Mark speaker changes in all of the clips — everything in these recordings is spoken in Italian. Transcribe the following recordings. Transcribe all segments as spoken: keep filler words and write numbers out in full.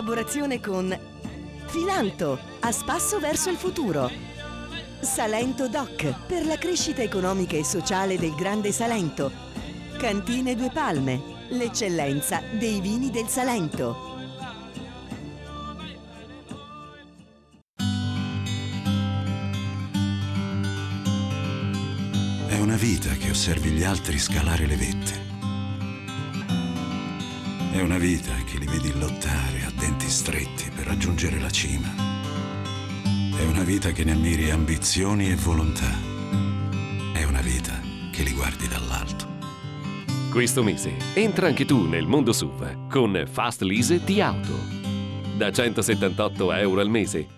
Speaker 1: collaborazione con Filanto, a spasso verso il futuro. Salento Doc, per la crescita economica e sociale del Grande Salento. Cantine Due Palme, l'eccellenza dei vini del Salento.
Speaker 2: È una vita che osservi gli altri scalare le vette. È una vita che li vedi lottare a denti stretti per raggiungere la cima. È una vita che ne ammiri ambizioni e volontà. È una vita che li guardi dall'alto.
Speaker 3: Questo mese entra anche tu nel mondo S U V con Fast Lease di auto. Da centosettantotto euro al mese.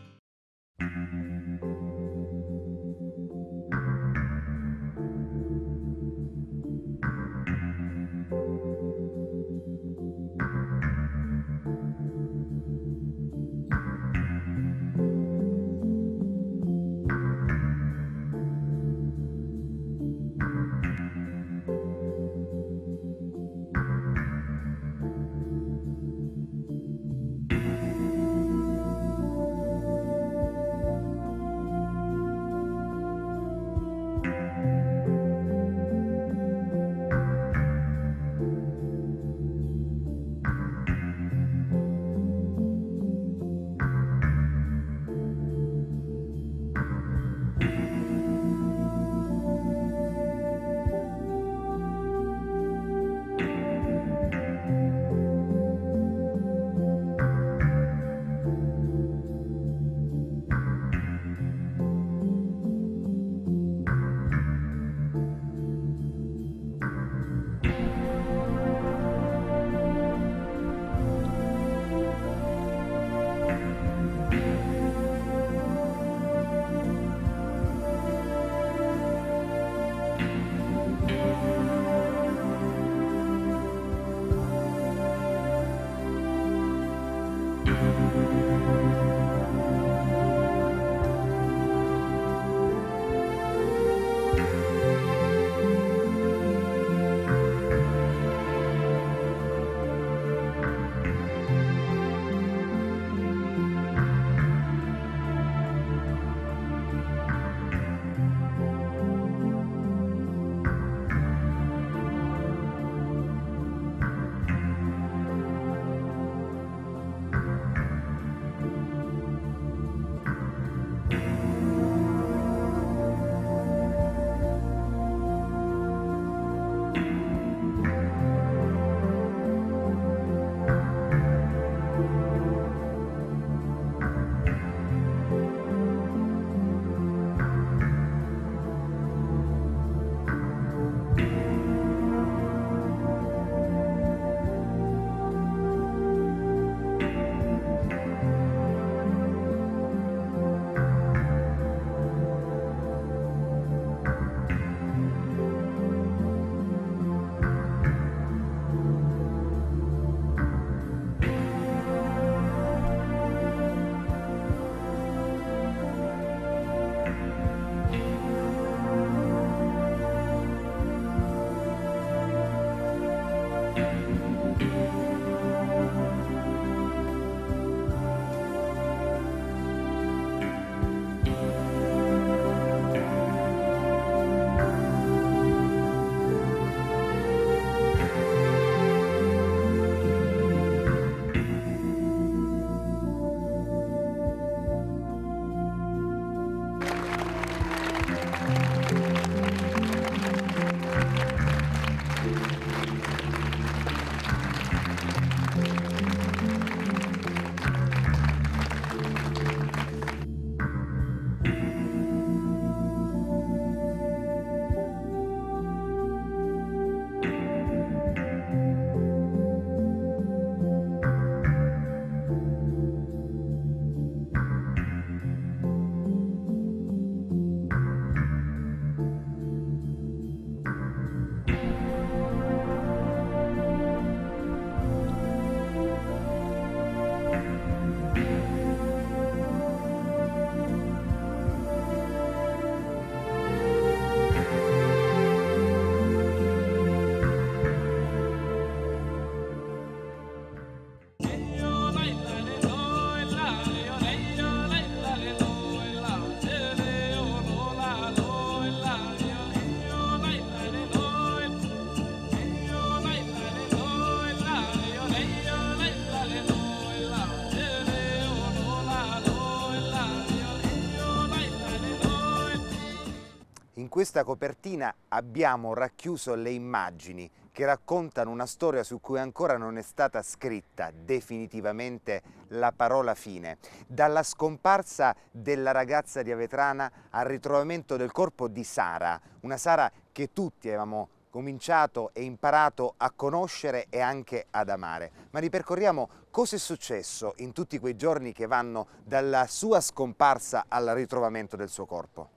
Speaker 4: In questa copertina abbiamo racchiuso le immagini che raccontano una storia su cui ancora non è stata scritta definitivamente la parola fine. Dalla scomparsa della ragazza di Avetrana al ritrovamento del corpo di Sara, una Sara che tutti avevamo cominciato e imparato a conoscere e anche ad amare. Ma ripercorriamo cosa è successo in tutti quei giorni che vanno dalla sua scomparsa al ritrovamento del suo corpo.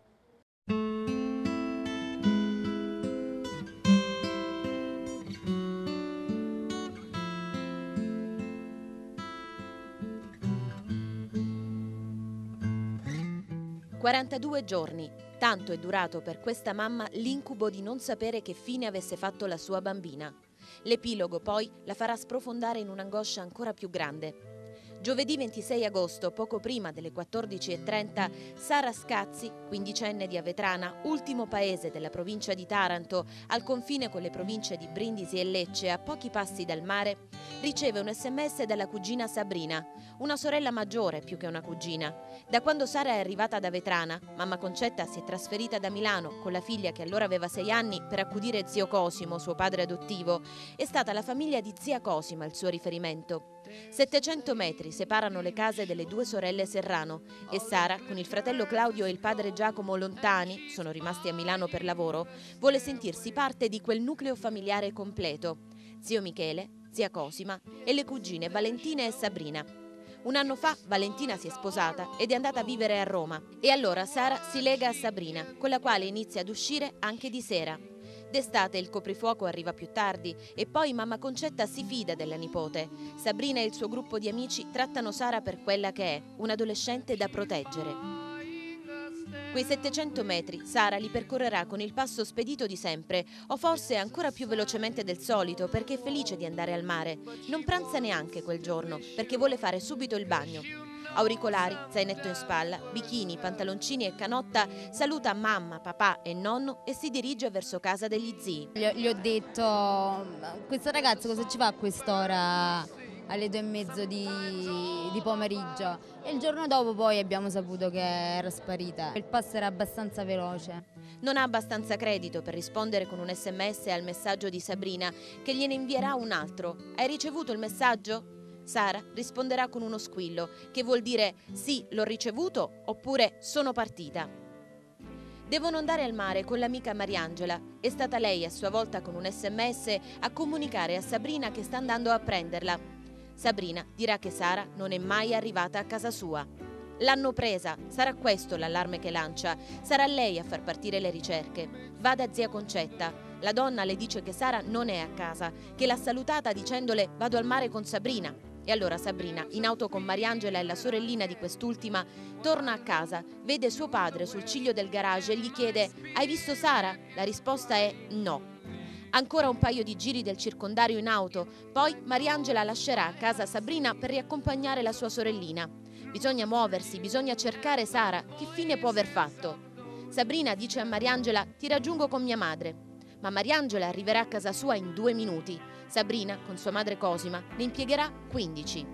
Speaker 5: quarantadue giorni. Tanto è durato per questa mamma l'incubo di non sapere che fine avesse fatto la sua bambina. L'epilogo poi la farà sprofondare in un'angoscia ancora più grande. Giovedì ventisei agosto, poco prima delle quattordici e trenta, Sara Scazzi, quindicenne di Avetrana, ultimo paese della provincia di Taranto, al confine con le province di Brindisi e Lecce, a pochi passi dal mare, riceve un sms dalla cugina Sabrina, una sorella maggiore più che una cugina. Da quando Sara è arrivata ad Avetrana, mamma Concetta si è trasferita da Milano con la figlia che allora aveva sei anni per accudire zio Cosimo, suo padre adottivo. È stata la famiglia di zia Cosima il suo riferimento. settecento metri separano le case delle due sorelle Serrano e Sara, con il fratello Claudio e il padre Giacomo lontani, sono rimasti a Milano per lavoro, vuole sentirsi parte di quel nucleo familiare completo. Zio Michele, zia Cosima e le cugine Valentina e Sabrina. Un anno fa Valentina si è sposata ed è andata a vivere a Roma e allora Sara si lega a Sabrina, con la quale inizia ad uscire anche di sera. D'estate il coprifuoco arriva più tardi e poi mamma Concetta si fida della nipote. Sabrina e il suo gruppo di amici trattano Sara per quella che è, un'adolescente da proteggere. Quei settecento metri Sara li percorrerà con il passo spedito di sempre, o forse ancora più velocemente del solito perché è felice di andare al mare. Non pranza neanche quel giorno perché vuole fare subito il bagno. Auricolari, zainetto in spalla, bikini, pantaloncini e canotta, saluta mamma, papà e nonno e si dirige verso casa degli zii.
Speaker 6: Gli ho, gli ho detto, questo ragazzo cosa ci fa a quest'ora alle due e mezzo di, di pomeriggio? E il giorno dopo poi abbiamo saputo che era sparita. Il passo era abbastanza veloce.
Speaker 5: Non ha abbastanza credito per rispondere con un sms al messaggio di Sabrina, che gliene invierà un altro. Hai ricevuto il messaggio? Sara risponderà con uno squillo, che vuol dire sì, l'ho ricevuto, oppure sono partita. Devono andare al mare con l'amica Mariangela. È stata lei a sua volta con un sms a comunicare a Sabrina che sta andando a prenderla. Sabrina dirà che Sara non è mai arrivata a casa sua. L'hanno presa, sarà questo l'allarme che lancia, sarà lei a far partire le ricerche. Va da zia Concetta. La donna le dice che Sara non è a casa, che l'ha salutata dicendole vado al mare con Sabrina. E allora Sabrina, in auto con Mariangela e la sorellina di quest'ultima, torna a casa, vede suo padre sul ciglio del garage e gli chiede «Hai visto Sara?» La risposta è no. Ancora un paio di giri del circondario in auto, poi Mariangela lascerà a casa Sabrina per riaccompagnare la sua sorellina. Bisogna muoversi, bisogna cercare Sara, che fine può aver fatto? Sabrina dice a Mariangela «Ti raggiungo con mia madre». Ma Mariangela arriverà a casa sua in due minuti. Sabrina, con sua madre Cosima, ne impiegherà quindici.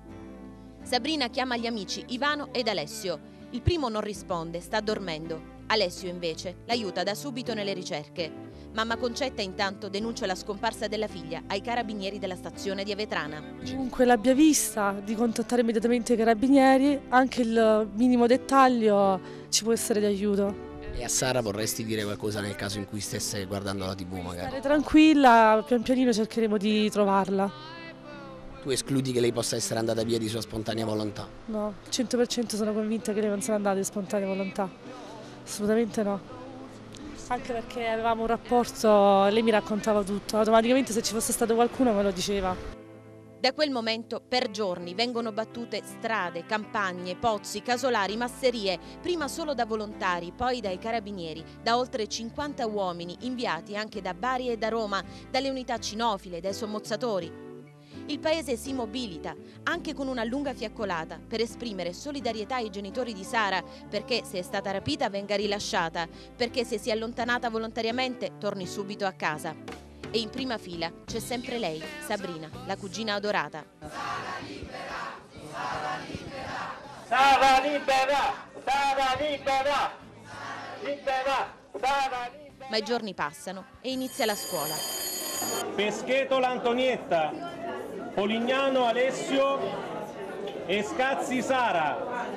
Speaker 5: Sabrina chiama gli amici Ivano ed Alessio. Il primo non risponde, sta dormendo. Alessio, invece, l'aiuta da subito nelle ricerche. Mamma Concetta, intanto, denuncia la scomparsa della figlia ai carabinieri della stazione di Avetrana.
Speaker 7: Chiunque l'abbia vista, di contattare immediatamente i carabinieri, anche il minimo dettaglio ci può essere di aiuto.
Speaker 8: E a Sara vorresti dire qualcosa nel caso in cui stesse guardando la tivù magari?
Speaker 7: Stare tranquilla, pian pianino cercheremo di trovarla.
Speaker 8: Tu escludi che lei possa essere andata via di sua spontanea volontà?
Speaker 7: No, cento per cento sono convinta che lei non sia andata di spontanea volontà. Assolutamente no. Anche perché avevamo un rapporto, lei mi raccontava tutto. Automaticamente se ci fosse stato qualcuno me lo diceva.
Speaker 5: Da quel momento per giorni vengono battute strade, campagne, pozzi, casolari, masserie, prima solo da volontari, poi dai carabinieri, da oltre cinquanta uomini inviati anche da Bari e da Roma, dalle unità cinofile, dai sommozzatori. Il paese si mobilita, anche con una lunga fiaccolata, per esprimere solidarietà ai genitori di Sara, perché se è stata rapita venga rilasciata, perché se si è allontanata volontariamente torni subito a casa. E in prima fila c'è sempre lei, Sabrina, la cugina adorata.
Speaker 9: Sara libera! Sara libera! Sara libera! Sara libera! Libera!
Speaker 5: Ma i giorni passano e inizia la scuola.
Speaker 10: Pescheto Antonietta, Polignano Alessio e Scazzi Sara.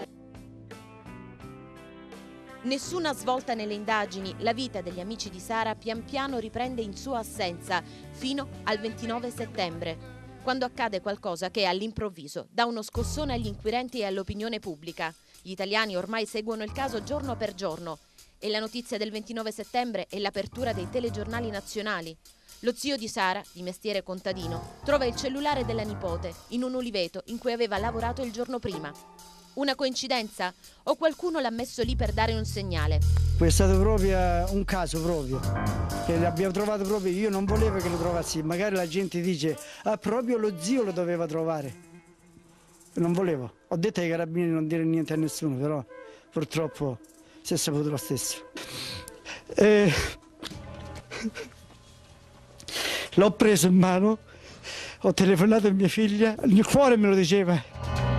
Speaker 5: Nessuna svolta nelle indagini, la vita degli amici di Sara pian piano riprende in sua assenza, fino al ventinove settembre, quando accade qualcosa che all'improvviso dà uno scossone agli inquirenti e all'opinione pubblica. Gli italiani ormai seguono il caso giorno per giorno e la notizia del ventinove settembre è l'apertura dei telegiornali nazionali. Lo zio di Sara, di mestiere contadino, trova il cellulare della nipote in un uliveto in cui aveva lavorato il giorno prima. Una coincidenza? O qualcuno l'ha messo lì per dare un segnale?
Speaker 11: È stato proprio un caso proprio, che l'abbiamo trovato proprio, io non volevo che lo trovassi, magari la gente dice, ah proprio lo zio lo doveva trovare. Non volevo, ho detto ai carabinieri di non dire niente a nessuno, però purtroppo si è saputo lo stesso. E... L'ho preso in mano, ho telefonato a mia figlia, il cuore me lo diceva.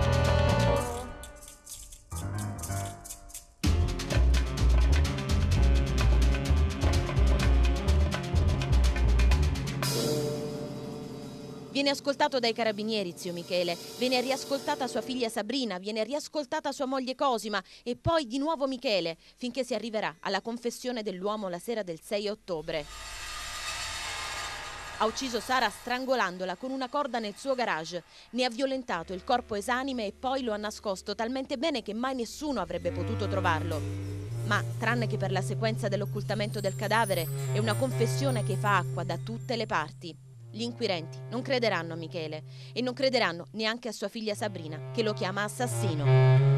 Speaker 5: Viene ascoltato dai carabinieri zio Michele, viene riascoltata sua figlia Sabrina, viene riascoltata sua moglie Cosima e poi di nuovo Michele, finché si arriverà alla confessione dell'uomo la sera del sei ottobre. Ha ucciso Sara strangolandola con una corda nel suo garage, ne ha violentato il corpo esanime e poi lo ha nascosto talmente bene che mai nessuno avrebbe potuto trovarlo. Ma, tranne che per la sequenza dell'occultamento del cadavere, è una confessione che fa acqua da tutte le parti. Gli inquirenti non crederanno a Michele e non crederanno neanche a sua figlia Sabrina, che lo chiama assassino.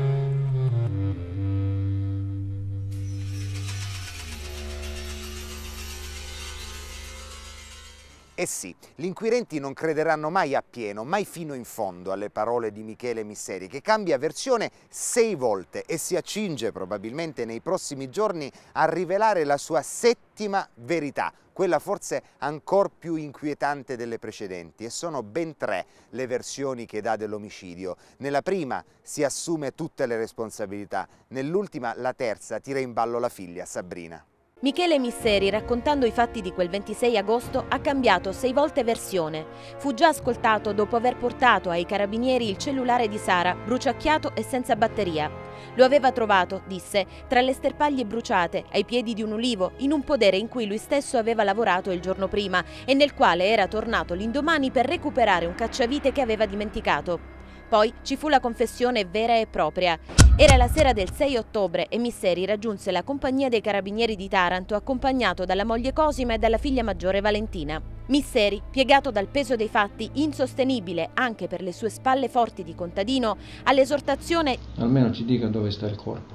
Speaker 4: Eh sì, gli inquirenti non crederanno mai appieno, mai fino in fondo alle parole di Michele Misseri, che cambia versione sei volte e si accinge probabilmente nei prossimi giorni a rivelare la sua settima verità, quella forse ancora più inquietante delle precedenti, e sono ben tre le versioni che dà dell'omicidio. Nella prima si assume tutte le responsabilità, nell'ultima, la terza, tira in ballo la figlia, Sabrina.
Speaker 5: Michele Misseri, raccontando i fatti di quel ventisei agosto, ha cambiato sei volte versione. Fu già ascoltato dopo aver portato ai carabinieri il cellulare di Sara, bruciacchiato e senza batteria. Lo aveva trovato, disse, tra le sterpaglie bruciate, ai piedi di un ulivo, in un podere in cui lui stesso aveva lavorato il giorno prima e nel quale era tornato l'indomani per recuperare un cacciavite che aveva dimenticato. Poi ci fu la confessione vera e propria. Era la sera del sei ottobre e Misseri raggiunse la compagnia dei carabinieri di Taranto accompagnato dalla moglie Cosima e dalla figlia maggiore Valentina. Misseri, piegato dal peso dei fatti, insostenibile anche per le sue spalle forti di contadino, all'esortazione
Speaker 12: almeno ci dica dove sta il corpo.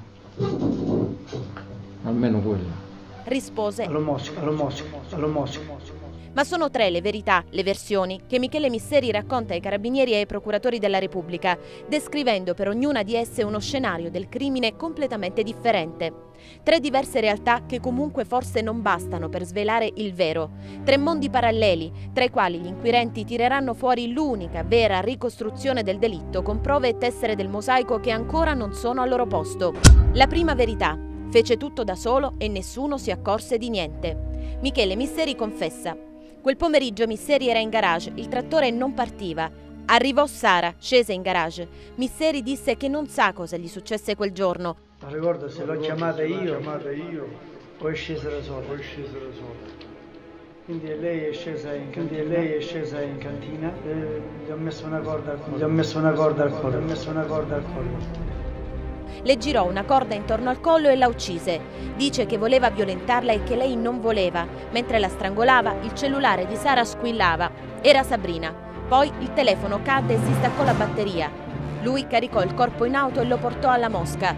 Speaker 12: Almeno quello.
Speaker 5: Rispose
Speaker 11: allo Mosco, allo Mosco, allo Mosco.
Speaker 5: Ma sono tre le verità, le versioni, che Michele Misseri racconta ai carabinieri e ai procuratori della Repubblica, descrivendo per ognuna di esse uno scenario del crimine completamente differente. Tre diverse realtà che comunque forse non bastano per svelare il vero. Tre mondi paralleli, tra i quali gli inquirenti tireranno fuori l'unica vera ricostruzione del delitto con prove e tessere del mosaico che ancora non sono al loro posto. La prima verità: fece tutto da solo e nessuno si accorse di niente. Michele Misseri confessa: quel pomeriggio Misseri era in garage, il trattore non partiva. Arrivò Sara, scese in garage. Misseri disse che non sa cosa gli successe quel giorno.
Speaker 11: Non ricordo se l'ho chiamata io, o è scesa da sola. Quindi lei è scesa in cantina, lei è scesa in cantina e gli ho messo una corda al collo. Gli ho messo una corda al collo, gli ho messo una corda al collo.
Speaker 5: Le girò una corda intorno al collo e la uccise. Dice che voleva violentarla e che lei non voleva. Mentre la strangolava, il cellulare di Sara squillava. Era Sabrina. Poi il telefono cadde e si staccò la batteria. Lui caricò il corpo in auto e lo portò alla Mosca.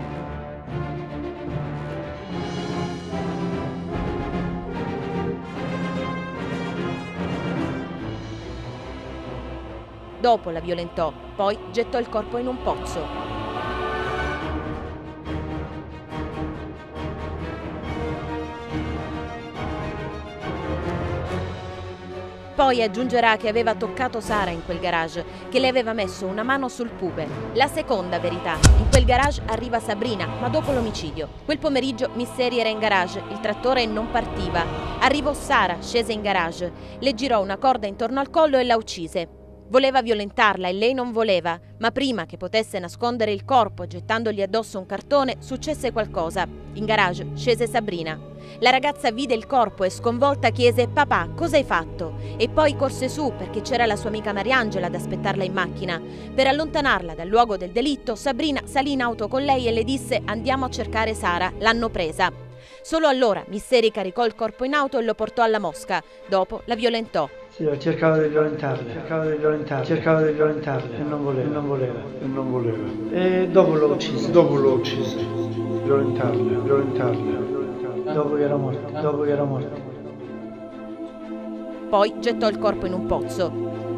Speaker 5: Dopo la violentò, poi gettò il corpo in un pozzo. Poi aggiungerà che aveva toccato Sara in quel garage, che le aveva messo una mano sul pube. La seconda verità: in quel garage arriva Sabrina, ma dopo l'omicidio. Quel pomeriggio Misseri era in garage, il trattore non partiva. Arrivò Sara, scese in garage, le girò una corda intorno al collo e la uccise. Voleva violentarla e lei non voleva, ma prima che potesse nascondere il corpo gettandogli addosso un cartone, successe qualcosa. In garage scese Sabrina. La ragazza vide il corpo e sconvolta chiese: «Papà, cosa hai fatto?» E poi corse su perché c'era la sua amica Mariangela ad aspettarla in macchina. Per allontanarla dal luogo del delitto, Sabrina salì in auto con lei e le disse: «Andiamo a cercare Sara, l'hanno presa». Solo allora Misseri caricò il corpo in auto e lo portò alla Mosca. Dopo la violentò.
Speaker 11: Sì, cercavo di violentarle, cercavo di violentarle, cercavo di violentarle e non voleva, e non voleva, e non voleva. E dopo l'ho uccisa, dopo l'ho uccisa, violentarle, violentarle. Dopo che era morta, dopo che era morta.
Speaker 5: Poi gettò il corpo in un pozzo.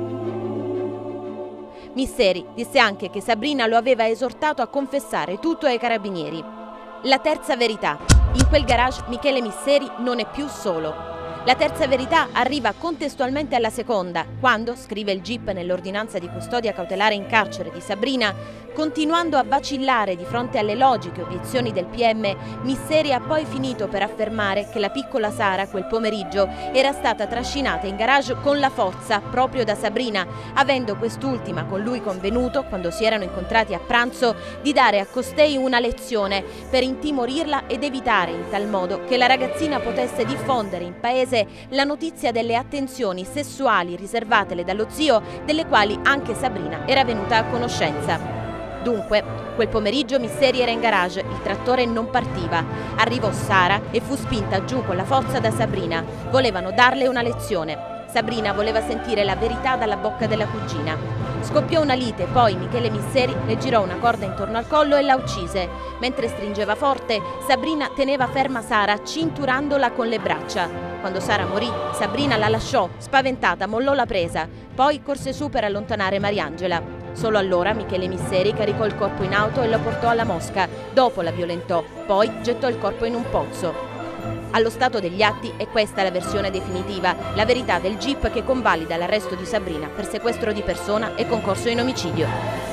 Speaker 5: Misseri disse anche che Sabrina lo aveva esortato a confessare tutto ai carabinieri. La terza verità: in quel garage Michele Misseri non è più solo. La terza verità arriva contestualmente alla seconda, quando, scrive il G I P nell'ordinanza di custodia cautelare in carcere di Sabrina, continuando a vacillare di fronte alle logiche obiezioni del P M, Misseri ha poi finito per affermare che la piccola Sara quel pomeriggio era stata trascinata in garage con la forza proprio da Sabrina, avendo quest'ultima con lui convenuto, quando si erano incontrati a pranzo, di dare a costei una lezione per intimorirla ed evitare in tal modo che la ragazzina potesse diffondere in paese la notizia delle attenzioni sessuali riservatele dallo zio, delle quali anche Sabrina era venuta a conoscenza. Dunque, quel pomeriggio Misseri era in garage, il trattore non partiva. Arrivò Sara e fu spinta giù con la forza da Sabrina. Volevano darle una lezione. Sabrina voleva sentire la verità dalla bocca della cugina. Scoppiò una lite, poi Michele Misseri le girò una corda intorno al collo e la uccise. Mentre stringeva forte, Sabrina teneva ferma Sara, cinturandola con le braccia. Quando Sara morì, Sabrina la lasciò, spaventata, mollò la presa. Poi corse su per allontanare Mariangela. Solo allora Michele Misseri caricò il corpo in auto e lo portò alla Mosca. Dopo la violentò, poi gettò il corpo in un pozzo. Allo stato degli atti è questa la versione definitiva, la verità del G I P che convalida l'arresto di Sabrina per sequestro di persona e concorso in omicidio.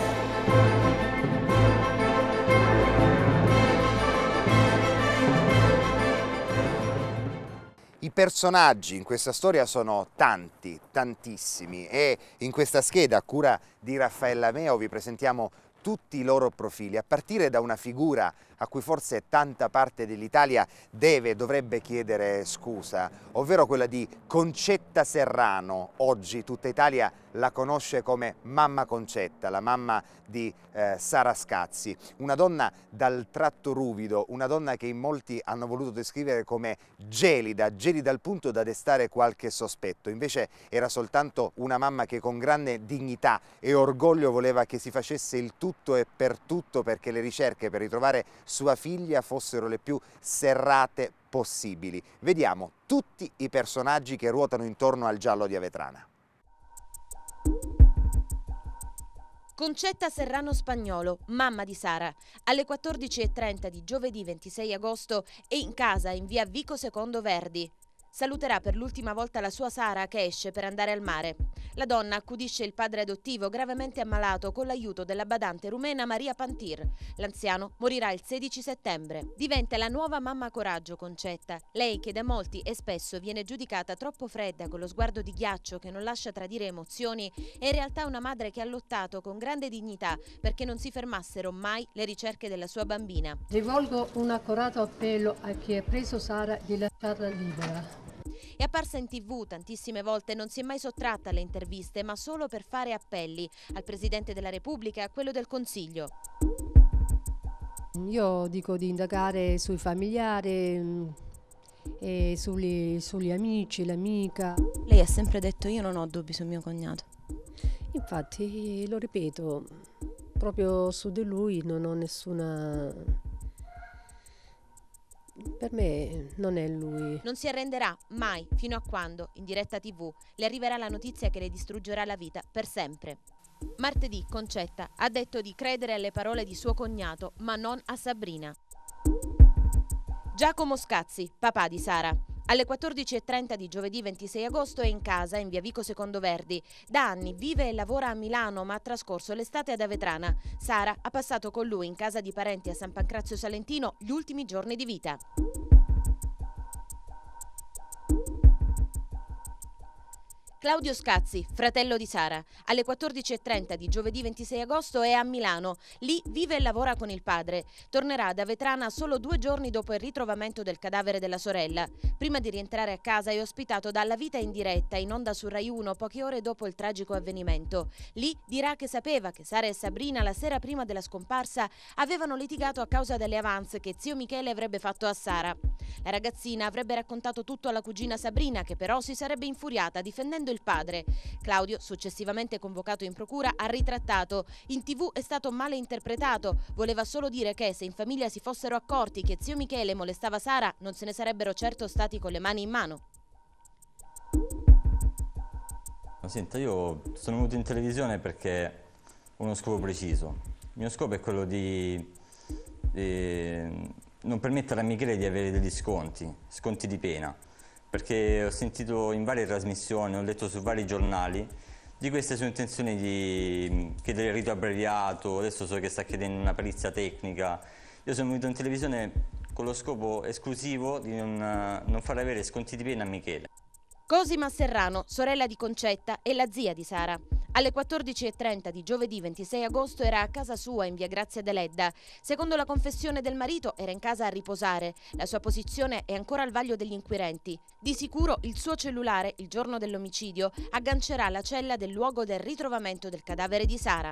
Speaker 4: I personaggi in questa storia sono tanti, tantissimi, e in questa scheda a cura di Raffaella Meo vi presentiamo tutti i loro profili, a partire da una figura a cui forse tanta parte dell'Italia deve e dovrebbe chiedere scusa, ovvero quella di Concetta Serrano. Oggi tutta Italia la conosce come Mamma Concetta, la mamma di eh, Sara Scazzi, una donna dal tratto ruvido, una donna che in molti hanno voluto descrivere come gelida, gelida al punto da destare qualche sospetto. Invece era soltanto una mamma che con grande dignità e orgoglio voleva che si facesse il tutto e per tutto perché le ricerche per ritrovare sua figlia fossero le più serrate possibili. Vediamo tutti i personaggi che ruotano intorno al giallo di Avetrana.
Speaker 5: Concetta Serrano Spagnolo, mamma di Sara, alle quattordici e trenta di giovedì ventisei agosto è in casa in via Vico Secondo Verdi. Saluterà per l'ultima volta la sua Sara che esce per andare al mare. La donna accudisce il padre adottivo gravemente ammalato con l'aiuto della badante rumena Maria Pantir. L'anziano morirà il sedici settembre. Diventa la nuova mamma coraggio Concetta. Lei che da molti e spesso viene giudicata troppo fredda con lo sguardo di ghiaccio che non lascia tradire emozioni, è in realtà una madre che ha lottato con grande dignità perché non si fermassero mai le ricerche della sua bambina.
Speaker 13: Rivolgo un accorato appello a chi ha preso Sara di lasciarla libera.
Speaker 5: È apparsa in tv tantissime volte, non si è mai sottratta alle interviste, ma solo per fare appelli al Presidente della Repubblica e a quello del Consiglio.
Speaker 13: Io dico di indagare sui familiari, e sugli, sugli amici, l'amica.
Speaker 5: Lei ha sempre detto: io non ho dubbi sul mio cognato.
Speaker 13: Infatti, lo ripeto, proprio su di lui non ho nessuna... Per me non è lui.
Speaker 5: Non si arrenderà mai, fino a quando, in diretta tv, le arriverà la notizia che le distruggerà la vita per sempre. Martedì Concetta ha detto di credere alle parole di suo cognato, ma non a Sabrina. Giacomo Scazzi, papà di Sara. Alle quattordici e trenta di giovedì ventisei agosto è in casa in via Vico Secondo Verdi. Da anni vive e lavora a Milano, ma ha trascorso l'estate ad Avetrana. Sara ha passato con lui in casa di parenti a San Pancrazio Salentino gli ultimi giorni di vita. Claudio Scazzi, fratello di Sara, alle quattordici e trenta di giovedì ventisei agosto è a Milano. Lì vive e lavora con il padre. Tornerà ad Avetrana solo due giorni dopo il ritrovamento del cadavere della sorella. Prima di rientrare a casa è ospitato dalla Vita in diretta, in onda su Rai uno, poche ore dopo il tragico avvenimento. Lì dirà che sapeva che Sara e Sabrina la sera prima della scomparsa avevano litigato a causa delle avance che zio Michele avrebbe fatto a Sara. La ragazzina avrebbe raccontato tutto alla cugina Sabrina, che però si sarebbe infuriata difendendo il padre. Claudio, successivamente convocato in procura, ha ritrattato: in tv è stato male interpretato, voleva solo dire che se in famiglia si fossero accorti che zio Michele molestava Sara non se ne sarebbero certo stati con le mani in mano.
Speaker 14: Senta, io sono venuto in televisione perché ho uno scopo preciso. Il mio scopo è quello di, di non permettere a Michele di avere degli sconti, sconti di pena. Perché ho sentito in varie trasmissioni, ho letto su vari giornali di queste sue intenzioni di chiedere il rito abbreviato, adesso so che sta chiedendo una perizia tecnica. Io sono venuto in televisione con lo scopo esclusivo di non, non far avere sconti di pena a Michele.
Speaker 5: Cosima Serrano, sorella di Concetta e la zia di Sara. Alle quattordici e trenta di giovedì ventisei agosto era a casa sua in via Grazia Deledda. Secondo la confessione del marito era in casa a riposare. La sua posizione è ancora al vaglio degli inquirenti. Di sicuro il suo cellulare, il giorno dell'omicidio, aggancerà la cella del luogo del ritrovamento del cadavere di Sara.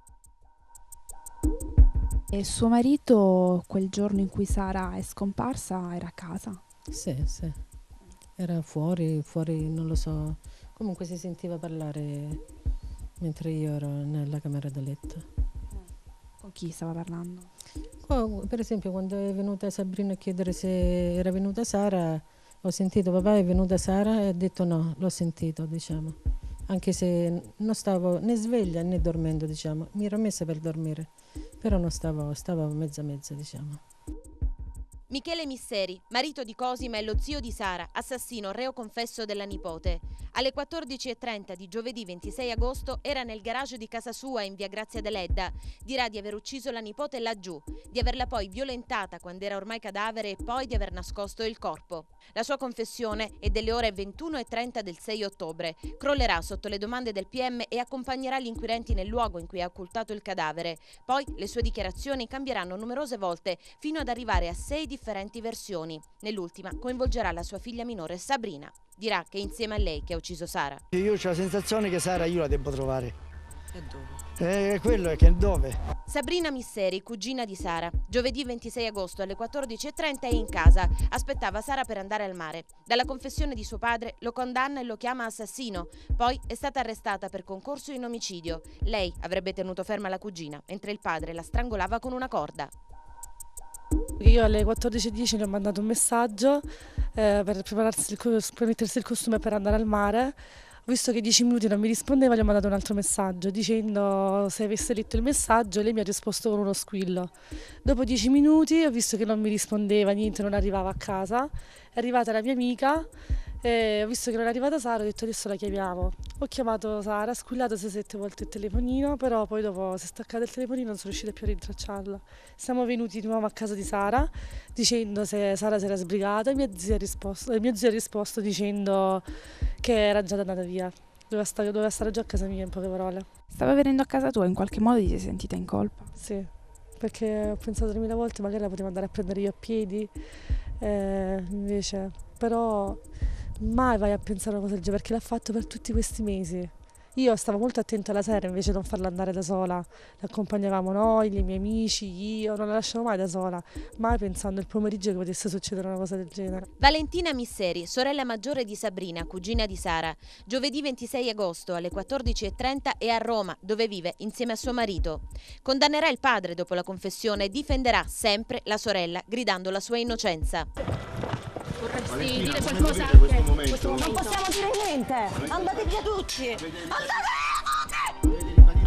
Speaker 15: E suo marito, quel giorno in cui Sara è scomparsa, era a casa?
Speaker 16: Sì, sì. Era fuori, fuori, non lo so. Comunque si sentiva parlare mentre io ero nella camera da letto.
Speaker 15: Con chi stava parlando?
Speaker 16: Oh, per esempio, quando è venuta Sabrina a chiedere se era venuta Sara, ho sentito papà è venuta Sara e ha detto no, l'ho sentito, diciamo. Anche se non stavo né sveglia né dormendo, diciamo. Mi ero messa per dormire, però non stavo, stavo mezza mezza, diciamo.
Speaker 5: Michele Misseri, marito di Cosima e lo zio di Sara, assassino reo confesso della nipote. Alle quattordici e trenta di giovedì ventisei agosto era nel garage di casa sua in via Grazia Deledda. Dirà di aver ucciso la nipote laggiù, di averla poi violentata quando era ormai cadavere e poi di aver nascosto il corpo. La sua confessione è delle ore ventuno e trenta del sei ottobre. Crollerà sotto le domande del P M e accompagnerà gli inquirenti nel luogo in cui ha occultato il cadavere. Poi le sue dichiarazioni cambieranno numerose volte fino ad arrivare a sei differenti versioni. Nell'ultima coinvolgerà la sua figlia minore Sabrina. Dirà che è insieme a lei che ha ucciso Sara.
Speaker 11: Io ho la sensazione che Sara io la devo trovare.
Speaker 16: E dove?
Speaker 11: Eh, quello è che dove?
Speaker 5: Sabrina Misseri, cugina di Sara. Giovedì ventisei agosto alle quattordici e trenta è in casa. Aspettava Sara per andare al mare. Dalla confessione di suo padre lo condanna e lo chiama assassino. Poi è stata arrestata per concorso in omicidio. Lei avrebbe tenuto ferma la cugina, mentre il padre la strangolava con una corda.
Speaker 7: Io alle quattordici e dieci gli ho mandato un messaggio eh, per, prepararsi il, per mettersi il costume per andare al mare. Ho visto che dieci minuti non mi rispondeva, gli ho mandato un altro messaggio dicendo se avesse letto il messaggio. Lei mi ha risposto con uno squillo. Dopo dieci minuti ho visto che non mi rispondeva, niente, non arrivava a casa. È arrivata la mia amica e ho visto che non è arrivata Sara, ho detto adesso la chiamiamo. Ho chiamato Sara, ha squillato sei sette volte il telefonino, però poi dopo si è staccato il telefonino e non sono riuscita più a rintracciarla. Siamo venuti di nuovo a casa di Sara dicendo se Sara si era sbrigata e mia zia ha risposto, mio zio ha risposto dicendo che era già andata via, doveva stare, doveva stare già a casa mia, in poche parole.
Speaker 15: Stava venendo a casa tua, in qualche modo ti sei sentita in colpa?
Speaker 7: Sì, perché ho pensato tremila volte magari la potevo andare a prendere io a piedi, eh, invece, però mai vai a pensare a una cosa del genere perché l'ha fatto per tutti questi mesi. Io stavo molto attenta alla sera invece di non farla andare da sola, l'accompagnavamo noi, i miei amici, io, non la lasciavo mai da sola, mai pensando il pomeriggio che potesse succedere una cosa del genere.
Speaker 5: Valentina Misseri, sorella maggiore di Sabrina, cugina di Sara. Giovedì ventisei agosto alle quattordici e trenta è a Roma, dove vive insieme a suo marito. Condannerà il padre dopo la confessione e difenderà sempre la sorella, gridando la sua innocenza.
Speaker 17: Vorresti dire qualcosa
Speaker 18: anche questo momento? questo momento?
Speaker 17: Non possiamo dire niente! Andate via tutti! Andate via tutti!
Speaker 18: Avete ribadito la solidarietà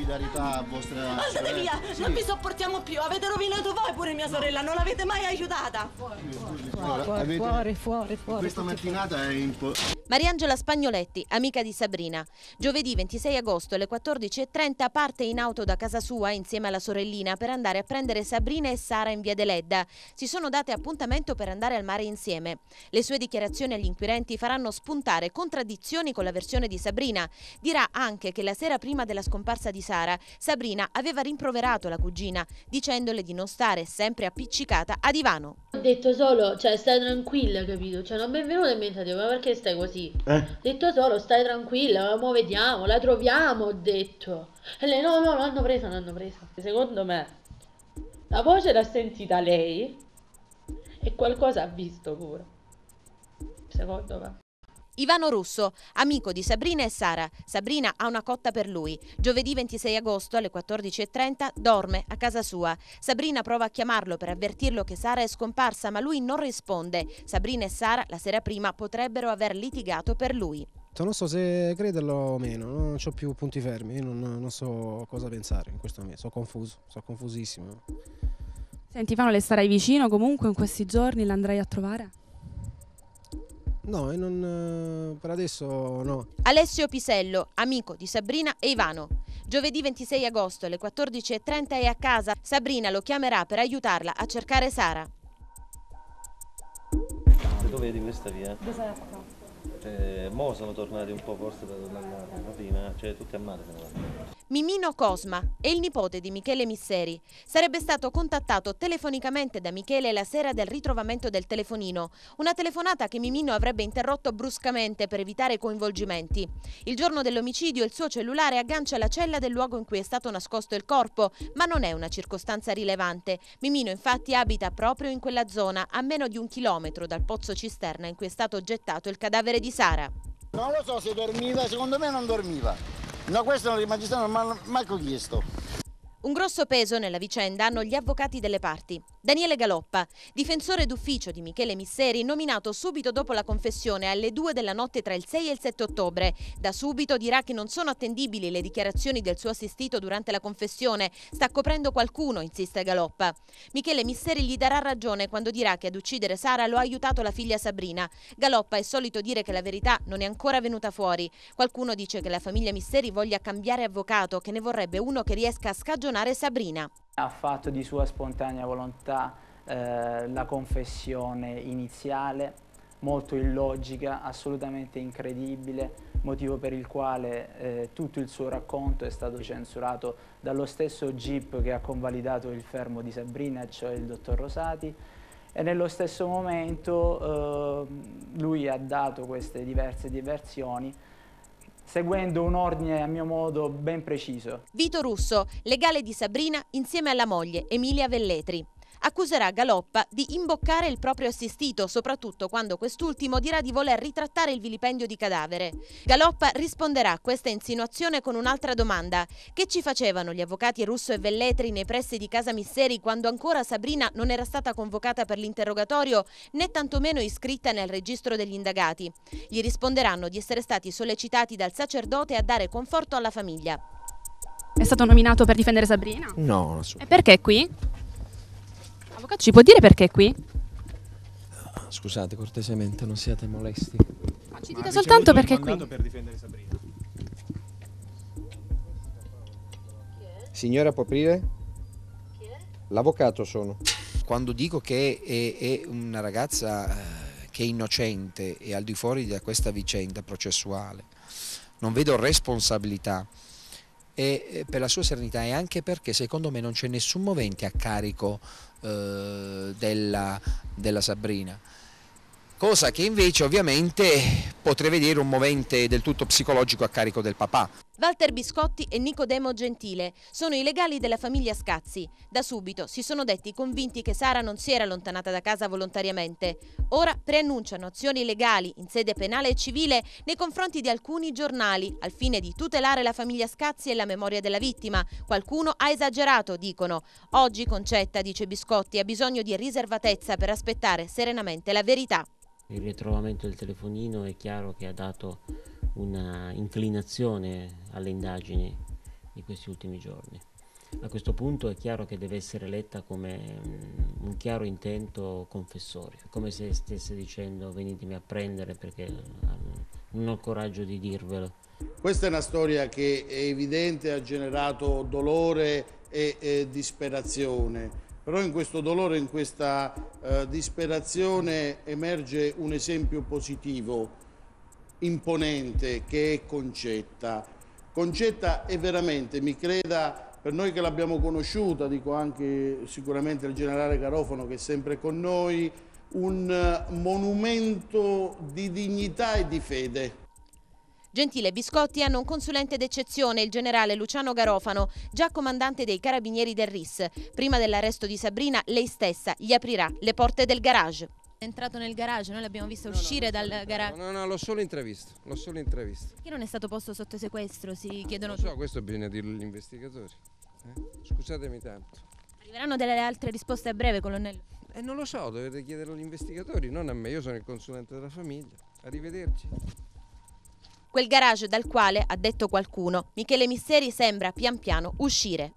Speaker 18: solidarietà a vostra
Speaker 19: Andate
Speaker 18: sorella.
Speaker 19: via,
Speaker 18: Sì.
Speaker 19: non vi sopportiamo più, avete rovinato voi pure mia sorella, non l'avete mai aiutata.
Speaker 18: Allora,
Speaker 16: Fuori,
Speaker 18: avete-
Speaker 16: fuori, fuori, fuori.
Speaker 18: Questa mattinata è impo-
Speaker 5: Mariangela Spagnoletti, amica di Sabrina. Giovedì ventisei agosto alle quattordici e trenta parte in auto da casa sua insieme alla sorellina per andare a prendere Sabrina e Sara in via Deledda. Si sono date appuntamento per andare al mare insieme. Le sue dichiarazioni agli inquirenti faranno spuntare contraddizioni con la versione di Sabrina. Dirà anche che la sera prima della scomparsa di Sara, Sabrina aveva rimproverato la cugina, dicendole di non stare sempre appiccicata a divano.
Speaker 20: Ho detto solo, cioè stai tranquilla, capito? Cioè non mi è venuto in mente, dico, ma perché stai così?
Speaker 18: Eh?
Speaker 20: Ho detto solo, stai tranquilla, mo vediamo, la troviamo, ho detto. E lei, no, no, l'hanno presa, l'hanno presa. Secondo me, la voce l'ha sentita lei e qualcosa ha visto pure. Secondo me.
Speaker 5: Ivano Russo, amico di Sabrina e Sara. Sabrina ha una cotta per lui. Giovedì ventisei agosto alle quattordici e trenta dorme a casa sua. Sabrina prova a chiamarlo per avvertirlo che Sara è scomparsa, ma lui non risponde. Sabrina e Sara la sera prima potrebbero aver litigato per lui.
Speaker 21: Non so se crederlo o meno, non ho più punti fermi, io non, non so cosa pensare in questo momento, sono confuso, sono confusissimo.
Speaker 15: Senti Ivano, le starai vicino comunque in questi giorni, l'andrai a trovare?
Speaker 21: No, e non, per adesso no.
Speaker 5: Alessio Pisello, amico di Sabrina e Ivano. Giovedì ventisei agosto alle quattordici e trenta è a casa. Sabrina lo chiamerà per aiutarla a cercare Sara.
Speaker 22: Se tu vedi questa via,
Speaker 7: Deserta.
Speaker 22: eh, mo sono tornati un po' forse da dalla prima, cioè tutti a mare sono andati.
Speaker 5: Mimino Cosma è il nipote di Michele Misseri. Sarebbe stato contattato telefonicamente da Michele la sera del ritrovamento del telefonino. Una telefonata che Mimino avrebbe interrotto bruscamente per evitare coinvolgimenti. Il giorno dell'omicidio il suo cellulare aggancia la cella del luogo in cui è stato nascosto il corpo, ma non è una circostanza rilevante. Mimino infatti abita proprio in quella zona, a meno di un chilometro dal pozzo cisterna in cui è stato gettato il cadavere di Sara.
Speaker 18: Non lo so se dormiva, secondo me non dormiva. No, questo non il magistrato non mi ha manco chiesto.
Speaker 5: Un grosso peso nella vicenda hanno gli avvocati delle parti. Daniele Galoppa, difensore d'ufficio di Michele Misseri, nominato subito dopo la confessione alle due della notte tra il sei e il sette ottobre. Da subito dirà che non sono attendibili le dichiarazioni del suo assistito durante la confessione. Sta coprendo qualcuno, insiste Galoppa. Michele Misseri gli darà ragione quando dirà che ad uccidere Sara lo ha aiutato la figlia Sabrina. Galoppa è solito dire che la verità non è ancora venuta fuori. Qualcuno dice che la famiglia Misseri voglia cambiare avvocato, che ne vorrebbe uno che riesca a scagionare Sabrina.
Speaker 23: Ha fatto di sua spontanea volontà eh, la confessione iniziale, molto illogica, assolutamente incredibile, motivo per il quale eh, tutto il suo racconto è stato censurato dallo stesso G I P che ha convalidato il fermo di Sabrina, cioè il dottor Rosati, e nello stesso momento eh, lui ha dato queste diverse versioni, seguendo un ordine a mio modo ben preciso.
Speaker 5: Vito Russo, legale di Sabrina insieme alla moglie Emilia Velletri. Accuserà Galoppa di imboccare il proprio assistito, soprattutto quando quest'ultimo dirà di voler ritrattare il vilipendio di cadavere. Galoppa risponderà a questa insinuazione con un'altra domanda. Che ci facevano gli avvocati Russo e Velletri nei pressi di casa Misseri quando ancora Sabrina non era stata convocata per l'interrogatorio né tantomeno iscritta nel registro degli indagati? Gli risponderanno di essere stati sollecitati dal sacerdote a dare conforto alla famiglia.
Speaker 15: È stato nominato per difendere Sabrina?
Speaker 21: No, non so.
Speaker 15: E perché è qui? Avvocato, ci può dire perché è qui?
Speaker 12: Scusate, cortesemente, non siate molesti.
Speaker 15: Ma ci dica soltanto perché è qui.
Speaker 10: Per difendere Sabrina.
Speaker 12: Signora, può aprire? L'avvocato sono.
Speaker 24: Quando dico che è, è una ragazza eh, che è innocente e al di fuori di questa vicenda processuale, non vedo responsabilità. E per la sua serenità e anche perché secondo me non c'è nessun movente a carico eh, della, della Sabrina, cosa che invece ovviamente potrei vedere un movente del tutto psicologico a carico del papà.
Speaker 5: Walter Biscotti e Nicodemo Gentile sono i legali della famiglia Scazzi. Da subito si sono detti convinti che Sara non si era allontanata da casa volontariamente. Ora preannunciano azioni legali in sede penale e civile nei confronti di alcuni giornali al fine di tutelare la famiglia Scazzi e la memoria della vittima. Qualcuno ha esagerato, dicono. Oggi Concetta, dice Biscotti, ha bisogno di riservatezza per aspettare serenamente la verità.
Speaker 25: Il ritrovamento del telefonino è chiaro che ha dato una inclinazione alle indagini
Speaker 1: di questi ultimi giorni. A questo punto è chiaro che deve essere letta come un chiaro intento confessorio, come se stesse dicendo venitemi a prendere perché non ho il coraggio di dirvelo.
Speaker 2: Questa è una storia che è evidente, ha generato dolore e, e disperazione, però in questo dolore, in questa eh, disperazione emerge un esempio positivo, imponente, che è Concetta. Concetta è veramente, mi creda, per noi che l'abbiamo conosciuta, dico anche sicuramente il generale Garofano che è sempre con noi, un monumento di dignità e di fede.
Speaker 5: Gentile e Biscotti hanno un consulente d'eccezione, il generale Luciano Garofano, già comandante dei carabinieri del R I S. Prima dell'arresto di Sabrina, lei stessa gli aprirà le porte del garage.
Speaker 3: È entrato nel garage, noi l'abbiamo vista uscire no, no, dal garage.
Speaker 12: No, no, l'ho solo intravisto, l'ho solo intravisto.
Speaker 3: Perché non è stato posto sotto sequestro? Si chiedono.
Speaker 12: Non so, questo bisogna dirlo agli investigatori. Eh? Scusatemi tanto.
Speaker 3: Arriveranno delle altre risposte a breve, colonnello?
Speaker 12: Eh, non lo so, dovete chiederlo agli investigatori, non a me, io sono il consulente della famiglia. Arrivederci.
Speaker 5: Quel garage dal quale, ha detto qualcuno, Michele Misseri sembra pian piano uscire.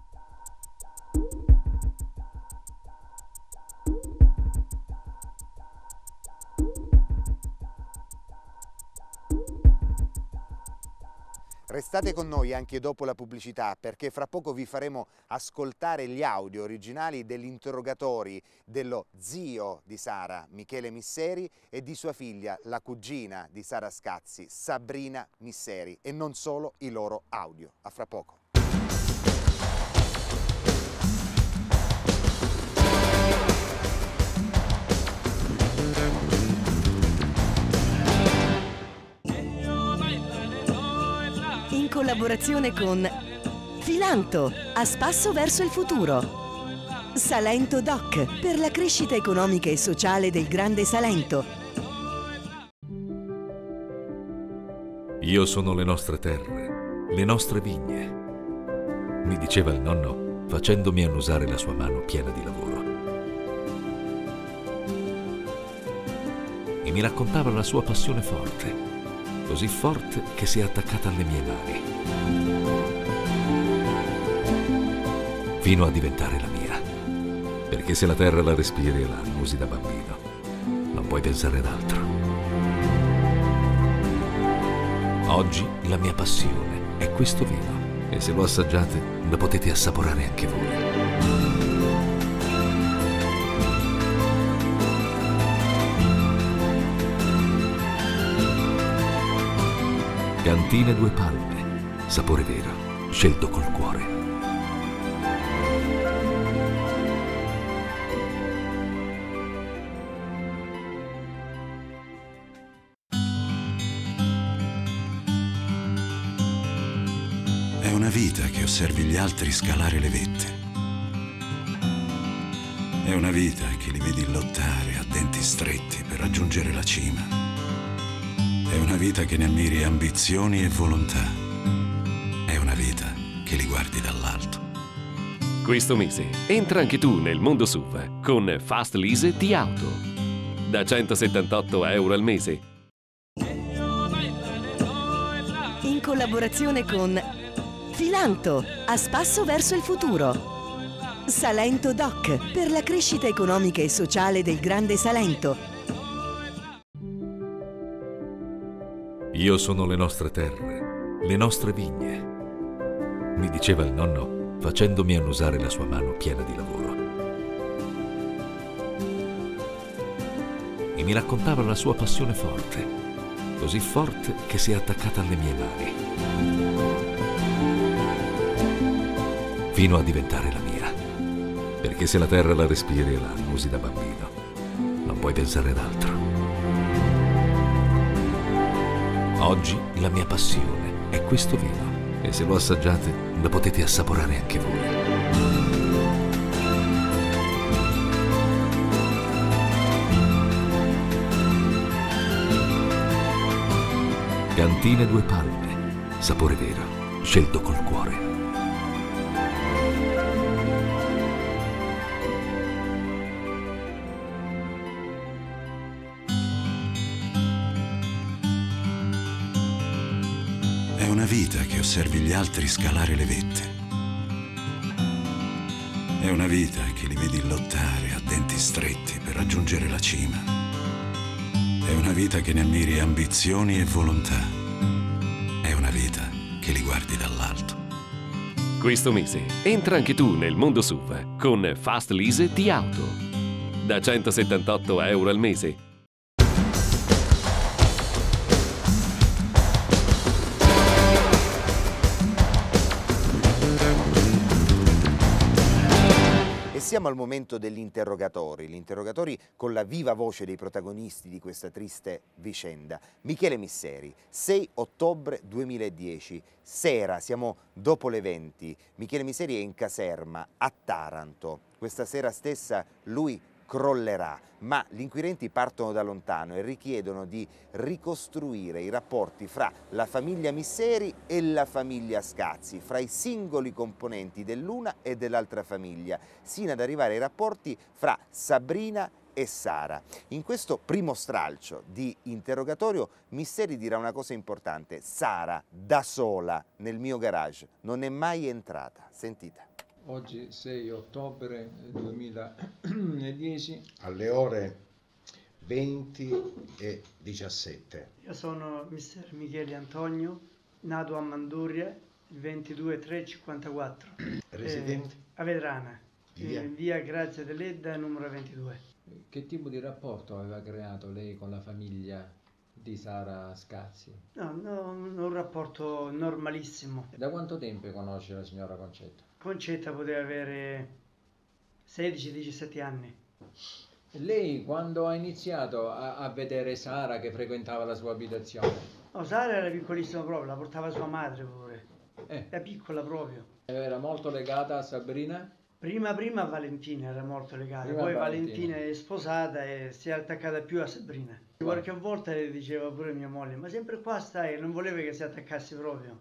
Speaker 4: Restate con noi anche dopo la pubblicità, perché fra poco vi faremo ascoltare gli audio originali degli interrogatori dello zio di Sara, Michele Misseri, e di sua figlia, la cugina di Sara Scazzi, Sabrina Misseri, e non solo i loro audio. A fra poco.
Speaker 6: In collaborazione con Filanto, a spasso verso il futuro. Salento Doc, per la crescita economica e sociale del Grande Salento.
Speaker 25: Io sono le nostre terre, le nostre vigne, mi diceva il nonno facendomi annusare la sua mano piena di lavoro. E mi raccontava la sua passione forte, così forte che si è attaccata alle mie mani, fino a diventare la mia. Perché se la terra la respiri e la annusi da bambino, non puoi pensare ad altro. Oggi la mia passione è questo vino, e se lo assaggiate lo potete assaporare anche voi. Cantine Due Palme, sapore vero, scelto col cuore.
Speaker 26: È una vita che osservi gli altri scalare le vette. È una vita che li vedi lottare a denti stretti per raggiungere la cima. È una vita che ne ammiri ambizioni e volontà. È una vita che li guardi dall'alto.
Speaker 27: Questo mese entra anche tu nel mondo S U V con Fast Lease di auto. Da centosettantotto euro al mese.
Speaker 6: In collaborazione con Filanto, a spasso verso il futuro. Salento Doc, per la crescita economica e sociale del Grande Salento.
Speaker 25: Io sono le nostre terre, le nostre vigne, mi diceva il nonno facendomi annusare la sua mano piena di lavoro. E mi raccontava la sua passione forte, così forte che si è attaccata alle mie mani, fino a diventare la mia. Perché se la terra la respiri e la annusi da bambino, non puoi pensare ad altro. Oggi la mia passione è questo vino, e se lo assaggiate lo potete assaporare anche voi. Cantine Due Palme, sapore vero, scelto col cuore.
Speaker 26: È una una vita che osservi gli altri scalare le vette. È una vita che li vedi lottare a denti stretti per raggiungere la cima. È una vita che ne ammiri ambizioni e volontà. È una vita che li guardi dall'alto.
Speaker 27: Questo mese entra anche tu nel mondo S U V con Fast Lease di Auto. Da centosettantotto euro al mese.
Speaker 4: Siamo al momento degli interrogatori, gli interrogatori con la viva voce dei protagonisti di questa triste vicenda. Michele Misseri, sei ottobre duemiladieci, sera, siamo dopo le venti. Michele Misseri è in caserma a Taranto. Questa sera stessa lui crollerà, ma gli inquirenti partono da lontano e richiedono di ricostruire i rapporti fra la famiglia Misseri e la famiglia Scazzi, fra i singoli componenti dell'una e dell'altra famiglia, sino ad arrivare ai rapporti fra Sabrina e Sara. In questo primo stralcio di interrogatorio Misseri dirà una cosa importante: Sara da sola nel mio garage non è mai entrata. Sentite.
Speaker 8: Oggi sei ottobre duemiladieci
Speaker 9: alle ore venti e diciassette.
Speaker 11: Io sono mister Michele Antonio, nato a Manduria il ventidue tre cinquantaquattro.
Speaker 9: Residente?
Speaker 11: Eh, a Vedrana,
Speaker 9: via.
Speaker 11: in via Grazia dell'Edda numero ventidue.
Speaker 8: Che tipo di rapporto aveva creato lei con la famiglia di Sara Scazzi?
Speaker 11: No, no, un rapporto normalissimo.
Speaker 8: Da quanto tempo conosce la signora Concetta?
Speaker 11: Concetta poteva avere sedici diciassette anni.
Speaker 8: Lei quando ha iniziato a, a vedere Sara che frequentava la sua abitazione?
Speaker 11: No, Sara era piccolissima proprio, la portava sua madre pure.
Speaker 8: Eh.
Speaker 11: Era piccola proprio.
Speaker 8: Era molto legata a Sabrina?
Speaker 11: Prima, prima Valentina era molto legata,
Speaker 8: Prima
Speaker 11: poi
Speaker 8: Valentina.
Speaker 11: Valentina è sposata e si è attaccata più a Sabrina. Qualche volta le diceva pure mia moglie, ma sempre qua stai, non voleva che si attaccasse proprio.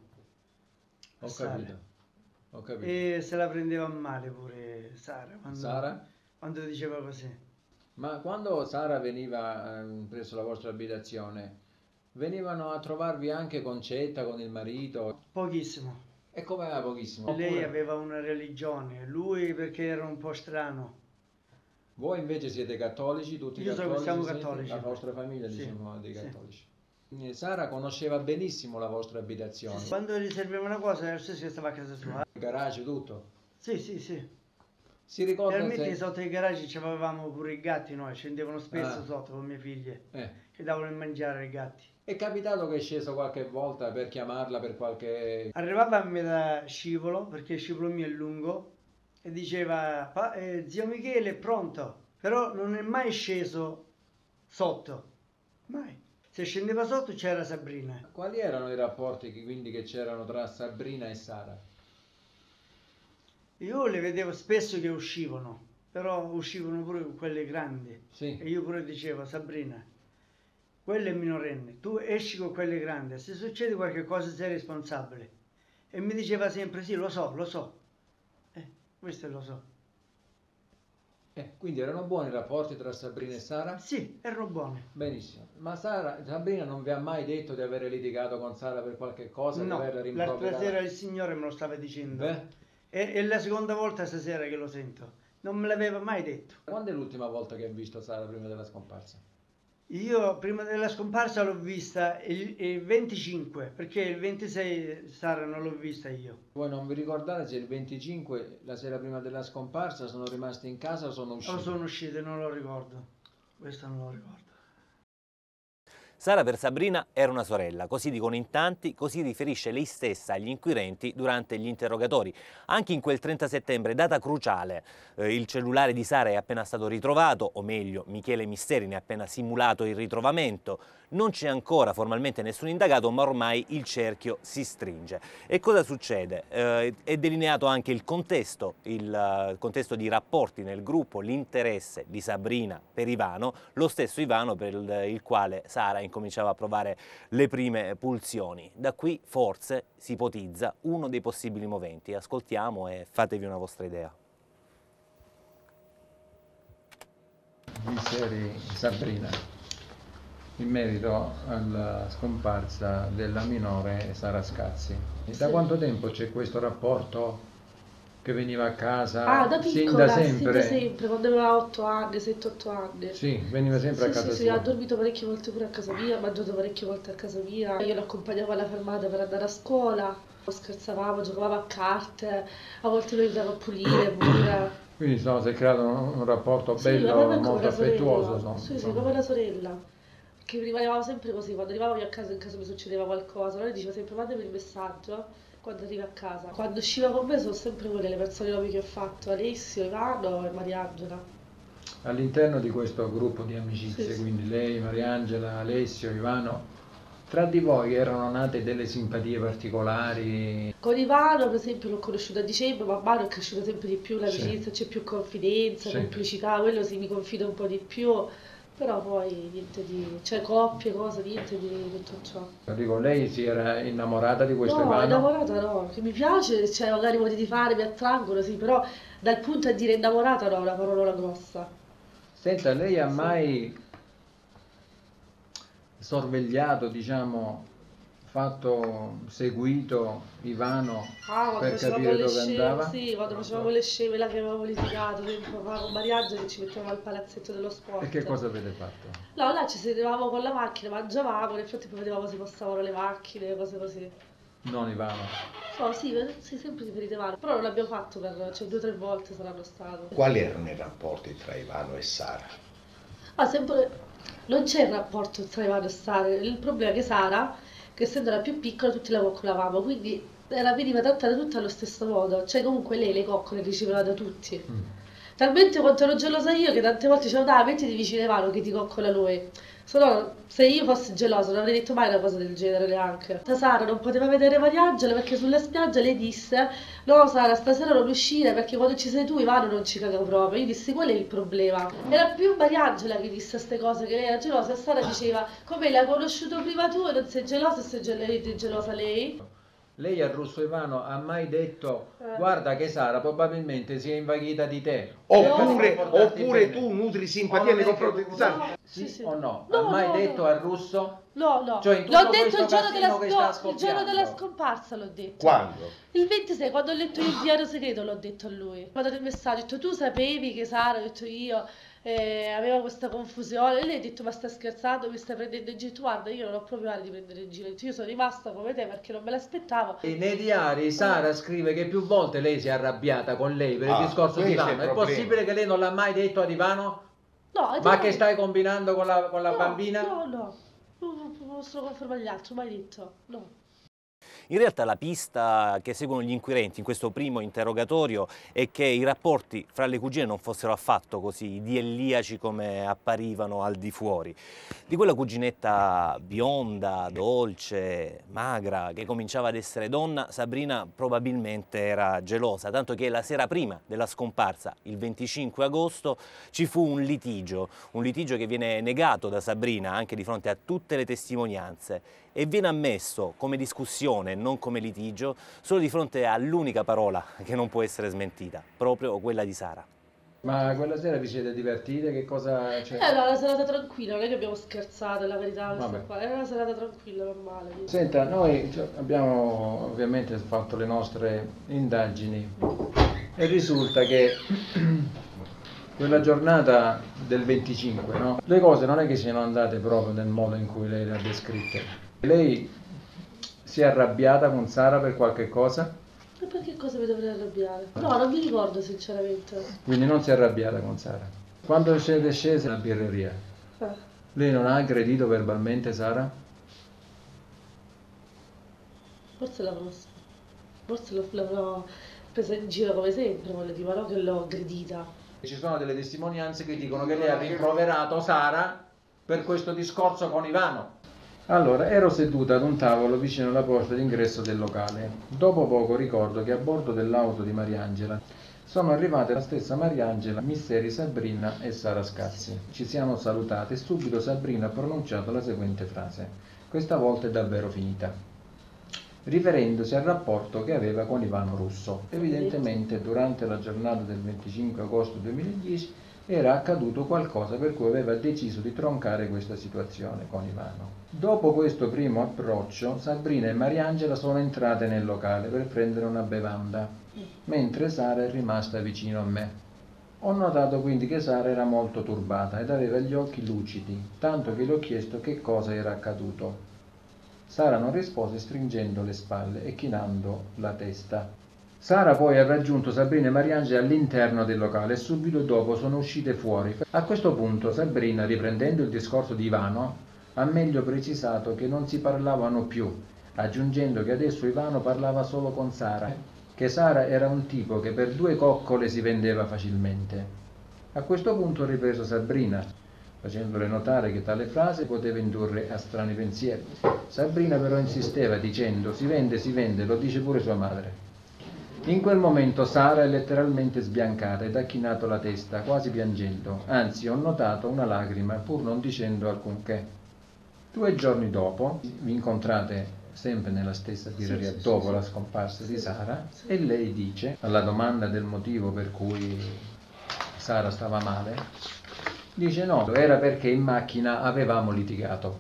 Speaker 8: Ho capito. Ho capito.
Speaker 11: E se la prendeva male pure Sara quando,
Speaker 8: Sara?
Speaker 11: quando diceva così.
Speaker 8: Ma quando Sara veniva eh, presso la vostra abitazione, venivano a trovarvi anche Concetta con il marito?
Speaker 11: Pochissimo.
Speaker 8: E come era pochissimo?
Speaker 11: Lei
Speaker 8: Oppure...
Speaker 11: aveva una religione, lui perché era un po' strano.
Speaker 8: Voi invece siete cattolici, tutti
Speaker 11: Io
Speaker 8: cattolici?
Speaker 11: Io siamo
Speaker 8: siete?
Speaker 11: cattolici.
Speaker 8: La vostra famiglia,
Speaker 11: sì,
Speaker 8: diciamo, dei
Speaker 11: sì.
Speaker 8: cattolici. Sara conosceva benissimo la vostra abitazione.
Speaker 11: Sì, quando gli serviva una cosa era lo stesso che stava a casa sua.
Speaker 8: Il garage, tutto?
Speaker 11: Sì, sì, sì.
Speaker 8: Si ricorda
Speaker 11: Realmente
Speaker 8: se...
Speaker 11: sotto i garaggi ci avevamo pure i gatti noi, scendevano spesso
Speaker 8: ah.
Speaker 11: sotto con mie figlie,
Speaker 8: eh.
Speaker 11: che davano il mangiare ai gatti.
Speaker 8: È capitato che è sceso qualche volta per chiamarla per qualche...
Speaker 11: Arrivava a me da scivolo, perché il scivolo mio è lungo, e diceva, eh, zio Michele è pronto, però non è mai sceso sotto, mai. Se scendeva sotto c'era Sabrina.
Speaker 8: Quali erano i rapporti che, quindi che c'erano tra Sabrina e Sara?
Speaker 11: Io le vedevo spesso che uscivano, però uscivano pure quelle grandi.
Speaker 8: Sì.
Speaker 11: E io pure dicevo, Sabrina, quella è minorenne, tu esci con quelle grandi, se succede qualche cosa sei responsabile. E mi diceva sempre, sì, lo so, lo so. Eh, questo lo so.
Speaker 8: Eh, quindi erano buoni i rapporti tra Sabrina e Sara?
Speaker 11: Sì, erano buoni.
Speaker 8: Benissimo. Ma Sara, Sabrina non vi ha mai detto di avere litigato con Sara per qualche cosa?
Speaker 11: No,
Speaker 8: di averla
Speaker 11: l'altra
Speaker 8: rimproverata?
Speaker 11: sera il signore me lo stava dicendo.
Speaker 8: Beh.
Speaker 11: E, è la seconda volta stasera che lo sento. Non me l'aveva mai detto.
Speaker 8: Quando è l'ultima volta che hai visto Sara prima della scomparsa?
Speaker 11: Io prima della scomparsa l'ho vista il, il venticinque, perché il ventisei Sara non l'ho vista io.
Speaker 8: Voi non vi ricordate se il venticinque, la sera prima della scomparsa, sono rimasti in casa o sono usciti?
Speaker 11: O sono uscite, non lo ricordo. Questo non lo ricordo.
Speaker 13: Sara per Sabrina era una sorella, così dicono in tanti, così riferisce lei stessa agli inquirenti durante gli interrogatori. Anche in quel trenta settembre, data cruciale, eh, il cellulare di Sara è appena stato ritrovato, o meglio Michele Misseri ne ha appena simulato il ritrovamento. Non c'è ancora formalmente nessun indagato, ma ormai il cerchio si stringe. E cosa succede? Eh, è delineato anche il contesto, il uh, contesto di rapporti nel gruppo, l'interesse di Sabrina per Ivano, lo stesso Ivano per il, il quale Sara incominciava a provare le prime pulsioni. Da qui forse si ipotizza uno dei possibili moventi. Ascoltiamo e fatevi una vostra idea.
Speaker 8: Misseri, Sabrina. in merito alla scomparsa della minore Sara Scazzi. Da quanto tempo c'è questo rapporto che veniva a casa?
Speaker 7: Ah, da
Speaker 8: sin
Speaker 7: piccola,
Speaker 8: da sempre?
Speaker 7: sin da sempre, quando aveva otto anni, sette otto anni.
Speaker 8: Sì, veniva sempre
Speaker 7: Sì,
Speaker 8: a casa
Speaker 7: sì, sì,
Speaker 8: sua.
Speaker 7: ha dormito parecchie volte pure a casa mia, ha mangiato parecchie volte a casa mia. Io lo accompagnavo alla fermata per andare a scuola, scherzavamo, giocavamo a carte, a volte mi aiutava a pulire pure.
Speaker 8: Quindi insomma, si è creato un, un rapporto
Speaker 7: Sì,
Speaker 8: bello,
Speaker 7: ma proprio come
Speaker 8: molto
Speaker 7: una sorella.
Speaker 8: affettuoso. Insomma.
Speaker 7: Sì, sì, come una sorella. Perché rimanevamo sempre così, quando arrivavo io a casa in caso mi succedeva qualcosa, lei diceva sempre mandami il messaggio quando arrivi a casa. Quando usciva con me sono sempre quelle le persone nuove che ho fatto, Alessio, Ivano e Mariangela.
Speaker 8: All'interno di questo gruppo di amicizie,
Speaker 7: Sì, sì.
Speaker 8: quindi lei, Mariangela, Alessio, Ivano, tra di voi erano nate delle simpatie particolari?
Speaker 7: Con Ivano per esempio l'ho conosciuto a dicembre, man mano è cresciuta sempre di più l'amicizia,
Speaker 8: Sì.
Speaker 7: c'è più confidenza,
Speaker 8: Sì.
Speaker 7: complicità, quello si mi confida un po' di più, però poi niente di, cioè coppie, cose, niente di tutto ciò.
Speaker 8: Dico, lei si era innamorata di questo
Speaker 7: No,
Speaker 8: Ivano?
Speaker 7: innamorata no, che mi piace, cioè magari modi di fare mi attraggono, sì, però dal punto a dire innamorata no, è una parola grossa.
Speaker 8: Senta, lei ha mai sorvegliato, diciamo, fatto, seguito Ivano
Speaker 7: Ah, quando
Speaker 8: per
Speaker 7: facevamo
Speaker 8: capire
Speaker 7: le
Speaker 8: dove
Speaker 7: sceme,
Speaker 8: andava?
Speaker 7: sì, quando facevamo le sceme là che avevamo litigato, sempre con Mariangela che ci mettevamo al palazzetto dello sport.
Speaker 8: E che cosa avete fatto?
Speaker 7: No, là ci sedevamo con la macchina, mangiavamo, nel frattempo vedevamo se passavano le macchine, cose così.
Speaker 8: Non Ivano.
Speaker 7: No, sì, sì, sempre riferite male, però non l'abbiamo fatto per, cioè due o tre volte saranno stato.
Speaker 9: Quali erano i rapporti tra Ivano e Sara?
Speaker 7: Ah, sempre, non c'è il rapporto tra Ivano e Sara, il problema è che Sara, che essendo la più piccola, tutti la coccolavamo, quindi era, veniva trattata tutta allo stesso modo, cioè comunque lei le coccole le riceveva da tutti.
Speaker 8: Mm.
Speaker 7: Talmente quanto ero gelosa io che tante volte dicevo dai mettiti vicino a Ivano che ti coccola lui. Se no, se io fossi gelosa non avrei detto mai una cosa del genere neanche. Sara non poteva vedere Mariangela perché sulla spiaggia le disse no Sara stasera non uscire perché quando ci sei tu Ivano non ci caga proprio. Io dissi qual è il problema? Era più Mariangela che disse queste cose, che lei era gelosa e Sara diceva come l'hai conosciuto prima tu e non sei gelosa e sei gel- gelosa lei?
Speaker 8: Lei a Russo Ivano ha mai detto
Speaker 7: Eh.
Speaker 8: guarda che Sara probabilmente si è invaghita di te?
Speaker 9: Oppure,
Speaker 8: Per portarti
Speaker 9: oppure
Speaker 8: bene.
Speaker 9: tu nutri
Speaker 8: O
Speaker 9: simpatia
Speaker 8: non
Speaker 9: nei
Speaker 8: è
Speaker 9: confronti
Speaker 8: che-
Speaker 9: di Sara?
Speaker 8: Sì,
Speaker 7: sì.
Speaker 8: o no?
Speaker 7: No,
Speaker 8: ha mai
Speaker 7: no,
Speaker 8: detto
Speaker 7: no.
Speaker 8: al Russo?
Speaker 7: No, no,
Speaker 8: Cioè, in tutto
Speaker 7: l'ho detto il
Speaker 8: questo
Speaker 7: giorno, della,
Speaker 8: casino che sta
Speaker 7: no, il giorno della
Speaker 8: scoppiando.
Speaker 7: scomparsa, l'ho detto.
Speaker 9: Quando?
Speaker 7: Il ventisei, quando ho letto il diario segreto, l'ho detto a lui. Mi ha dato il messaggio, ho detto tu sapevi che Sara, ho detto io, eh, aveva questa confusione. E lei ha detto ma stai scherzando, mi stai prendendo in giro? Guarda, io non ho proprio voglia di prendere in giro. Io sono rimasta come te perché non me l'aspettavo.
Speaker 8: E nei diari Sara scrive che più volte lei si è arrabbiata con lei per il
Speaker 9: Ah,
Speaker 8: discorso di
Speaker 9: questo è il
Speaker 8: Ivano. È
Speaker 9: problema.
Speaker 8: possibile che lei non l'ha mai detto ad Ivano?
Speaker 7: No,
Speaker 8: Ma
Speaker 7: Ivano-
Speaker 8: che stai combinando con la, con la
Speaker 7: no,
Speaker 8: bambina?
Speaker 7: No, no, non posso confermare gli altri, mai detto, no.
Speaker 13: In realtà la pista che seguono gli inquirenti in questo primo interrogatorio è che i rapporti fra le cugine non fossero affatto così idilliaci come apparivano al di fuori. Di quella cuginetta bionda, dolce, magra, che cominciava ad essere donna, Sabrina probabilmente era gelosa, tanto che la sera prima della scomparsa, il venticinque agosto, ci fu un litigio, un litigio che viene negato da Sabrina anche di fronte a tutte le testimonianze e viene ammesso come discussione, non come litigio, solo di fronte all'unica parola che non può essere smentita, proprio quella di Sara.
Speaker 8: Ma quella sera vi siete divertite? Che cosa c'è?
Speaker 7: Eh, era una serata tranquilla, non è che abbiamo scherzato, è la verità, questa
Speaker 8: Vabbè.
Speaker 7: qua. Era una serata tranquilla, normale.
Speaker 8: Senta, noi cioè, abbiamo ovviamente fatto le nostre indagini e risulta che quella giornata del venticinque, no? Le cose non è che siano andate proprio nel modo in cui lei le ha descritte. Lei si è arrabbiata con Sara per qualche cosa?
Speaker 7: E perché cosa mi dovrei arrabbiare? No, non mi ricordo sinceramente.
Speaker 8: Quindi non si è arrabbiata con Sara. Quando siete scese alla birreria,
Speaker 7: Eh,
Speaker 8: lei non ha aggredito verbalmente Sara?
Speaker 7: forse l'avrò, forse l'ho- l'avrò presa in giro come sempre, voglio dire, ma non che l'ho aggredita.
Speaker 8: Ci sono delle testimonianze che dicono che lei ha rimproverato Sara per questo discorso con Ivano. Allora, ero seduta ad un tavolo vicino alla porta d'ingresso del locale. Dopo poco ricordo che a bordo dell'auto di Mariangela sono arrivate la stessa Mariangela, Misteri Sabrina e Sara Scazzi. Ci siamo salutate e subito Sabrina ha pronunciato la seguente frase: questa volta è davvero finita, riferendosi al rapporto che aveva con Ivano Russo. Evidentemente durante la giornata del venticinque agosto duemiladieci era accaduto qualcosa per cui aveva deciso di troncare questa situazione con Ivano. Dopo questo primo approccio, Sabrina e Mariangela sono entrate nel locale per prendere una bevanda, mentre Sara è rimasta vicino a me. Ho notato quindi che Sara era molto turbata ed aveva gli occhi lucidi, tanto che le ho chiesto che cosa era accaduto. Sara non rispose stringendo le spalle e chinando la testa. Sara poi ha raggiunto Sabrina e Mariangela all'interno del locale e subito dopo sono uscite fuori. A questo punto Sabrina, riprendendo il discorso di Ivano, ha meglio precisato che non si parlavano più, aggiungendo che adesso Ivano parlava solo con Sara, che Sara era un tipo che per due coccole si vendeva facilmente. A questo punto ha ripreso Sabrina, facendole notare che tale frase poteva indurre a strani pensieri. Sabrina però insisteva dicendo si vende, si vende, lo dice pure sua madre. In quel momento Sara è letteralmente sbiancata ed ha chinato la testa, quasi piangendo, anzi ho notato una lacrima pur non dicendo alcunché. Due giorni dopo vi incontrate sempre nella stessa birreria sì, sì, dopo sì, la scomparsa sì, di Sara sì. E lei dice, alla domanda del motivo per cui Sara stava male, dice no, era perché in macchina avevamo litigato.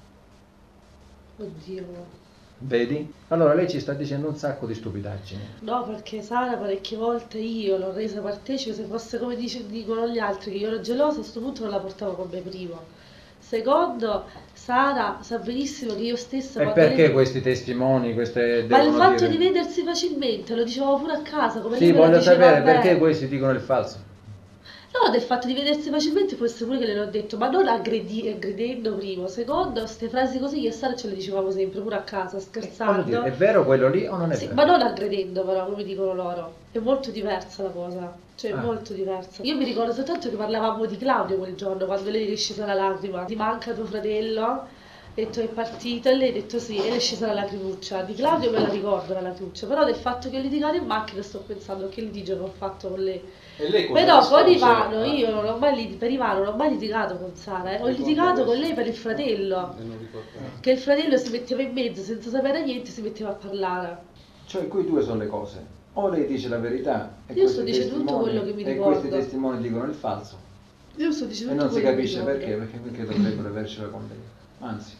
Speaker 7: Oddio.
Speaker 8: Vedi? Allora lei ci sta dicendo un sacco di stupidaggini.
Speaker 7: No, perché Sara parecchie volte io l'ho resa partecipe, se fosse come dice, dicono gli altri che io ero gelosa, a questo punto non la portavo con me primo. Secondo, Sara sa benissimo che io stessa...
Speaker 8: E perché lei... questi testimoni, queste...
Speaker 7: Ma il fatto
Speaker 8: dire...
Speaker 7: di vedersi facilmente, lo dicevo pure a casa, come
Speaker 8: sì,
Speaker 7: lei me
Speaker 8: voglio
Speaker 7: lo diceva
Speaker 8: sapere
Speaker 7: a me.
Speaker 8: Perché questi dicono il falso.
Speaker 7: No, del fatto di vedersi facilmente può essere pure che le l'ho detto, ma non aggredi aggredendo primo. Secondo, queste frasi così io e Sara ce le dicevamo sempre, pure a casa, scherzando.
Speaker 8: Dire, è vero quello lì o non è
Speaker 7: sì,
Speaker 8: vero?
Speaker 7: Ma non aggredendo però, come dicono loro. È molto diversa la cosa, cioè ah. molto diversa. Io mi ricordo soltanto che parlavamo di Claudio quel giorno, quando lei è scesa la lacrima. Ti manca tuo fratello? Ha detto è partito e lei ha detto sì, e le è scesa la lacrimuccia. Di Claudio me la ricordo la lacrimuccia, però del fatto che ho litigato in macchina sto pensando che litigio che ho fatto con lei.
Speaker 8: E lei
Speaker 7: però con Ivano, io non ho mai per Ivano non ho mai litigato con Sara, eh. ho litigato con lei per il fratello, che il fratello si metteva in mezzo senza sapere niente, si metteva a parlare.
Speaker 8: Cioè qui due sono le cose, o lei dice la verità e
Speaker 7: io sto dicendo tutto quello che mi
Speaker 8: e
Speaker 7: ricordo.
Speaker 8: Questi testimoni dicono il falso.
Speaker 7: Io sto dicendo
Speaker 8: e non
Speaker 7: tutto
Speaker 8: si capisce
Speaker 7: perché,
Speaker 8: perché, perché dovrebbero avercela con lei, anzi.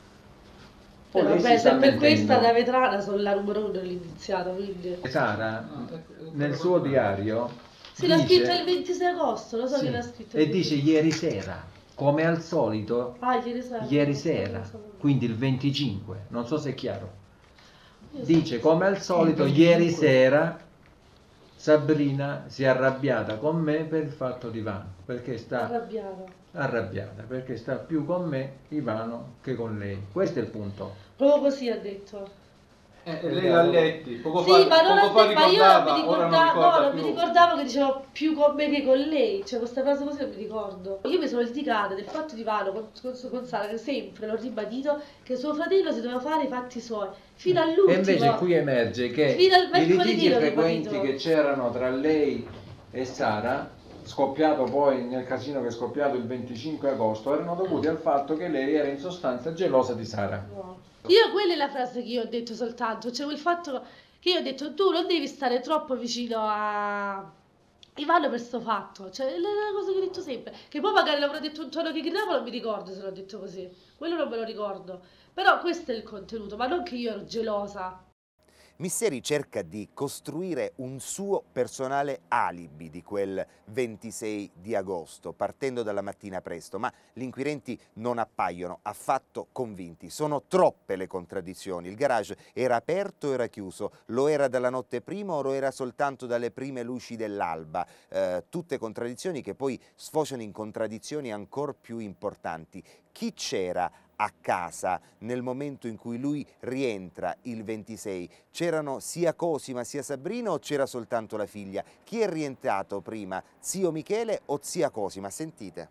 Speaker 7: Poi vabbè, se per questa da vetrana sono la numero uno l'iniziato, quindi...
Speaker 8: Sara, nel suo diario...
Speaker 7: Sì, l'ha scritto il ventisei agosto, lo so sì, che l'ha scritto.
Speaker 8: E dice ieri sera, come al solito,
Speaker 7: ah, ieri sera,
Speaker 8: ieri sera quindi il venticinque, non so se è chiaro. Io dice so. Come al solito ieri sera Sabrina si è arrabbiata con me per il fatto di Ivano, perché sta
Speaker 7: arrabbiata.
Speaker 8: arrabbiata, perché sta più con me Ivano che con lei. Questo è il punto.
Speaker 7: Proprio così ha detto.
Speaker 14: Eh, lei l'ha letti, poco
Speaker 7: sì,
Speaker 14: fa,
Speaker 7: ma, non
Speaker 14: poco fa
Speaker 7: ma io non mi ricordavo, no, non
Speaker 14: più.
Speaker 7: mi ricordavo che dicevo più con me che con lei, cioè questa frase così non mi ricordo. Io mi sono litigata del fatto di Ivano con, con, con Sara, che sempre l'ho ribadito, che suo fratello si doveva fare i fatti suoi, fino all'ultimo.
Speaker 8: E invece qui emerge che i litigi frequenti che c'erano tra lei e Sara, scoppiato poi nel casino che è scoppiato il venticinque agosto, erano dovuti al fatto che lei era in sostanza gelosa di Sara.
Speaker 7: No. Io quella è la frase che io ho detto soltanto, cioè quel fatto che io ho detto tu non devi stare troppo vicino a Ivano per sto fatto, cioè è la cosa che ho detto sempre, che poi magari l'avrò detto un tono che gridavo, non mi ricordo se l'ho detto così, quello non me lo ricordo, però questo è il contenuto, ma non che io ero gelosa.
Speaker 4: Misseri cerca di costruire un suo personale alibi di quel ventisei di agosto, partendo dalla mattina presto, ma gli inquirenti non appaiono affatto convinti. Sono troppe le contraddizioni. Il garage era aperto o era chiuso? Lo era dalla notte prima o lo era soltanto dalle prime luci dell'alba? Eh, tutte contraddizioni che poi sfociano in contraddizioni ancora più importanti. Chi c'era a casa nel momento in cui lui rientra il ventisei? C'erano sia Cosima sia Sabrina o c'era soltanto la figlia? Chi è rientrato prima, zio Michele o zia Cosima? Sentite.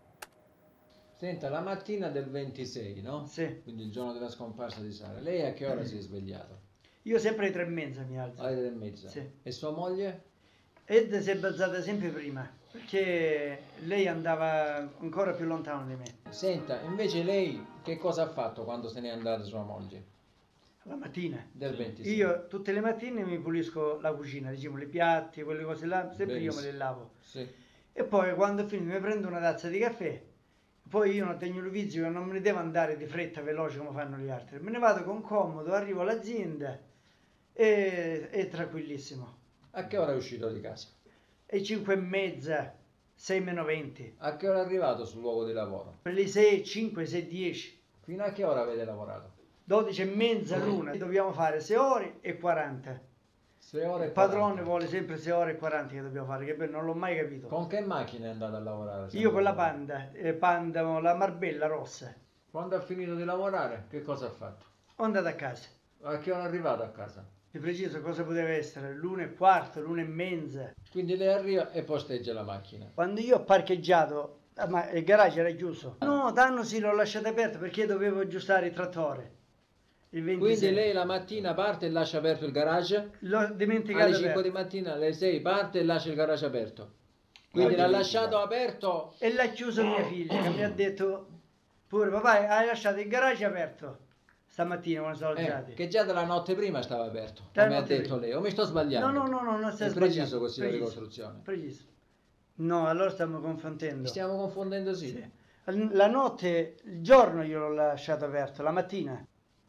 Speaker 8: Senta, la mattina del ventisei, no?
Speaker 11: Sì.
Speaker 8: Quindi il giorno della scomparsa di Sara. Lei a che ora si è svegliato?
Speaker 11: Io sempre alle tre e mezza mi alzo.
Speaker 8: Alle tre e mezza?
Speaker 11: Sì.
Speaker 8: E sua moglie?
Speaker 11: Ed si è alzata sempre prima, perché lei andava ancora più lontano di me.
Speaker 8: Senta, invece lei che cosa ha fatto quando se n'è andata sua moglie?
Speaker 11: La mattina.
Speaker 8: Del ventisei.
Speaker 11: Io tutte le mattine mi pulisco la cucina, diciamo, le piatti, quelle cose là, sempre io me le lavo.
Speaker 8: Sì.
Speaker 11: E poi quando finisco mi prendo una tazza di caffè, poi io non tengo il vizio che non me ne devo andare di fretta veloce come fanno gli altri, me ne vado con comodo, arrivo all'azienda e è tranquillissimo.
Speaker 8: A che ora è uscito di casa?
Speaker 11: E cinque e mezza, sei meno venti.
Speaker 8: A che ora è arrivato sul luogo di lavoro?
Speaker 11: Per le sei, cinque, sei, dieci.
Speaker 8: Fino a che ora avete lavorato?
Speaker 11: dodici e mezza l'una. Dobbiamo fare sei ore e quaranta.
Speaker 8: sei ore e
Speaker 11: Il
Speaker 8: quaranta.
Speaker 11: padrone vuole sempre sei ore e quaranta che dobbiamo fare, che poi non l'ho mai capito.
Speaker 8: Con che macchina è andato a lavorare?
Speaker 11: Io con la Panda, eh, Panda, la Marbella rossa.
Speaker 8: Quando ha finito di lavorare, che cosa ha fatto?
Speaker 11: Ho andato a casa.
Speaker 8: A che ora è arrivato a casa?
Speaker 11: Di preciso cosa poteva essere? L'una e quarto, l'una e mezza.
Speaker 8: Quindi lei arriva e posteggia la macchina.
Speaker 11: Quando io ho parcheggiato, ah, ma il garage era chiuso. No, danno sì, l'ho lasciato aperto perché dovevo aggiustare il trattore. Il ventisei.
Speaker 8: Quindi lei la mattina parte e lascia aperto il garage?
Speaker 11: L'ho dimenticato
Speaker 8: alle cinque
Speaker 11: aperto.
Speaker 8: di mattina, alle sei parte e lascia il garage aperto. Quindi l'ha lasciato aperto.
Speaker 11: E l'ha chiuso mia figlia che mi ha detto pure papà hai lasciato il garage aperto stamattina quando sono alzati.
Speaker 8: Eh, che già dalla notte prima stava aperto,
Speaker 11: Da
Speaker 8: come ha
Speaker 11: notte
Speaker 8: detto
Speaker 11: prima.
Speaker 8: lei. O mi sto sbagliando?
Speaker 11: No, no, no, no, non stai
Speaker 8: È
Speaker 11: sbagliando.
Speaker 8: preciso così
Speaker 11: Preciso,
Speaker 8: la ricostruzione.
Speaker 11: Preciso. No, allora stiamo confondendo.
Speaker 8: Stiamo confondendo sì.
Speaker 11: Sì. La notte, il giorno io l'ho lasciato aperto, la mattina.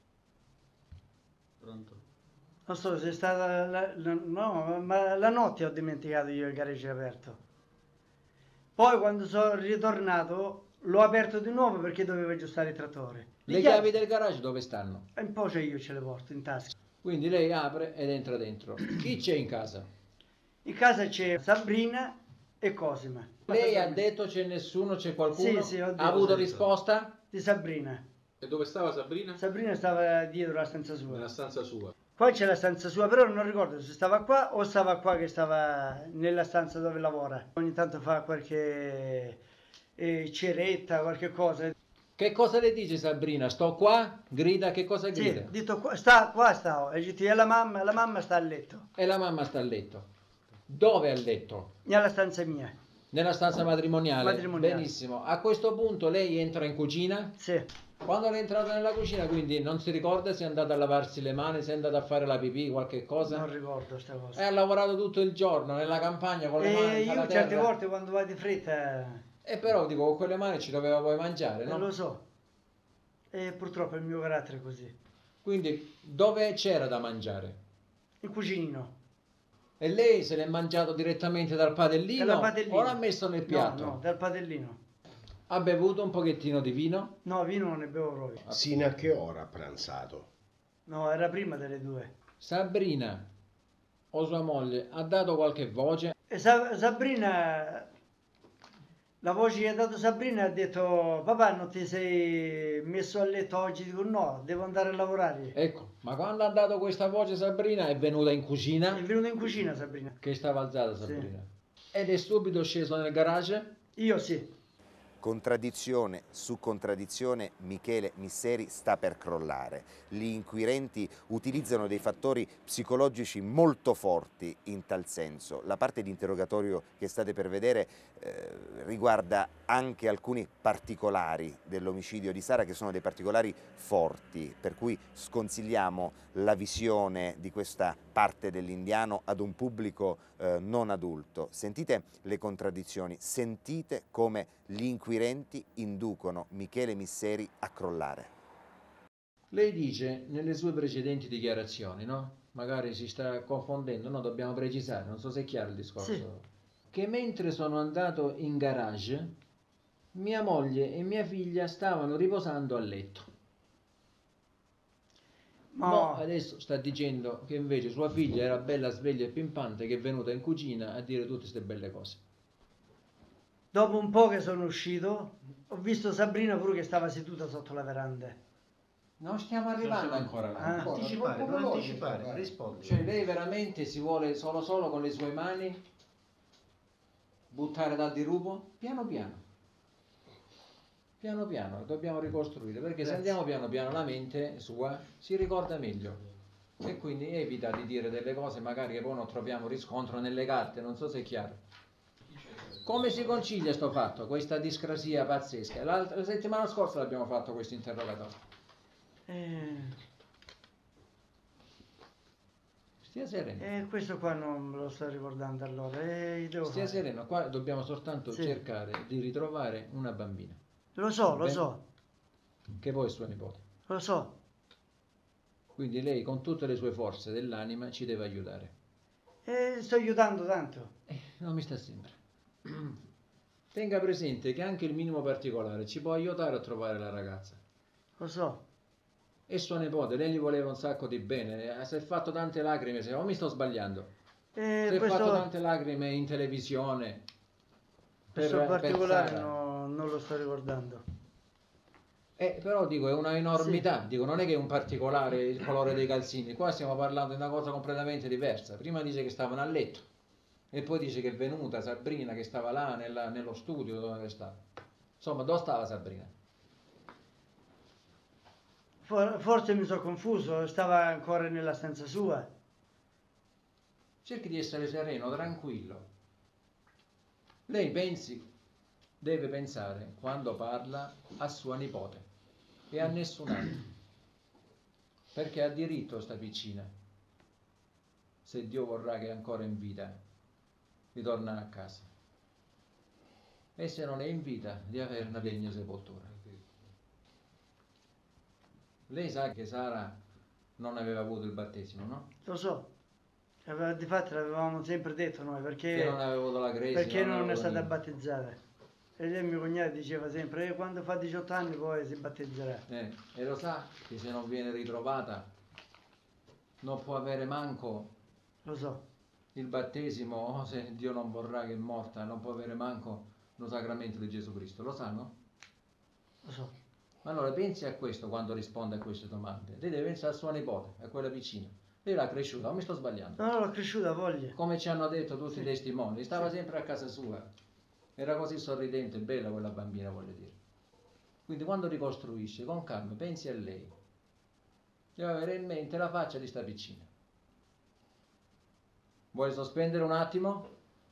Speaker 2: Pronto?
Speaker 11: Non so se è stata la, la- no, ma la notte ho dimenticato io il garage aperto. Poi quando sono ritornato l'ho aperto di nuovo perché dovevo aggiustare il trattore.
Speaker 8: Le chiavi del garage dove stanno?
Speaker 11: E un po' c'è io ce le porto in tasca.
Speaker 8: Quindi lei apre ed entra dentro. Chi c'è in casa?
Speaker 11: In casa c'è Sabrina e Cosima.
Speaker 8: Lei ha detto c'è nessuno, c'è qualcuno?
Speaker 11: Sì, sì, ho detto
Speaker 8: ha avuto
Speaker 11: sì.
Speaker 8: risposta?
Speaker 11: Di Sabrina.
Speaker 14: E dove stava Sabrina?
Speaker 11: Sabrina stava dietro la stanza sua.
Speaker 14: Nella stanza sua.
Speaker 11: Poi c'è la stanza sua, però non ricordo se stava qua o stava qua che stava nella stanza dove lavora. Ogni tanto fa qualche eh, ceretta, qualche cosa.
Speaker 8: Che cosa le dice Sabrina? Sto qua? Grida, che cosa
Speaker 11: Sì,
Speaker 8: grida?
Speaker 11: detto qua, sta, qua stavo, e dici, e la mamma, la mamma sta a letto,
Speaker 8: E la mamma sta a letto. Dove a letto?
Speaker 11: nella stanza mia.
Speaker 8: Nella stanza matrimoniale?
Speaker 11: Matrimoniale.
Speaker 8: Benissimo. A questo punto lei entra in cucina?
Speaker 11: Sì.
Speaker 8: Quando lei è entrata nella cucina, quindi non si ricorda se è andata a lavarsi le mani, se è andata a fare la pipì, qualche cosa?
Speaker 11: Non ricordo sta cosa.
Speaker 8: E ha lavorato tutto il giorno nella campagna con le mani
Speaker 11: E
Speaker 8: tra la
Speaker 11: io certe
Speaker 8: terra.
Speaker 11: volte quando vai di fretta,
Speaker 8: E però dico, con quelle mani ci doveva poi mangiare,
Speaker 11: non
Speaker 8: no?
Speaker 11: lo so. E purtroppo il mio carattere è così.
Speaker 8: Quindi dove c'era da mangiare?
Speaker 11: Il cucinino.
Speaker 8: E lei se l'è mangiato direttamente dal padellino,
Speaker 11: Dal padellino.
Speaker 8: o l'ha messo nel piatto?
Speaker 11: No, no, dal padellino.
Speaker 8: Ha bevuto un pochettino di vino?
Speaker 11: No, vino non ne bevo proprio.
Speaker 9: Sino a che ora ha pranzato?
Speaker 11: No, era prima delle due.
Speaker 8: Sabrina o sua moglie ha dato qualche voce?
Speaker 11: E Sa- Sabrina, la voce che ha dato Sabrina ha detto papà non ti sei messo a letto oggi? Dico no, devo andare a lavorare.
Speaker 8: Ecco, ma quando ha dato questa voce Sabrina è venuta in cucina?
Speaker 11: È venuta in cucina Sabrina.
Speaker 8: Che stava alzata Sabrina. Ed è subito sceso nel garage?
Speaker 11: Io sì.
Speaker 4: Contraddizione su contraddizione, Michele Misseri sta per crollare. Gli inquirenti utilizzano dei fattori psicologici molto forti in tal senso. La parte di interrogatorio che state per vedere eh, riguarda anche alcuni particolari dell'omicidio di Sara, che sono dei particolari forti, per cui sconsigliamo la visione di questa parte dell'indiano ad un pubblico eh, non adulto. Sentite le contraddizioni, sentite come gli inquirenti inducono Michele Misseri a crollare.
Speaker 8: Lei dice nelle sue precedenti dichiarazioni, no? Magari si sta confondendo, no? Dobbiamo precisare, non so se è chiaro il discorso.
Speaker 11: Sì.
Speaker 8: Che mentre sono andato in garage, mia moglie e mia figlia stavano riposando a letto.
Speaker 11: Ma
Speaker 8: Mo adesso sta dicendo che invece sua figlia era bella, sveglia e pimpante, che è venuta in cucina a dire tutte queste belle cose.
Speaker 11: dopo un po' che sono uscito, ho visto Sabrina pure che stava seduta sotto la veranda.
Speaker 8: Non stiamo arrivando ancora là.
Speaker 11: Ah.
Speaker 8: Poco,
Speaker 11: Anticipare,
Speaker 8: poco,
Speaker 11: non
Speaker 8: poco,
Speaker 11: anticipare,
Speaker 8: vai.
Speaker 11: rispondi.
Speaker 8: Cioè lei veramente si vuole solo solo con le sue mani buttare dal dirupo? Piano piano. Piano piano, dobbiamo ricostruire, perché se
Speaker 11: Grazie.
Speaker 8: andiamo piano piano la mente sua si ricorda meglio. E quindi evita di dire delle cose magari che poi non troviamo riscontro nelle carte, non so se è chiaro. Come si concilia sto fatto, questa discrasia pazzesca? L'altra- la settimana scorsa l'abbiamo fatto questo interrogatorio.
Speaker 11: Eh,
Speaker 8: Stia sereno.
Speaker 11: E questo qua non me lo sto ricordando allora. E devo
Speaker 8: Stia
Speaker 11: fare.
Speaker 8: sereno, qua dobbiamo soltanto
Speaker 11: Sì.
Speaker 8: cercare di ritrovare una bambina.
Speaker 11: Lo so, lo
Speaker 8: Beh,
Speaker 11: so,
Speaker 8: Che poi è sua nipote.
Speaker 11: lo so.
Speaker 8: Quindi lei con tutte le sue forze dell'anima ci deve aiutare.
Speaker 11: E sto aiutando tanto.
Speaker 8: Non mi sta sempre. Tenga presente che anche il minimo particolare ci può aiutare a trovare la ragazza.
Speaker 11: Lo so.
Speaker 8: E sua nipote, lei gli voleva un sacco di bene, si è fatto tante lacrime, se o mi sto sbagliando.
Speaker 11: E
Speaker 8: si è
Speaker 11: questo,
Speaker 8: fatto tante lacrime in televisione. Per,
Speaker 11: questo
Speaker 8: per
Speaker 11: particolare
Speaker 8: Sara.
Speaker 11: no- non lo sto ricordando.
Speaker 8: Eh, però dico, è una enormità, dico, non è che è un particolare il colore dei calzini, qua stiamo parlando di una cosa completamente diversa. Prima dice che stavano a letto e poi dice che è venuta Sabrina che stava là nella- nello studio dove stava. Insomma, dove stava Sabrina?
Speaker 11: For- forse mi sono confuso, stava ancora nella stanza sua.
Speaker 8: Cerchi di essere sereno, tranquillo. Lei pensi, deve pensare quando parla a sua nipote e a nessun altro, perché ha diritto sta piccina, se Dio vorrà che è ancora in vita, di tornare a casa, e se non è in vita di avere una degna sepoltura. Lei sa che Sara non aveva avuto il battesimo, no?
Speaker 11: Lo so. Aveva- Difatti l'avevamo sempre detto noi, perché,
Speaker 8: Che non aveva avuto la crisi,
Speaker 11: perché non,
Speaker 8: aveva
Speaker 11: è stata
Speaker 8: niente.
Speaker 11: battezzata. E lei, mio cognato, diceva sempre, "Eh, quando fa diciotto anni poi si battezzerà."
Speaker 8: Eh, e lo sa che se non viene ritrovata non può avere manco
Speaker 11: Lo so.
Speaker 8: il battesimo, o se Dio non vorrà che è morta, non può avere manco lo sacramento di Gesù Cristo, lo sanno?
Speaker 11: Lo so.
Speaker 8: Allora pensi a questo quando risponde a queste domande. Lei deve pensare a sua nipote, a quella piccina. Lei l'ha cresciuta, o mi sto sbagliando?
Speaker 11: No, l'ho cresciuta, a voglia.
Speaker 8: Come ci hanno detto tutti i testimoni, stava sempre a casa sua. Era così sorridente e bella quella bambina, voglio dire. Quindi quando ricostruisce, con calma, pensi a lei. Deve avere in mente la faccia di sta piccina. Vuoi sospendere un attimo?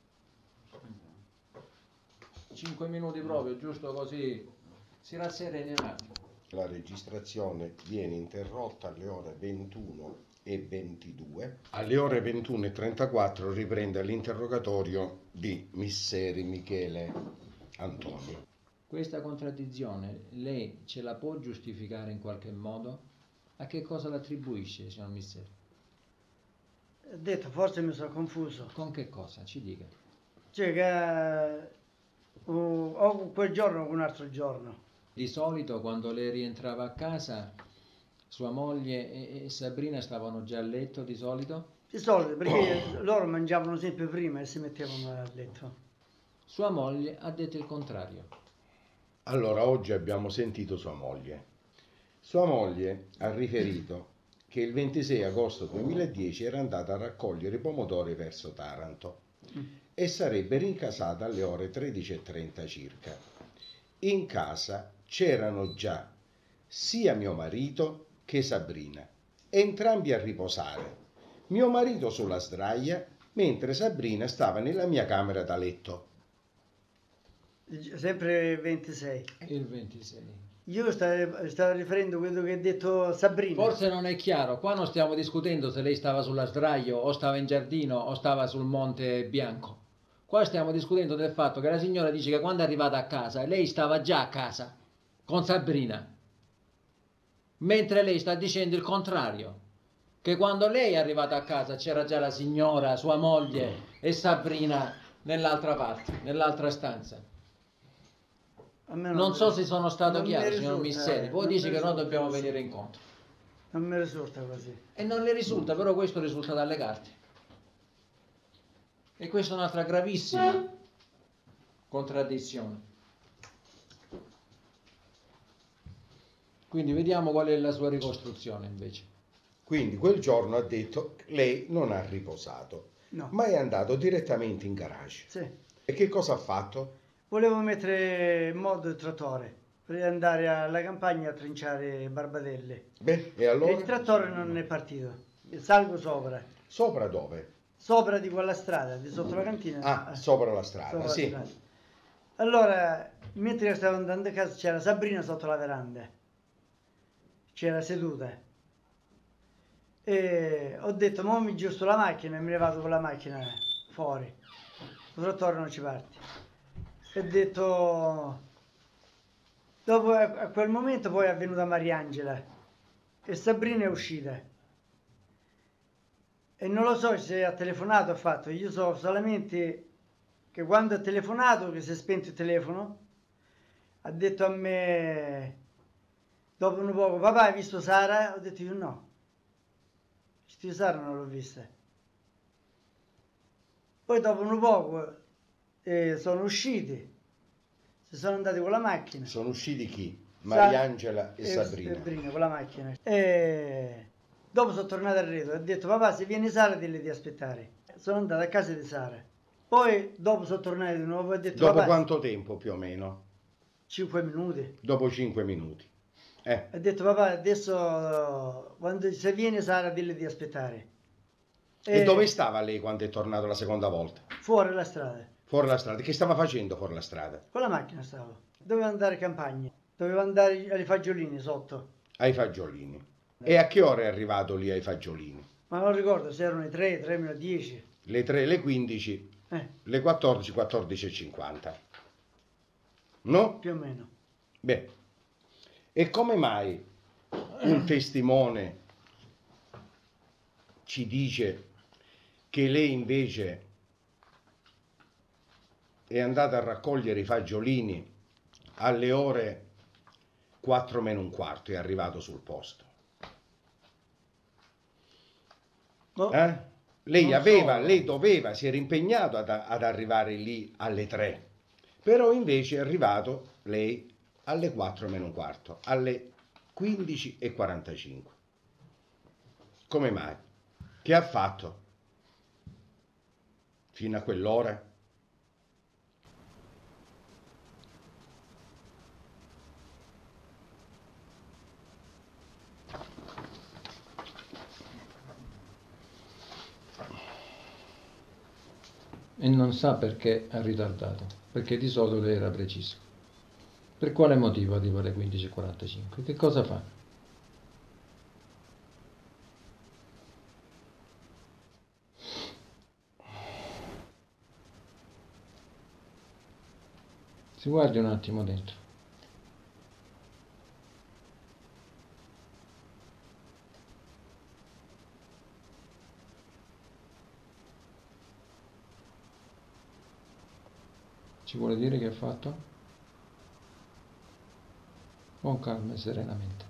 Speaker 8: Cinque minuti proprio, giusto così si rassereni un attimo.
Speaker 9: La registrazione viene interrotta alle ore ventuno e ventidue. Alle ore ventuno e trentaquattro riprende l'interrogatorio di Misseri Michele Antonio.
Speaker 8: Questa contraddizione lei ce la può giustificare in qualche modo? A che cosa l'attribuisce, signor Misseri?
Speaker 11: Ho detto, forse mi sono confuso.
Speaker 8: Con che cosa? Ci dica.
Speaker 11: Cioè che uh, o quel giorno o un altro giorno.
Speaker 8: Di solito quando lei rientrava a casa, sua moglie e, e Sabrina stavano già a letto di solito?
Speaker 11: Di solito, perché loro mangiavano sempre prima e si mettevano a letto.
Speaker 8: Sua moglie ha detto il contrario.
Speaker 9: Allora, oggi abbiamo sentito sua moglie. Sua moglie ha riferito che il ventisei agosto duemiladieci era andata a raccogliere i pomodori verso Taranto e sarebbe rincasata alle ore tredici e trenta circa. In casa c'erano già sia mio marito che Sabrina, entrambi a riposare. Mio marito sulla sdraia, mentre Sabrina stava nella mia camera da letto.
Speaker 11: Sempre il ventisei.
Speaker 8: Il ventisei.
Speaker 11: Io stavo, stavo riferendo a quello che ha detto Sabrina.
Speaker 8: Forse non è chiaro, qua non stiamo discutendo se lei stava sulla sdraio o stava in giardino o stava sul Monte Bianco. Qua stiamo discutendo del fatto che la signora dice che quando è arrivata a casa, lei stava già a casa con Sabrina, mentre lei sta dicendo il contrario, che quando lei è arrivata a casa c'era già la signora, sua moglie e Sabrina nell'altra parte, nell'altra stanza.
Speaker 11: Non,
Speaker 8: non so se sono stato
Speaker 11: non
Speaker 8: chiaro,
Speaker 11: mi
Speaker 8: signor
Speaker 11: risulta,
Speaker 8: Misseri,
Speaker 11: eh,
Speaker 8: poi
Speaker 11: non
Speaker 8: dice
Speaker 11: mi
Speaker 8: che noi
Speaker 11: risulta
Speaker 8: dobbiamo
Speaker 11: così.
Speaker 8: venire incontro.
Speaker 11: Non mi risulta così.
Speaker 8: E non le risulta, però questo risulta dalle carte. E questa è un'altra gravissima contraddizione. Quindi vediamo qual è la sua ricostruzione invece.
Speaker 9: Quindi quel giorno ha detto che lei non ha riposato,
Speaker 11: No.
Speaker 9: ma è andato direttamente in garage.
Speaker 11: Sì.
Speaker 9: E che cosa ha fatto?
Speaker 11: Volevo mettere in modo il trattore per andare alla campagna a trinciare barbatelle.
Speaker 9: Beh, e allora?
Speaker 11: Il trattore non è partito. Salgo sopra.
Speaker 9: Sopra dove?
Speaker 11: Sopra di quella strada, di sotto la cantina.
Speaker 9: Ah, sopra la strada,
Speaker 11: Sopra la
Speaker 9: sì.
Speaker 11: strada. Allora, mentre stavo andando a casa, c'era Sabrina sotto la veranda. C'era seduta. E ho detto, mo mi giro sulla macchina e me ne vado con la macchina fuori. Il trattore non ci parte. E ho detto, dopo a quel momento poi è venuta Mariangela e Sabrina è uscita. E non lo so se ha telefonato o ha fatto, io so solamente che quando ha telefonato, che si è spento il telefono, ha detto a me, dopo un poco, papà hai visto Sara? Ho detto io no. Io Sara non l'ho vista. Poi dopo un poco eh, sono usciti, si sono andati con la macchina.
Speaker 9: Sono usciti chi? Mariangela e,
Speaker 11: e
Speaker 9: Sabrina.
Speaker 11: Sabrina con la macchina. E dopo sono tornato arredo e ho detto papà se viene Sara dille di aspettare. Sono andato a casa di Sara. Poi dopo sono tornato di nuovo e ho detto
Speaker 9: dopo
Speaker 11: papà,
Speaker 9: quanto tempo più o meno?
Speaker 11: cinque minuti.
Speaker 9: Dopo cinque minuti. Eh.
Speaker 11: Ho detto papà adesso quando se viene Sara dille di aspettare.
Speaker 9: E, e dove stava lei quando è tornato la seconda volta?
Speaker 11: Fuori la strada.
Speaker 9: Fuori la strada. Che stava facendo fuori la strada?
Speaker 11: Con la macchina stavo. Dovevo andare a campagna. Dovevo andare ai fagiolini sotto.
Speaker 9: Ai fagiolini. E a che ora è arrivato lì ai fagiolini?
Speaker 11: Ma non ricordo se erano le tre, tre meno dieci.
Speaker 9: Le tre, le quindici,
Speaker 11: eh.
Speaker 9: le quattordici, quattordici e cinquanta. No?
Speaker 11: Più o meno.
Speaker 9: Beh. E come mai un testimone ci dice che lei invece è andata a raccogliere i fagiolini alle ore quattro meno un quarto, è arrivato sul posto?
Speaker 11: No,
Speaker 9: eh? Lei aveva,
Speaker 11: so.
Speaker 9: lei doveva, si era impegnato ad, ad arrivare lì alle tre, però invece è arrivato lei alle quattro meno un quarto, alle quindici e quarantacinque. Come mai? Che ha fatto fino a quell'ora?
Speaker 8: E non sa perché ha ritardato, perché di solito lei era preciso. Per quale motivo arriva alle quindici e quarantacinque? Che cosa fa? Si guardi un attimo dentro. Ci vuole dire che ha fatto? Con calma e serenamente.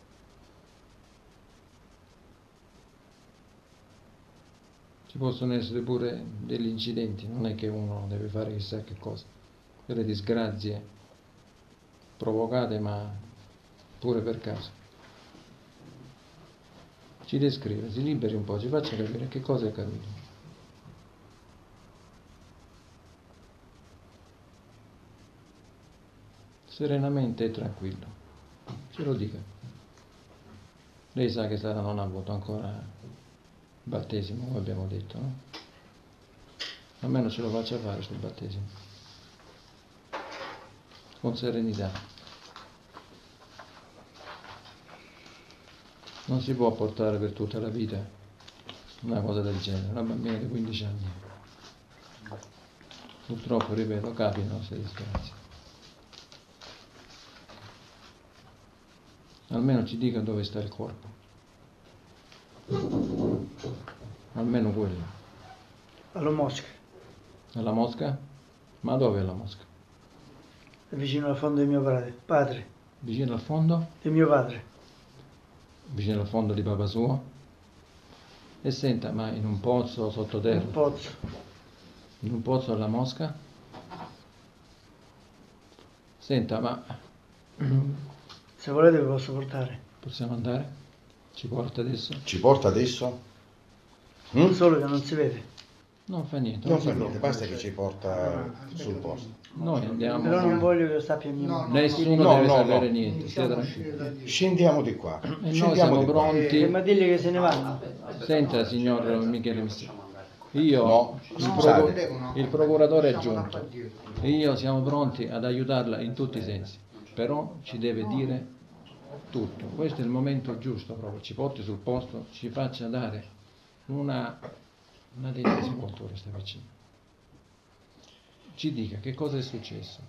Speaker 8: Ci possono essere pure degli incidenti, non è che uno deve fare chissà che cosa. Delle disgrazie provocate, ma pure per caso. Ci descrive, si liberi un po', ci faccia capire che cosa è accaduto. Serenamente e tranquillo, ce lo dica. Lei sa che Sara non ha avuto ancora il battesimo, come abbiamo detto, no? Almeno ce lo faccia fare sul battesimo, con serenità. Non si può portare per tutta la vita una cosa del genere, una bambina di quindici anni. Purtroppo, ripeto, capitano queste disgrazie. Almeno ci dica dove sta il corpo. Almeno quello.
Speaker 11: Alla mosca.
Speaker 8: Alla mosca? Ma dove è la mosca?
Speaker 11: È vicino al fondo di mio padre. padre.
Speaker 8: Vicino al fondo?
Speaker 11: Di mio padre.
Speaker 8: Vicino al fondo di papà suo? E senta, ma in un pozzo sottoterra?
Speaker 11: Un pozzo.
Speaker 8: In un pozzo alla mosca? Senta, ma...
Speaker 11: Se volete vi posso portare.
Speaker 8: Possiamo andare? Ci porta adesso?
Speaker 9: Ci porta adesso?
Speaker 11: Mm? Solo che non si vede.
Speaker 8: Non fa niente.
Speaker 9: Non, non fa niente, basta che ci porta sul posto.
Speaker 8: Noi andiamo.
Speaker 11: Però non voglio che lo sappia mia mamma.
Speaker 8: Nessuno
Speaker 9: no,
Speaker 8: deve
Speaker 9: no,
Speaker 8: sapere
Speaker 9: no.
Speaker 8: niente, stia tranquillo.
Speaker 9: Scendiamo di qua.
Speaker 8: E noi
Speaker 9: Scendiamo
Speaker 8: siamo
Speaker 9: di
Speaker 8: pronti.
Speaker 11: Eh, ma digli che se ne vanno.
Speaker 8: Senta, signor Michele Mister. Io,
Speaker 9: no,
Speaker 8: il, procu- il procuratore aggiunto, e io siamo pronti ad aiutarla in tutti i sensi. Però ci deve dire tutto. Questo è il momento giusto proprio, ci porti sul posto, ci faccia dare una, una detta sepoltura sta vicino. Ci dica che cosa è successo.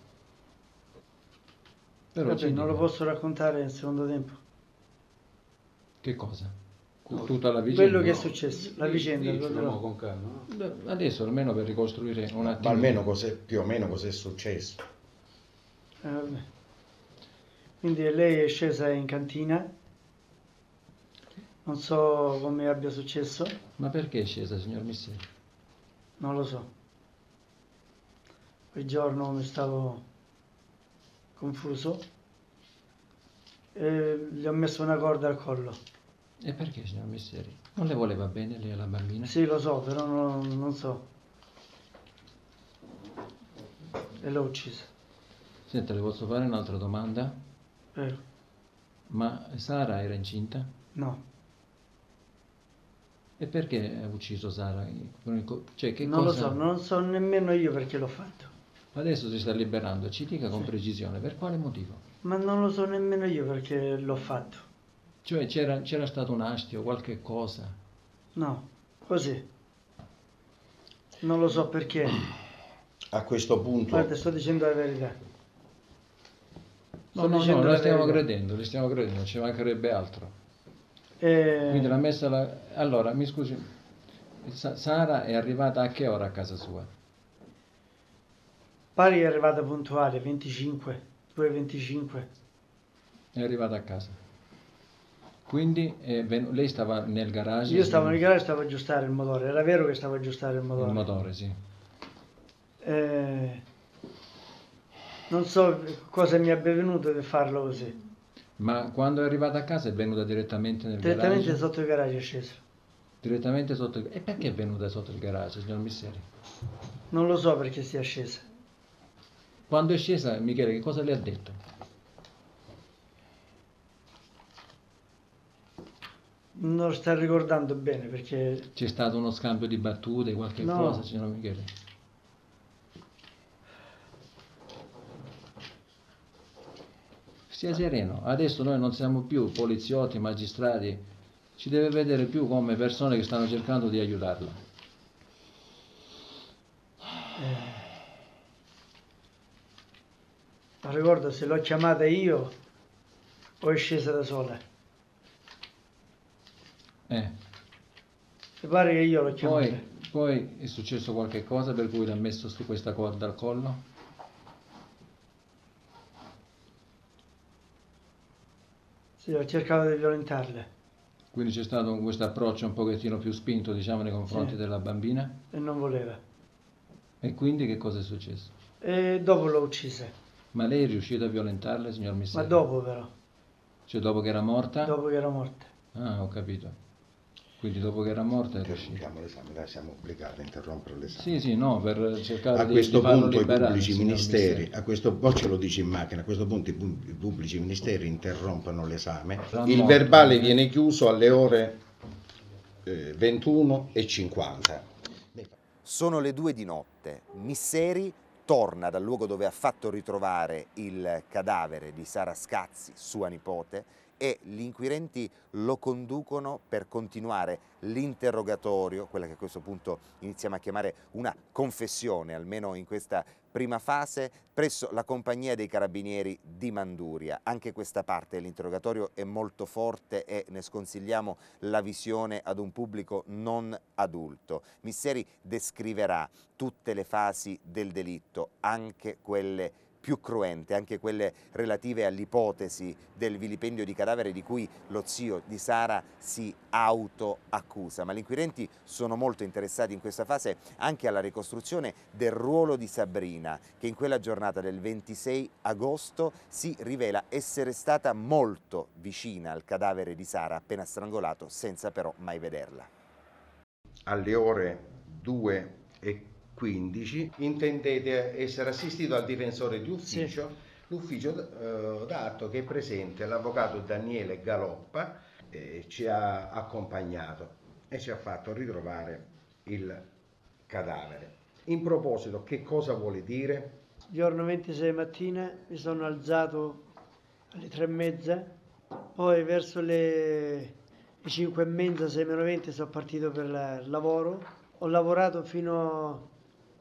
Speaker 8: Però
Speaker 11: Vabbè,
Speaker 8: ci
Speaker 11: non
Speaker 8: dica.
Speaker 11: lo posso raccontare nel secondo tempo.
Speaker 8: Che cosa? Tutta la vicenda?
Speaker 11: Quello che è successo, la vicenda.
Speaker 14: Dici,
Speaker 11: quello-
Speaker 14: no, con calma, no?
Speaker 8: Beh, adesso almeno per ricostruire un attimo.
Speaker 9: Ma almeno cos'è, più o meno cos'è successo?
Speaker 11: Eh, vabbè. Quindi lei è scesa in cantina, non so come abbia successo,
Speaker 8: Ma perché è scesa, signor Misseri?
Speaker 11: non lo so. Quel giorno mi stavo confuso e gli ho messo una corda al collo.
Speaker 8: E perché, signor Misseri? Non le voleva bene lei alla bambina?
Speaker 11: Sì, lo so, però non, non so. E l'ho uccisa.
Speaker 8: Senta, le posso fare un'altra domanda?
Speaker 11: Vero?
Speaker 8: Ma Sara era incinta?
Speaker 11: No,
Speaker 8: E perché ha ucciso Sara? Cioè, che
Speaker 11: non
Speaker 8: cosa...
Speaker 11: lo so, non so nemmeno io perché l'ho fatto.
Speaker 8: Adesso si sta liberando, ci dica con precisione, per quale motivo?
Speaker 11: Ma non lo so nemmeno io perché l'ho fatto.
Speaker 8: Cioè c'era, c'era stato un astio, qualche cosa?
Speaker 11: No, così. Non lo so perché.
Speaker 9: A questo punto...
Speaker 11: Guarda, sto dicendo la verità.
Speaker 8: No,
Speaker 11: Sto
Speaker 8: no, no,
Speaker 11: dicendo
Speaker 8: le
Speaker 11: la
Speaker 8: stiamo
Speaker 11: verità.
Speaker 8: credendo, le stiamo credendo, ci mancherebbe altro.
Speaker 11: Eh,
Speaker 8: Quindi l'ha messa la... Allora, mi scusi, Sa- Sara è arrivata a che ora a casa sua?
Speaker 11: pare che è arrivata puntuale, venticinque, due e venticinque.
Speaker 8: È arrivata a casa. Quindi è ven- lei stava nel garage?
Speaker 11: Io stavo nel garage e stavo a aggiustare il motore. Era vero che stavo a aggiustare il motore.
Speaker 8: Il motore, sì.
Speaker 11: Eh, non so cosa mi abbia venuto di farlo così.
Speaker 8: Ma quando è arrivata a casa è venuta direttamente nel
Speaker 11: Direttamente
Speaker 8: garage?
Speaker 11: sotto il garage è sceso.
Speaker 8: Direttamente sotto il... E perché è venuta sotto il garage, signor Misseri?
Speaker 11: Non lo so perché sia scesa.
Speaker 8: Quando è scesa, Michele, che cosa le ha detto?
Speaker 11: Non lo sta ricordando bene perché...
Speaker 8: C'è stato uno scambio di battute, qualche
Speaker 11: No.
Speaker 8: cosa, signor Michele? Stia sereno, adesso noi non siamo più poliziotti, magistrati, ci deve vedere più come persone che stanno cercando di aiutarla.
Speaker 11: Eh, non ricordo se l'ho chiamata io o è scesa da sola.
Speaker 8: Eh.
Speaker 11: Mi pare che io l'ho chiamata.
Speaker 8: Poi, poi è successo qualche cosa per cui le ha messo su questa corda al collo?
Speaker 11: Sì, ho cercato di violentarle
Speaker 8: Quindi c'è stato questo approccio un pochettino più spinto, diciamo, nei confronti
Speaker 11: Sì.
Speaker 8: della bambina?
Speaker 11: e non voleva.
Speaker 8: E quindi che cosa è successo?
Speaker 11: E dopo l'ho uccisa.
Speaker 8: Ma lei è riuscito a violentarla, signor
Speaker 11: Ma
Speaker 8: Misseri?
Speaker 11: dopo però,
Speaker 8: Cioè dopo che era morta?
Speaker 11: dopo che era morta.
Speaker 8: Ah, ho capito. Quindi dopo che era morta è riuscito.
Speaker 9: Interrompiamo l'esame, dai, siamo obbligati a interrompere l'esame.
Speaker 8: Sì, sì, no, per cercare
Speaker 9: A
Speaker 8: di,
Speaker 9: questo
Speaker 8: di farlo
Speaker 9: punto i
Speaker 8: liberare,
Speaker 9: pubblici
Speaker 8: signor
Speaker 9: ministeri,
Speaker 8: Misseri.
Speaker 9: a questo poi ce lo dice in macchina, a questo punto i pub- i pubblici ministeri interrompono l'esame.
Speaker 8: Fra
Speaker 9: Il
Speaker 8: morto,
Speaker 9: verbale
Speaker 8: eh.
Speaker 9: viene chiuso alle ore eh, ventuno e cinquanta.
Speaker 4: Sono le due di notte. Misseri torna dal luogo dove ha fatto ritrovare il cadavere di Sara Scazzi, sua nipote, e gli inquirenti lo conducono per continuare l'interrogatorio, quella che a questo punto iniziamo a chiamare una confessione, almeno in questa prima fase, presso la compagnia dei carabinieri di Manduria. Anche questa parte dell'interrogatorio è molto forte e ne sconsigliamo la visione ad un pubblico non adulto. Misseri descriverà tutte le fasi del delitto, anche quelle più cruente, anche quelle relative all'ipotesi del vilipendio di cadavere di cui lo zio di Sara si autoaccusa. Ma gli inquirenti sono molto interessati in questa fase anche alla ricostruzione del ruolo di Sabrina, che in quella giornata del ventisei agosto si rivela essere stata molto vicina al cadavere di Sara appena strangolato, senza però mai vederla.
Speaker 9: Alle ore due e quindici intendete essere assistito al difensore di ufficio. L'ufficio eh, dà atto che è presente l'avvocato Daniele Galoppa, eh, ci ha accompagnato e ci ha fatto ritrovare il cadavere. In proposito, che cosa vuole dire?
Speaker 11: Il giorno ventisei mattina mi sono alzato alle tre e mezza Poi verso le cinque e mezza, sei meno venti sono partito per il lavoro. Ho lavorato fino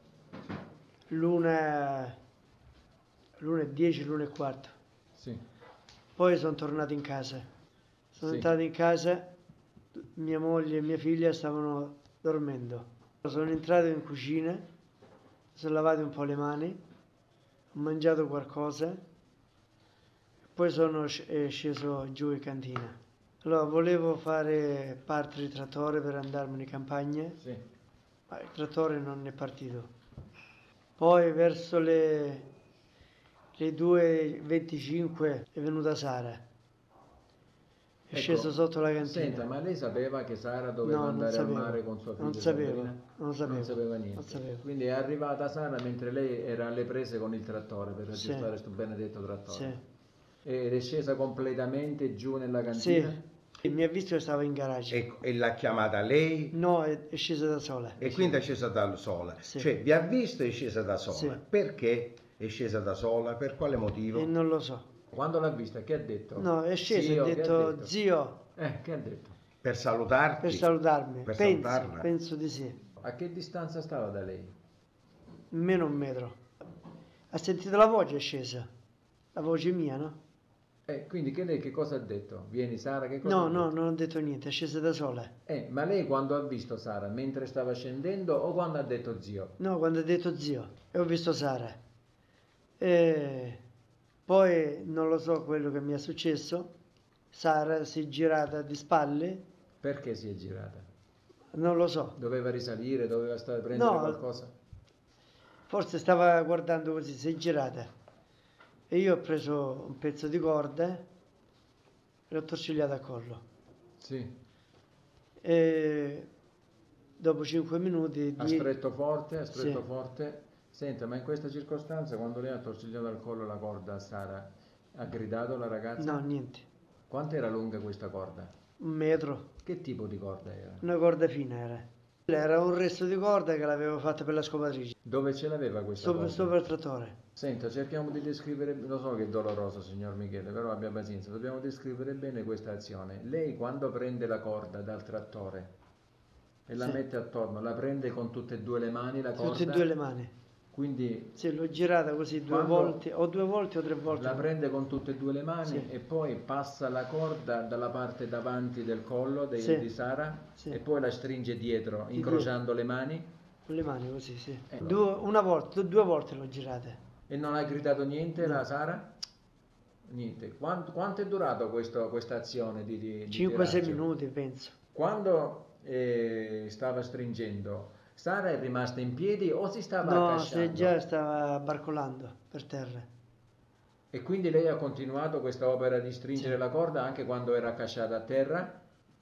Speaker 11: l'una, l'una e dieci, l'una e quarto.
Speaker 8: Sì.
Speaker 11: Poi sono tornato in casa. Sono
Speaker 8: Sì.
Speaker 11: entrato in casa, mia moglie e mia figlia stavano dormendo. Sono entrato in cucina, sono lavato un po' le mani, ho mangiato qualcosa, poi sono sceso giù in cantina. Allora, volevo fare parte del trattore per andarmene in campagna,
Speaker 8: Sì.
Speaker 11: ma il trattore non è partito. Poi verso le, le due e venticinque è venuta Sara. È
Speaker 8: Ecco,
Speaker 11: sceso sotto la cantina.
Speaker 8: Senta, ma lei sapeva che Sara doveva
Speaker 11: No, non
Speaker 8: andare al
Speaker 11: sapevo.
Speaker 8: mare con sua figlia
Speaker 11: Non sapevo,
Speaker 8: Sabrina?
Speaker 11: non sapevo,
Speaker 8: Non sapeva niente.
Speaker 11: non sapevo.
Speaker 8: Quindi è arrivata Sara mentre lei era alle prese con il trattore per
Speaker 11: Sì.
Speaker 8: aggiustare questo benedetto trattore.
Speaker 11: Sì.
Speaker 8: Ed è scesa completamente giù nella cantina?
Speaker 11: Sì. E mi ha visto che stava in garage.
Speaker 9: Ecco, e l'ha chiamata lei?
Speaker 11: No, è, è scesa da sola.
Speaker 9: E quindi è scesa da sola.
Speaker 11: Sì.
Speaker 9: Cioè, vi ha visto e è scesa da sola.
Speaker 11: Sì.
Speaker 9: Perché è scesa da sola? Per quale motivo?
Speaker 11: E non lo so.
Speaker 8: Quando l'ha vista, che ha detto?
Speaker 11: No, è scesa
Speaker 8: Zio,
Speaker 11: e ha
Speaker 8: che
Speaker 11: detto, zio,
Speaker 8: Eh, che ha detto?
Speaker 9: Per salutarti?
Speaker 11: per salutarmi.
Speaker 9: Per
Speaker 11: penso,
Speaker 9: salutarla?
Speaker 11: penso di sì.
Speaker 8: A che distanza stava da lei?
Speaker 11: Meno un metro. Ha sentito la voce, è scesa. La voce mia, no?
Speaker 8: Eh, quindi che lei che cosa ha detto? Vieni Sara, che cosa
Speaker 11: No,
Speaker 8: ha
Speaker 11: no,
Speaker 8: detto?
Speaker 11: non ho detto niente, è scesa da sola.
Speaker 8: Eh, ma lei quando ha visto Sara? Mentre stava scendendo o quando ha detto zio?
Speaker 11: No, quando ha detto zio, e ho visto Sara. E poi non lo so quello che mi è successo. Sara si è girata di spalle,
Speaker 8: Perché si è girata?
Speaker 11: non lo so.
Speaker 8: Doveva risalire, doveva stare a prendere
Speaker 11: No.
Speaker 8: qualcosa?
Speaker 11: Forse stava guardando così, si è girata. E io ho preso un pezzo di corda e l'ho torcigliato a collo.
Speaker 8: Sì.
Speaker 11: E dopo cinque minuti...
Speaker 8: Ha
Speaker 11: di-
Speaker 8: stretto forte, ha stretto
Speaker 11: Sì.
Speaker 8: forte. Senta, ma in questa circostanza, quando lei ha torcigliato al collo la corda a Sara, ha gridato la ragazza?
Speaker 11: No, niente.
Speaker 8: Quanto era lunga questa corda?
Speaker 11: Un metro,
Speaker 8: Che tipo di corda era?
Speaker 11: una corda fina era. Era un resto di corda che l'avevo fatta per la scopatrice.
Speaker 8: Dove ce l'aveva questa
Speaker 11: Sopra,
Speaker 8: corda?
Speaker 11: sopra il trattore.
Speaker 8: Senta, cerchiamo di descrivere, lo so che è doloroso signor Michele, però abbia pazienza, dobbiamo descrivere bene questa azione. Lei quando prende la corda dal trattore e la
Speaker 11: Sì.
Speaker 8: mette attorno, la prende con tutte e due le mani la corda?
Speaker 11: Tutte e due le mani.
Speaker 8: Quindi
Speaker 11: Sì, l'ho girata così due
Speaker 8: Quando-
Speaker 11: volte, o due volte o tre volte.
Speaker 8: la prende con tutte e due le mani
Speaker 11: Sì.
Speaker 8: e poi passa la corda dalla parte davanti del collo dei-
Speaker 11: Sì.
Speaker 8: di Sara
Speaker 11: Sì.
Speaker 8: e poi la stringe dietro,
Speaker 11: Di
Speaker 8: incrociando le mani
Speaker 11: Con le mani così, sì.
Speaker 8: Eh.
Speaker 11: Due- una volta, due volte l'ho girata.
Speaker 8: e non ha gridato niente
Speaker 11: No.
Speaker 8: la Sara? Niente. Quanto, quanto è durato questo- questa azione di, di, di
Speaker 11: cinque sei
Speaker 8: tiraggio?
Speaker 11: minuti, penso.
Speaker 8: Quando eh, stava stringendo, Sara è rimasta in piedi o si stava
Speaker 11: No,
Speaker 8: accasciando?
Speaker 11: se già stava barcolando per terra.
Speaker 8: E quindi lei ha continuato questa opera di stringere
Speaker 11: Sì.
Speaker 8: la corda anche quando era accasciata a terra?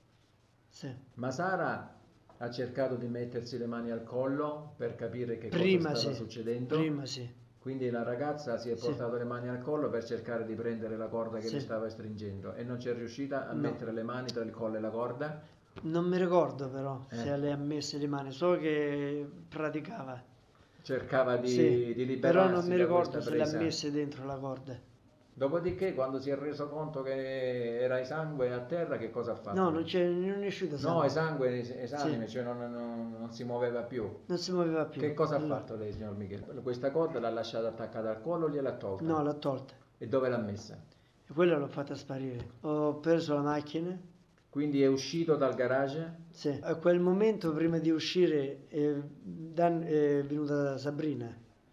Speaker 11: Sì.
Speaker 8: Ma Sara ha cercato di mettersi le mani al collo per capire che
Speaker 11: Prima
Speaker 8: cosa stava
Speaker 11: sì,
Speaker 8: succedendo?
Speaker 11: prima sì.
Speaker 8: Quindi la ragazza si è
Speaker 11: Sì.
Speaker 8: portato le mani al collo per cercare di prendere la corda che
Speaker 11: Sì.
Speaker 8: le stava stringendo e non c'è riuscita a
Speaker 11: No.
Speaker 8: mettere le mani tra il collo e la corda?
Speaker 11: Non mi ricordo però
Speaker 8: Eh.
Speaker 11: se lei ha messo le mani, so che praticava.
Speaker 8: Cercava di,
Speaker 11: Sì,
Speaker 8: di liberarsi
Speaker 11: però non mi
Speaker 8: da
Speaker 11: ricordo
Speaker 8: questa
Speaker 11: se le ha
Speaker 8: presa.
Speaker 11: messe dentro la corda.
Speaker 8: Dopodiché, quando si è reso conto che era esangue a terra, che cosa ha fatto?
Speaker 11: No, non, c'è, non è uscito
Speaker 8: No,
Speaker 11: sangue.
Speaker 8: esangue, es- esanime,
Speaker 11: Sì.
Speaker 8: cioè non, non- non si muoveva più.
Speaker 11: Non si muoveva più.
Speaker 8: Che cosa ha
Speaker 11: Allora-
Speaker 8: fatto lei, signor Michele? Questa corda l'ha lasciata attaccata al collo o gliel'ha tolta?
Speaker 11: No, l'ha tolta.
Speaker 8: E dove l'ha messa?
Speaker 11: E quella l'ho fatta sparire. Ho preso la macchina.
Speaker 8: Quindi è uscito dal garage?
Speaker 11: Sì. A quel momento, prima di uscire, è, Dan- è venuta Sabrina.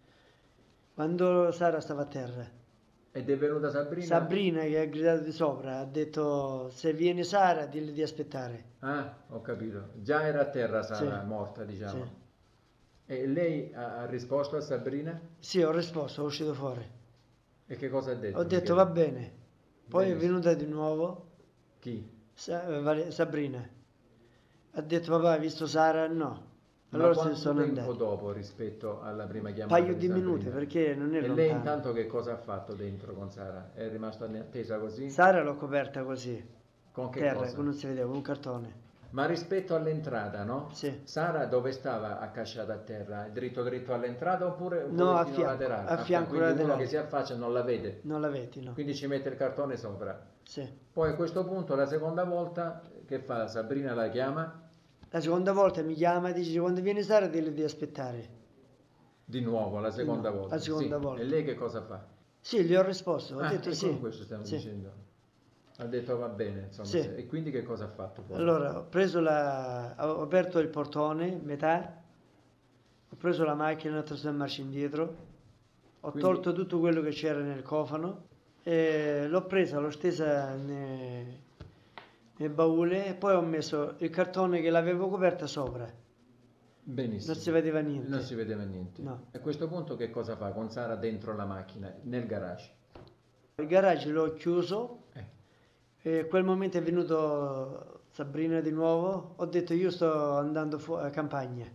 Speaker 11: Quando Sara stava a terra.
Speaker 8: Ed è venuta Sabrina?
Speaker 11: Sabrina che ha gridato di sopra, ha detto se viene Sara dilli di aspettare.
Speaker 8: Ah, ho capito. Già era a terra Sara,
Speaker 11: Sì.
Speaker 8: morta, diciamo.
Speaker 11: Sì.
Speaker 8: E lei ha, ha risposto a Sabrina?
Speaker 11: Sì, ho risposto, ho uscito fuori.
Speaker 8: E che cosa ha detto?
Speaker 11: Ho detto
Speaker 8: Michele?
Speaker 11: va bene. Poi è
Speaker 8: Benissimo.
Speaker 11: venuta di nuovo
Speaker 8: Chi?
Speaker 11: Sa- eh, Vale- Sabrina. Ha detto papà, hai visto Sara? No. Allora
Speaker 8: Ma
Speaker 11: se
Speaker 8: quanto
Speaker 11: sono
Speaker 8: tempo
Speaker 11: andato.
Speaker 8: dopo rispetto alla prima
Speaker 11: Un
Speaker 8: chiamata
Speaker 11: paio di
Speaker 8: Sabrina?
Speaker 11: minuti perché non è
Speaker 8: E lei
Speaker 11: lontano.
Speaker 8: intanto che cosa ha fatto dentro con Sara? È rimasta in attesa così?
Speaker 11: Sara l'ho coperta così.
Speaker 8: Con che
Speaker 11: terra,
Speaker 8: cosa?
Speaker 11: che non si vedeva, con un cartone.
Speaker 8: Ma rispetto all'entrata, no?
Speaker 11: Sì.
Speaker 8: Sara dove stava accasciata a terra? Dritto dritto all'entrata oppure un
Speaker 11: No, a
Speaker 8: pochettino
Speaker 11: fianco,
Speaker 8: laterale?
Speaker 11: a fianco
Speaker 8: Quindi uno
Speaker 11: laterale.
Speaker 8: che si affaccia non la vede.
Speaker 11: Non la vedi, no.
Speaker 8: Quindi ci mette il cartone sopra.
Speaker 11: Sì.
Speaker 8: Poi a questo punto, la seconda volta, che fa? Sabrina la chiama?
Speaker 11: La seconda volta mi chiama e dice quando viene Sara devi aspettare.
Speaker 8: Di nuovo, la seconda
Speaker 11: nuovo,
Speaker 8: volta.
Speaker 11: la seconda
Speaker 8: Sì.
Speaker 11: volta.
Speaker 8: E lei che cosa fa?
Speaker 11: Sì, gli ho risposto, ho
Speaker 8: Ah,
Speaker 11: detto
Speaker 8: ecco
Speaker 11: sì.
Speaker 8: questo stiamo
Speaker 11: Sì.
Speaker 8: dicendo. Ha detto va bene, insomma.
Speaker 11: Sì.
Speaker 8: E quindi che cosa ha fatto poi?
Speaker 11: Allora, ho preso la... ho aperto il portone, metà, ho preso la macchina, ho trasformato marcia indietro, ho
Speaker 8: Quindi-
Speaker 11: tolto tutto quello che c'era nel cofano, e l'ho presa, l'ho stesa ne- nel baule e poi ho messo il cartone che l'avevo coperta sopra.
Speaker 8: Benissimo.
Speaker 11: Non si vedeva niente.
Speaker 8: Non si vedeva niente.
Speaker 11: No.
Speaker 8: A questo punto che cosa fa con Sara dentro la macchina, nel garage?
Speaker 11: Il garage l'ho chiuso
Speaker 8: Eh.
Speaker 11: e a quel momento è venuto Sabrina di nuovo, ho detto io sto andando fu- a campagna.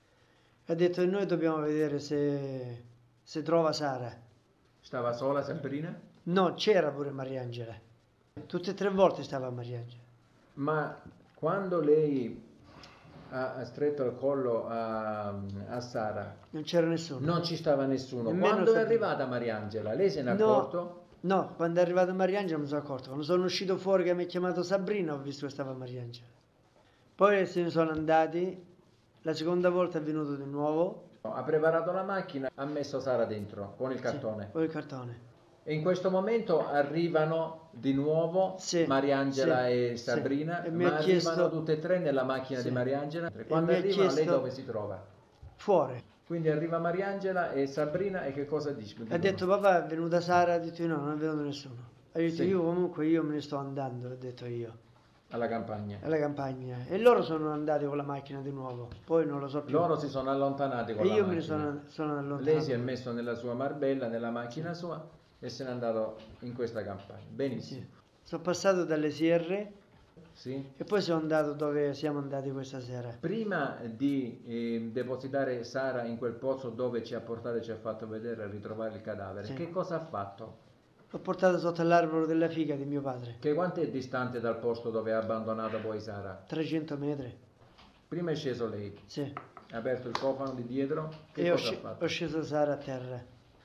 Speaker 11: Ha detto noi dobbiamo vedere se, se trova Sara.
Speaker 8: Stava sola Sabrina?
Speaker 11: No, c'era pure Mariangela. Tutte e tre volte stava Mariangela.
Speaker 8: Ma quando lei ha, ha stretto il collo a, a Sara,
Speaker 11: Non c'era nessuno.
Speaker 8: non ci stava nessuno.
Speaker 11: Nemmeno
Speaker 8: Quando è
Speaker 11: Sabrina.
Speaker 8: arrivata Mariangela, lei se n'è
Speaker 11: No.
Speaker 8: accorto?
Speaker 11: No, quando è arrivata Mariangela non mi sono accorto. Quando sono uscito fuori che mi ha chiamato Sabrina ho visto che stava Mariangela. Poi se ne sono andati, la seconda volta è venuto di nuovo.
Speaker 8: Ha preparato la macchina, ha messo Sara dentro con il cartone.
Speaker 11: Con il cartone.
Speaker 8: E in questo momento arrivano di nuovo
Speaker 11: Sì,
Speaker 8: Mariangela
Speaker 11: sì,
Speaker 8: e
Speaker 11: sì.
Speaker 8: Sabrina,
Speaker 11: E mi
Speaker 8: ma
Speaker 11: ha chiesto-
Speaker 8: arrivano tutte e tre nella macchina
Speaker 11: Sì.
Speaker 8: di Mariangela.
Speaker 11: E
Speaker 8: Quando
Speaker 11: mi ha
Speaker 8: arrivano, lei
Speaker 11: chiesto-
Speaker 8: dove si trova?
Speaker 11: Fuori.
Speaker 8: Quindi arriva Mariangela e Sabrina e che cosa dice?
Speaker 11: Ha detto papà è venuta Sara, ha detto no, non è venuto nessuno. Ha detto
Speaker 8: Sì.
Speaker 11: io comunque io me ne sto andando, ho detto io,
Speaker 8: Alla campagna.
Speaker 11: alla campagna. E loro sono andati con la macchina di nuovo, poi non lo so più.
Speaker 8: Loro si sono allontanati con
Speaker 11: E
Speaker 8: la
Speaker 11: io me ne
Speaker 8: macchina.
Speaker 11: sono, sono allontanato.
Speaker 8: Lei si è messo nella sua marbella, nella macchina sua e se n'è andato in questa campagna. Benissimo.
Speaker 11: Sono passato dalle Sierre
Speaker 8: Sì.
Speaker 11: e poi sono andato dove siamo andati questa sera.
Speaker 8: Prima di eh, depositare Sara in quel pozzo dove ci ha portato e ci ha fatto vedere e ritrovare il cadavere,
Speaker 11: Sì.
Speaker 8: che cosa ha fatto?
Speaker 11: L'ho portato sotto l'albero della figa di mio padre,
Speaker 8: Che quanto è distante dal posto dove ha abbandonato poi Sara?
Speaker 11: trecento metri.
Speaker 8: Prima è sceso lei,
Speaker 11: Sì.
Speaker 8: ha aperto il cofano di dietro, che
Speaker 11: E ho,
Speaker 8: cosa ha
Speaker 11: sc-
Speaker 8: fatto?
Speaker 11: ho sceso Sara a terra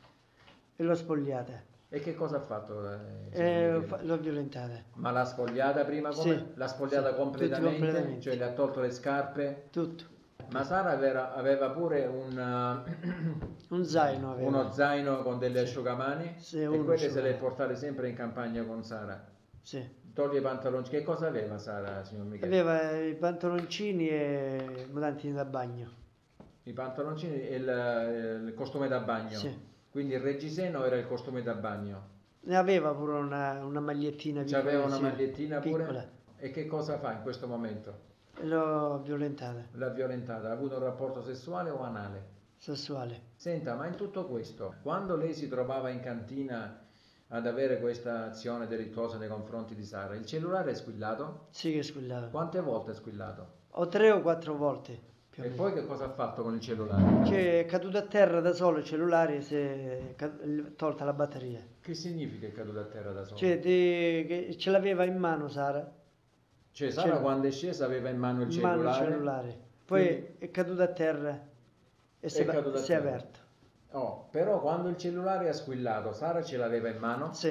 Speaker 11: e l'ho spogliata.
Speaker 8: E che cosa ha fatto? eh, signor
Speaker 11: E ho
Speaker 8: Michele?
Speaker 11: fa- l'ho violentata.
Speaker 8: Ma l'ha spogliata prima come?
Speaker 11: Sì,
Speaker 8: L'ha spogliata
Speaker 11: sì,
Speaker 8: completamente?
Speaker 11: tutti completamente.
Speaker 8: Cioè le ha tolto le scarpe?
Speaker 11: Tutto.
Speaker 8: Ma Sara aveva, aveva pure un,
Speaker 11: Un zaino aveva.
Speaker 8: uno zaino con delle asciugamani
Speaker 11: Sì,
Speaker 8: e
Speaker 11: uno
Speaker 8: quelle se
Speaker 11: asciugamani.
Speaker 8: le portate sempre in campagna con Sara.
Speaker 11: Sì.
Speaker 8: Toglie i pantaloni. Che cosa aveva Sara, signor Michele?
Speaker 11: Aveva i pantaloncini e i mutantini da bagno.
Speaker 8: I pantaloncini e il, il costume da bagno.
Speaker 11: Sì.
Speaker 8: Quindi il reggiseno era il costume da bagno.
Speaker 11: Ne aveva pure una, una magliettina piccola.
Speaker 8: C'aveva una
Speaker 11: sì,
Speaker 8: magliettina pure?
Speaker 11: piccola.
Speaker 8: E che cosa fa in questo momento?
Speaker 11: L'ho violentata,
Speaker 8: L'ha violentata? Ha avuto un rapporto sessuale o anale?
Speaker 11: sessuale.
Speaker 8: Senta, ma in tutto questo, quando lei si trovava in cantina ad avere questa azione delittuosa nei confronti di Sara, il cellulare è squillato?
Speaker 11: Sì che è squillato.
Speaker 8: Quante volte è squillato?
Speaker 11: O tre o quattro volte. Più o
Speaker 8: E
Speaker 11: meno.
Speaker 8: poi che cosa ha fatto con il cellulare?
Speaker 11: Cioè, è caduto a terra da solo il cellulare e si è ca- tolta la batteria.
Speaker 8: Che significa è caduto a terra da solo?
Speaker 11: Cioè, di- che ce l'aveva in mano Sara.
Speaker 8: Cioè Sara
Speaker 11: cell-
Speaker 8: quando è scesa aveva in mano il
Speaker 11: in mano il
Speaker 8: cellulare?
Speaker 11: cellulare. Poi
Speaker 8: Quindi-
Speaker 11: è caduto a terra e si
Speaker 8: È
Speaker 11: è,
Speaker 8: caduto a
Speaker 11: si è
Speaker 8: terra.
Speaker 11: aperto.
Speaker 8: Oh, però quando il cellulare ha squillato, Sara ce l'aveva in mano?
Speaker 11: Sì.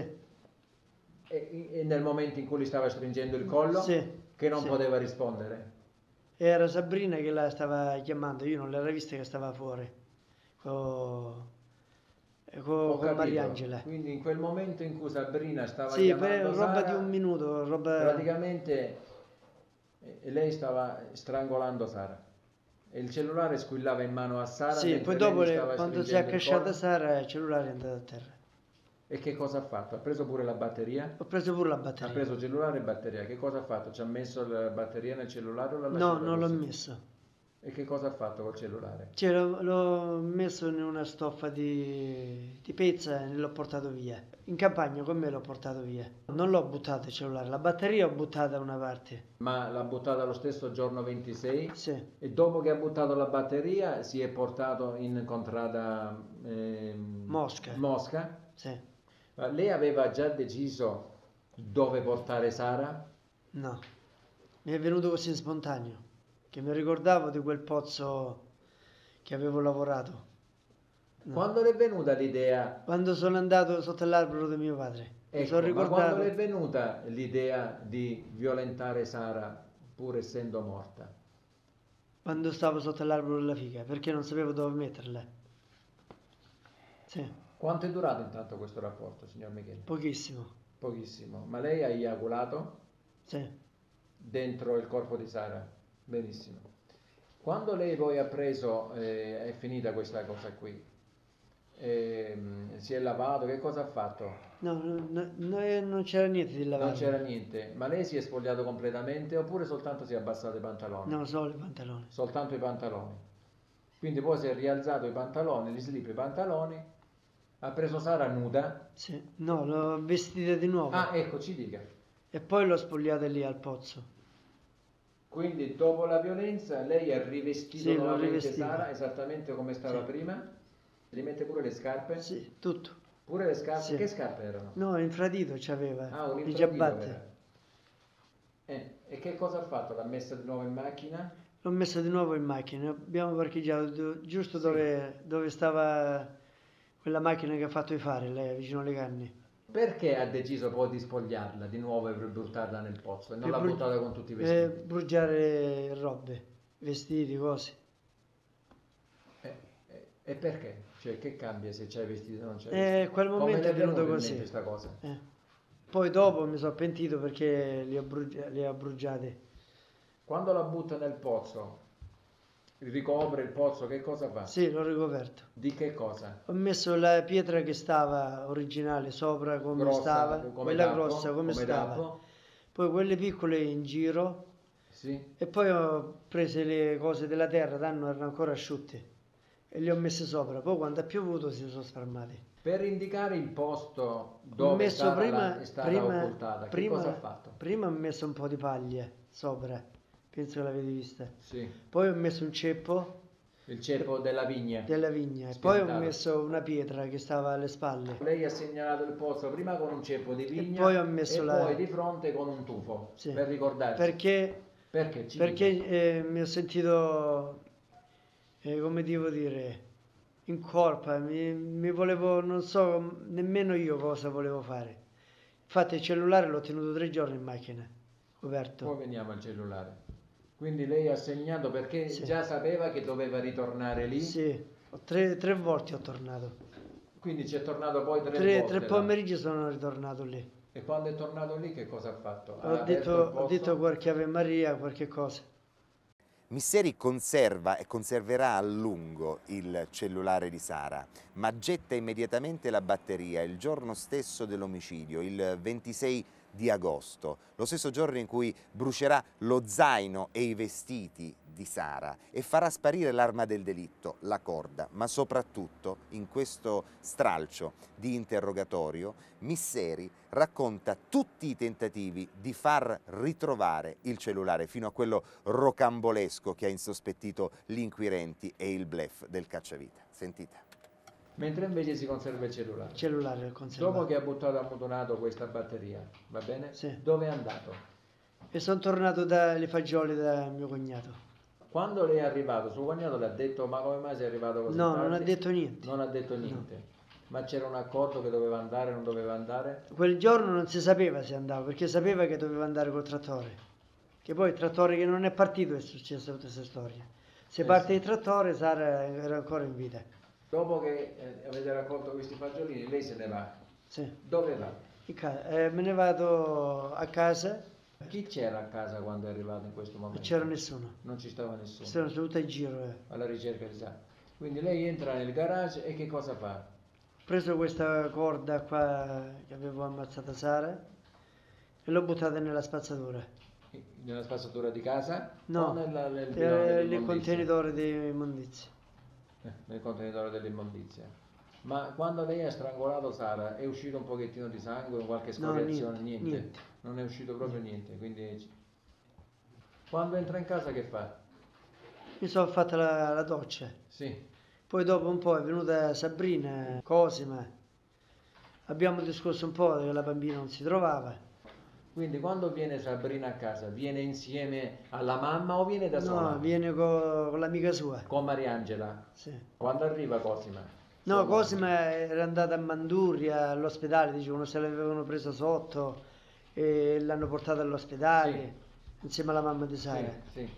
Speaker 8: E, e nel momento in cui gli stava stringendo il collo?
Speaker 11: Sì,
Speaker 8: Che non
Speaker 11: sì.
Speaker 8: poteva rispondere?
Speaker 11: Era Sabrina che la stava chiamando, io non l'era vista che stava fuori con,
Speaker 8: Ho
Speaker 11: con
Speaker 8: capito.
Speaker 11: Mariangela.
Speaker 8: Quindi in quel momento in cui Sabrina stava
Speaker 11: Sì, per
Speaker 8: chiamando
Speaker 11: roba
Speaker 8: Sara,
Speaker 11: di un minuto, roba...
Speaker 8: praticamente eh, lei stava strangolando Sara e il cellulare squillava in mano a Sara.
Speaker 11: Sì,
Speaker 8: mentre
Speaker 11: poi
Speaker 8: lei
Speaker 11: dopo
Speaker 8: gli
Speaker 11: le-
Speaker 8: stava
Speaker 11: quando si è
Speaker 8: stringendo il
Speaker 11: accasciata
Speaker 8: collo.
Speaker 11: Sara il cellulare è andato a terra.
Speaker 8: E che cosa ha fatto? Ha preso pure la batteria?
Speaker 11: Ho preso pure la
Speaker 8: Ha
Speaker 11: batteria.
Speaker 8: preso cellulare e batteria. Che cosa ha fatto? Ci ha messo la batteria nel cellulare o l'ha
Speaker 11: No,
Speaker 8: lasciata
Speaker 11: non l'ho
Speaker 8: così?
Speaker 11: messo.
Speaker 8: E che cosa ha fatto col cellulare?
Speaker 11: Cioè, l'ho, l'ho messo in una stoffa di, di pezza e l'ho portato via. In campagna con me l'ho portato via. Non l'ho buttato il cellulare, la batteria ho buttata da una parte.
Speaker 8: Ma l'ha buttata lo stesso giorno ventisei?
Speaker 11: Sì.
Speaker 8: E dopo che ha buttato la batteria si è portato in contrada ehm,
Speaker 11: Mosca.
Speaker 8: Mosca?
Speaker 11: Sì.
Speaker 8: Ma lei aveva già deciso dove portare Sara?
Speaker 11: No, mi è venuto così spontaneo, che mi ricordavo di quel pozzo che avevo lavorato. No.
Speaker 8: Quando le è venuta l'idea?
Speaker 11: Quando sono andato sotto l'albero di mio padre.
Speaker 8: Ecco,
Speaker 11: sono
Speaker 8: ma
Speaker 11: ricordato.
Speaker 8: quando le è venuta l'idea di violentare Sara pur essendo morta?
Speaker 11: Quando stavo sotto l'albero della figa, perché non sapevo dove metterla. Sì.
Speaker 8: Quanto è durato intanto questo rapporto, signor Michele?
Speaker 11: Pochissimo.
Speaker 8: Pochissimo. Ma lei ha eiaculato?
Speaker 11: Sì.
Speaker 8: Dentro il corpo di Sara? Benissimo. Quando lei poi ha preso, eh, è finita questa cosa qui, eh, si è lavato, che cosa ha fatto?
Speaker 11: No, no, no, no, non c'era niente di lavato.
Speaker 8: Non c'era niente, ma lei si è spogliato completamente oppure soltanto si è abbassato i pantaloni?
Speaker 11: No, solo i pantaloni.
Speaker 8: Soltanto i pantaloni. Quindi poi si è rialzato i pantaloni, gli slip, i pantaloni, ha preso Sara nuda.
Speaker 11: Sì. No, l'ho vestita di nuovo.
Speaker 8: Ah, ecco, ci dica.
Speaker 11: E poi l'ho spogliata lì al pozzo.
Speaker 8: Quindi dopo la violenza lei ha rivestito
Speaker 11: Sì, l'ho
Speaker 8: nuovamente
Speaker 11: rivestita.
Speaker 8: Sara esattamente come stava
Speaker 11: Sì.
Speaker 8: prima? Gli mette pure le scarpe?
Speaker 11: Sì, tutto.
Speaker 8: Pure le scarpe?
Speaker 11: Sì.
Speaker 8: Che scarpe erano?
Speaker 11: No, infradito c'aveva.
Speaker 8: Ah, un
Speaker 11: le
Speaker 8: infradito
Speaker 11: ciabatte.
Speaker 8: era. Eh, e che cosa ha fatto? L'ha messa di nuovo in macchina?
Speaker 11: L'ho messa di nuovo in macchina. Abbiamo parcheggiato do- giusto
Speaker 8: Sì.
Speaker 11: dove, dove stava quella macchina che ha fatto i fari, lei, vicino alle canne.
Speaker 8: Perché ha deciso poi di spogliarla di nuovo e per buttarla nel pozzo e non
Speaker 11: Per
Speaker 8: l'ha
Speaker 11: bru-
Speaker 8: buttata con tutti i
Speaker 11: Eh,
Speaker 8: vestiti?
Speaker 11: bruciare robe, vestiti, cose.
Speaker 8: Eh, eh, e perché? Cioè, che cambia se c'hai vestiti o non c'hai
Speaker 11: Eh,
Speaker 8: vestiti?
Speaker 11: quel
Speaker 8: Come
Speaker 11: momento
Speaker 8: le
Speaker 11: è venuto
Speaker 8: venuta in
Speaker 11: così.
Speaker 8: mente sta cosa?
Speaker 11: Eh. Poi dopo mi sono pentito perché li ho, bruci- li ho bruciati.
Speaker 8: Quando la butta nel pozzo, ricopre il pozzo, che cosa fa?
Speaker 11: Sì, l'ho ricoperto.
Speaker 8: Di che cosa?
Speaker 11: Ho messo la pietra che stava originale sopra come
Speaker 8: Grossa,
Speaker 11: stava,
Speaker 8: come
Speaker 11: quella
Speaker 8: tappo,
Speaker 11: grossa come,
Speaker 8: come
Speaker 11: stava.
Speaker 8: tappo.
Speaker 11: Poi quelle piccole in giro
Speaker 8: Sì.
Speaker 11: e poi ho preso le cose della terra, tanto erano ancora asciutte e le ho messe sopra. Poi quando ha piovuto si sono spalmati.
Speaker 8: Per indicare il posto
Speaker 11: Ho
Speaker 8: dove è
Speaker 11: messo
Speaker 8: stata,
Speaker 11: prima,
Speaker 8: la- è stata
Speaker 11: prima,
Speaker 8: occultata, che
Speaker 11: prima,
Speaker 8: cosa ha fatto?
Speaker 11: prima ho messo un po' di paglia sopra, penso che l'avete vista.
Speaker 8: Sì.
Speaker 11: Poi ho messo un ceppo
Speaker 8: Il ceppo della vigna.
Speaker 11: della vigna e poi ho
Speaker 8: Spiantato.
Speaker 11: messo una pietra che stava alle spalle.
Speaker 8: Lei ha segnalato il pozzo prima con un ceppo di vigna
Speaker 11: poi ho messo
Speaker 8: e
Speaker 11: la-
Speaker 8: poi di fronte con un tufo,
Speaker 11: Sì.
Speaker 8: per ricordarsi.
Speaker 11: Perché,
Speaker 8: Perché? Ci
Speaker 11: perché
Speaker 8: dica.
Speaker 11: eh, mi ho sentito, eh, come devo dire, in colpa, mi, mi volevo, non so nemmeno io cosa volevo fare. Infatti il cellulare l'ho tenuto tre giorni in macchina, coperto.
Speaker 8: Poi veniamo al cellulare. Quindi lei ha segnato perché
Speaker 11: Sì.
Speaker 8: già sapeva che doveva ritornare lì?
Speaker 11: Sì, ho tre, tre volte ho tornato.
Speaker 8: Quindi ci è tornato poi tre,
Speaker 11: Tre,
Speaker 8: volte
Speaker 11: tre
Speaker 8: là.
Speaker 11: pomeriggi sono ritornato lì.
Speaker 8: E quando è tornato lì che cosa ha fatto? Ha
Speaker 11: Ho
Speaker 8: aperto
Speaker 11: detto,
Speaker 8: il
Speaker 11: ho
Speaker 8: pozzo?
Speaker 11: detto qualche Ave Maria, qualche cosa.
Speaker 4: Misseri conserva e conserverà a lungo il cellulare di Sara, ma getta immediatamente la batteria il giorno stesso dell'omicidio, il ventisei di agosto, lo stesso giorno in cui brucerà lo zaino e i vestiti di Sara e farà sparire l'arma del delitto, la corda, ma soprattutto in questo stralcio di interrogatorio Misseri racconta tutti i tentativi di far ritrovare il cellulare fino a quello rocambolesco che ha insospettito gli inquirenti e il bluff del cacciavite. Sentite.
Speaker 8: Mentre invece si conserva il cellulare.
Speaker 11: Il cellulare conservato.
Speaker 8: Dopo che ha buttato a mutunato questa batteria, va bene?
Speaker 11: Sì.
Speaker 8: Dove è andato?
Speaker 11: E sono tornato dalle fagioli da mio cognato.
Speaker 8: Quando lei è arrivato, suo cognato le ha detto ma come mai sei arrivato così
Speaker 11: No,
Speaker 8: tardi?
Speaker 11: non ha detto niente.
Speaker 8: Non ha detto niente. Ma c'era un accordo che doveva andare o non doveva andare?
Speaker 11: Quel giorno non si sapeva se andava, perché sapeva che doveva andare col trattore. Che poi il trattore che non è partito è successa tutta questa storia. Se
Speaker 8: Eh
Speaker 11: parte
Speaker 8: sì.
Speaker 11: il trattore Sara era ancora in vita.
Speaker 8: Dopo che eh, avete raccolto questi fagiolini, lei se ne va.
Speaker 11: Sì.
Speaker 8: Dove va?
Speaker 11: In ca- eh, me ne vado a casa,
Speaker 8: Chi c'era a casa quando è arrivato in questo momento?
Speaker 11: non c'era nessuno.
Speaker 8: Non ci stava nessuno.
Speaker 11: Sono tutto in giro. eh.
Speaker 8: Alla ricerca di Sara. Quindi lei entra nel garage e che cosa fa?
Speaker 11: Ho preso questa corda qua che avevo ammazzato Sara e l'ho buttata nella spazzatura.
Speaker 8: Nella spazzatura di casa?
Speaker 11: No,
Speaker 8: O nella, nel,
Speaker 11: eh,
Speaker 8: bidone
Speaker 11: nel
Speaker 8: dell'immondizia?
Speaker 11: contenitore di immondizie.
Speaker 8: Eh, nel contenitore dell'immondizia. Ma quando lei ha strangolato Sara è uscito un pochettino di sangue, qualche
Speaker 11: No,
Speaker 8: scoriazione?
Speaker 11: niente, niente.
Speaker 8: Non è uscito proprio niente. Quindi quando entra in casa che fa?
Speaker 11: Mi sono fatta la, la doccia.
Speaker 8: Sì.
Speaker 11: Poi dopo un po' è venuta Sabrina, Cosima. Abbiamo discusso un po' che la bambina non si trovava.
Speaker 8: Quindi quando viene Sabrina a casa, viene insieme alla mamma o viene da sola?
Speaker 11: No, viene co- con l'amica sua.
Speaker 8: Con Mariangela?
Speaker 11: Sì.
Speaker 8: Quando arriva Cosima?
Speaker 11: No, Cosima era andata a Manduria, all'ospedale, dicevano se l'avevano presa sotto e l'hanno portata all'ospedale, sì, insieme alla mamma di Sara.
Speaker 8: Sì, sì.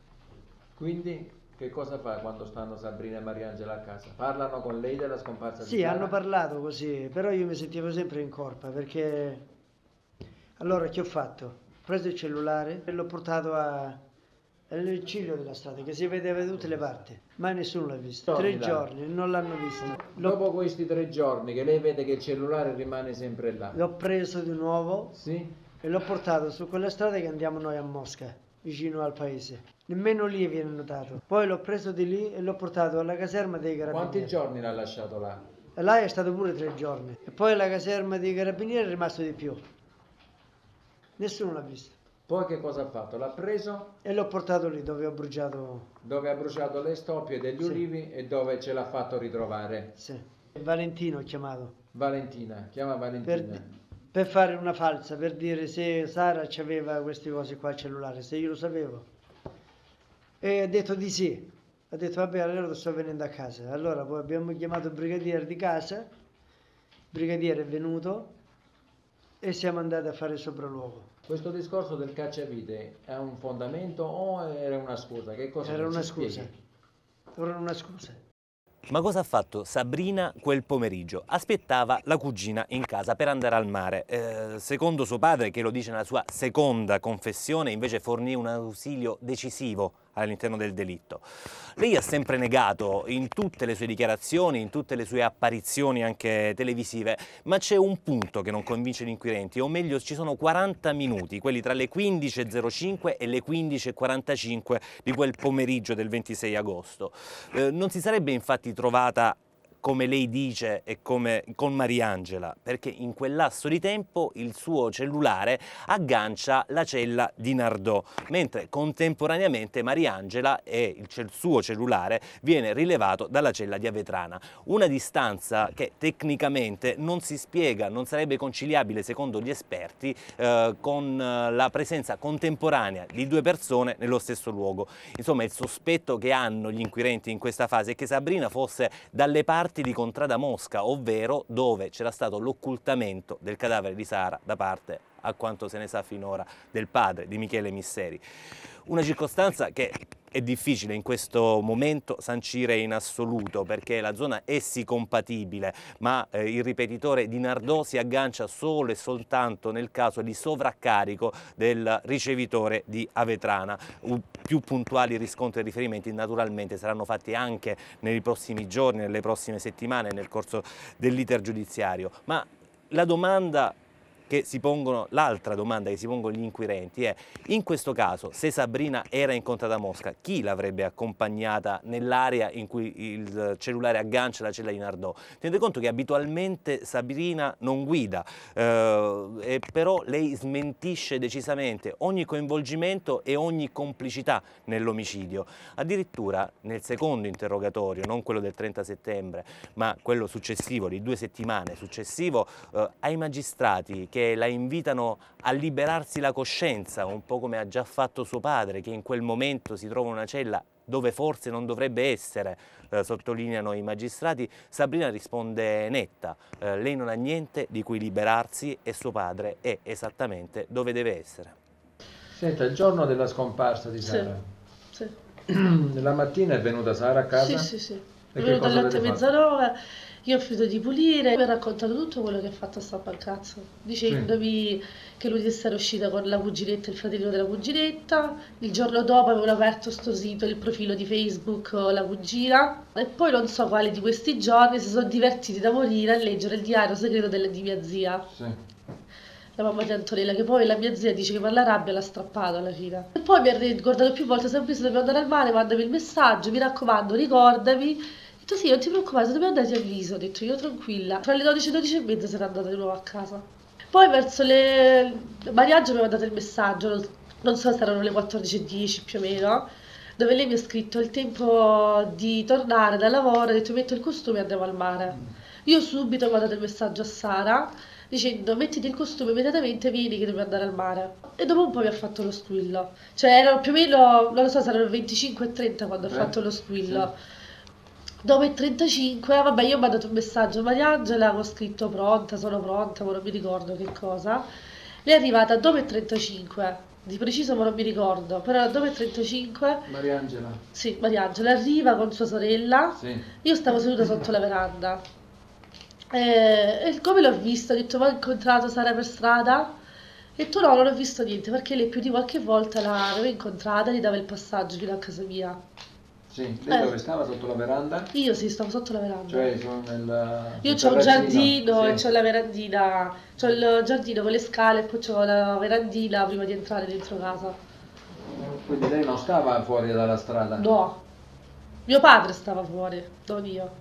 Speaker 8: Quindi che cosa fa quando stanno Sabrina e Mariangela a casa? Parlano con lei della scomparsa
Speaker 11: Sì,
Speaker 8: di Sara?
Speaker 11: hanno parlato così, però io mi sentivo sempre in colpa perché allora che ho fatto? Ho preso il cellulare e l'ho portato a... nel ciglio della strada che si vedeva da tutte le parti, ma nessuno l'ha visto.
Speaker 8: Torni
Speaker 11: Tre
Speaker 8: là.
Speaker 11: giorni non l'hanno visto. L'ho
Speaker 8: Dopo questi tre giorni che lei vede che il cellulare rimane sempre là.
Speaker 11: l'ho preso di nuovo,
Speaker 8: sì,
Speaker 11: e l'ho portato su quella strada che andiamo noi a Mosca, vicino al paese. Nemmeno lì viene notato. Poi l'ho preso di lì e l'ho portato alla caserma dei carabinieri.
Speaker 8: Quanti giorni l'ha lasciato là?
Speaker 11: E là è stato pure tre giorni. E poi alla caserma dei carabinieri è rimasto di più. Nessuno l'ha visto.
Speaker 8: Poi che cosa ha fatto? L'ha preso?
Speaker 11: E l'ho portato lì dove ho bruciato...
Speaker 8: Dove ha bruciato le stoppie degli
Speaker 11: Sì.
Speaker 8: ulivi e dove ce l'ha fatto ritrovare?
Speaker 11: Sì. Valentino ho chiamato.
Speaker 8: Valentina, chiama Valentina.
Speaker 11: Per, per fare una falsa, per dire se Sara aveva queste cose qua al cellulare, se io lo sapevo. E ha detto di sì. Ha detto vabbè, allora sto venendo a casa. Allora poi abbiamo chiamato il brigadiere di casa, il brigadiere è venuto e siamo andati a fare il sopralluogo.
Speaker 8: Questo discorso del cacciavite ha un fondamento o era una scusa? Che cosa
Speaker 11: Era una
Speaker 8: ci
Speaker 11: scusa.
Speaker 8: spieghi?
Speaker 11: Era una scusa.
Speaker 13: Ma cosa ha fatto Sabrina quel pomeriggio? Aspettava la cugina in casa per andare al mare. Eh, secondo suo padre, che lo dice nella sua seconda confessione, invece fornì un ausilio decisivo all'interno del delitto. Lei ha sempre negato in tutte le sue dichiarazioni, in tutte le sue apparizioni anche televisive, ma c'è un punto che non convince gli inquirenti, o meglio ci sono quaranta minuti, quelli tra le quindici e zero cinque e le quindici e quarantacinque di quel pomeriggio del ventisei agosto. Eh, non si sarebbe infatti trovata, come lei dice, e come con Mariangela, perché in quel lasso di tempo il suo cellulare aggancia la cella di Nardò, mentre contemporaneamente Mariangela e il cel suo cellulare viene rilevato dalla cella di Avetrana. Una distanza che tecnicamente non si spiega, non sarebbe conciliabile secondo gli esperti eh, con la presenza contemporanea di due persone nello stesso luogo. Insomma, il sospetto che hanno gli inquirenti in questa fase è che Sabrina fosse dalle parti di Contrada Mosca, ovvero dove c'era stato l'occultamento del cadavere di Sara da parte, a quanto se ne sa finora, del padre di Michele Misseri. Una circostanza che è difficile in questo momento sancire in assoluto, perché la zona è sì compatibile, ma eh, il ripetitore di Nardò si aggancia solo e soltanto nel caso di sovraccarico del ricevitore di Avetrana. U più puntuali riscontri e riferimenti naturalmente saranno fatti anche nei prossimi giorni, nelle prossime settimane, nel corso dell'iter giudiziario. Ma la domanda che si pongono, l'altra domanda che si pongono gli inquirenti è: in questo caso, se Sabrina era in Contrada Mosca, chi l'avrebbe accompagnata nell'area in cui il cellulare aggancia la cella di Nardò? Tenete conto che abitualmente Sabrina non guida, eh, e però lei smentisce decisamente ogni coinvolgimento e ogni complicità nell'omicidio. Addirittura nel secondo interrogatorio, non quello del trenta settembre, ma quello successivo, di due settimane successivo, eh, ai magistrati che che la invitano a liberarsi la coscienza, un po' come ha già fatto suo padre, che in quel momento si trova in una cella dove forse non dovrebbe essere, eh, sottolineano i magistrati. Sabrina risponde netta: eh, lei non ha niente di cui liberarsi e suo padre è esattamente dove deve essere.
Speaker 8: Senta, il giorno della scomparsa di Sara,
Speaker 7: Sì,
Speaker 8: la mattina è venuta Sara a casa?
Speaker 7: sì, sì, sì.
Speaker 8: E
Speaker 7: È
Speaker 8: che
Speaker 7: venuta
Speaker 8: cosa
Speaker 7: alle otto e
Speaker 8: avete
Speaker 7: mezzanove, io ho finito di pulire, mi ha raccontato tutto quello che ha fatto a sta pancazzo, dicendomi che lui era uscita con la cuginetta e il fratellino della cuginetta, il giorno dopo avevano aperto sto sito, il profilo di Facebook, la cugina, e poi non so quali di questi giorni si sono divertiti da morire a leggere il diario segreto della, di mia zia.
Speaker 8: Sì.
Speaker 7: La mamma di Antonella, che poi la mia zia dice che per la rabbia l'ha strappato alla fine. E poi mi ha ricordato più volte, sempre se dobbiamo andare al mare, mandami il messaggio, mi raccomando, ricordami. Ho detto sì, non ti preoccupare, se dobbiamo andare ti avviso, ho detto io tranquilla. Tra le dodici e dodici e mezza sarà andata di nuovo a casa. Poi verso le... Mariangela mi ha mandato il messaggio, non so se erano le quattordici e dieci più o meno, dove lei mi ha scritto il tempo di tornare dal lavoro, ha detto metto il costume e andiamo al mare. Io subito ho mandato il messaggio a Sara dicendo mettiti il costume immediatamente, vieni che dobbiamo andare al mare. E dopo un po' mi ha fatto lo squillo, cioè erano più o meno, non lo so, saranno venticinque e trenta quando ha
Speaker 8: eh,
Speaker 7: fatto lo squillo. Sì. Dopo il trentacinque, vabbè, io ho mandato un messaggio a Mariangela, ho scritto pronta, sono pronta, ma non mi ricordo che cosa. Lei è arrivata dopo il trentacinque, di preciso ma non mi ricordo, però dopo il trentacinque...
Speaker 8: Mariangela.
Speaker 7: Sì, Mariangela arriva con sua sorella,
Speaker 8: Sì.
Speaker 7: io stavo seduta sotto la veranda. E, e come l'ho vista, ho detto, ma ho incontrato Sara per strada? E tu no, non ho visto niente, perché lei più di qualche volta l'aveva incontrata e gli dava il passaggio fino a casa mia.
Speaker 8: Sì, lei
Speaker 7: Eh.
Speaker 8: dove stava? Sotto la veranda?
Speaker 7: Io sì, stavo sotto la veranda.
Speaker 8: Cioè sono nel...
Speaker 7: Io
Speaker 8: sul
Speaker 7: c'ho un
Speaker 8: terrazzino?
Speaker 7: giardino e
Speaker 8: Sì.
Speaker 7: c'ho la verandina, c'ho il giardino con le scale e poi c'ho la verandina prima di entrare dentro casa.
Speaker 8: Quindi lei non stava fuori dalla strada?
Speaker 7: No, mio padre stava fuori, non io.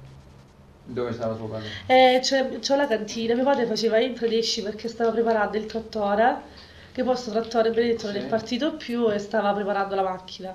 Speaker 8: Dove stava suo padre?
Speaker 7: E c'è, c'ho la cantina, mio padre faceva entra ed esci perché stava preparando il trattore, che poi sto trattore Benedetto non
Speaker 8: Sì.
Speaker 7: è partito più e stava preparando la macchina.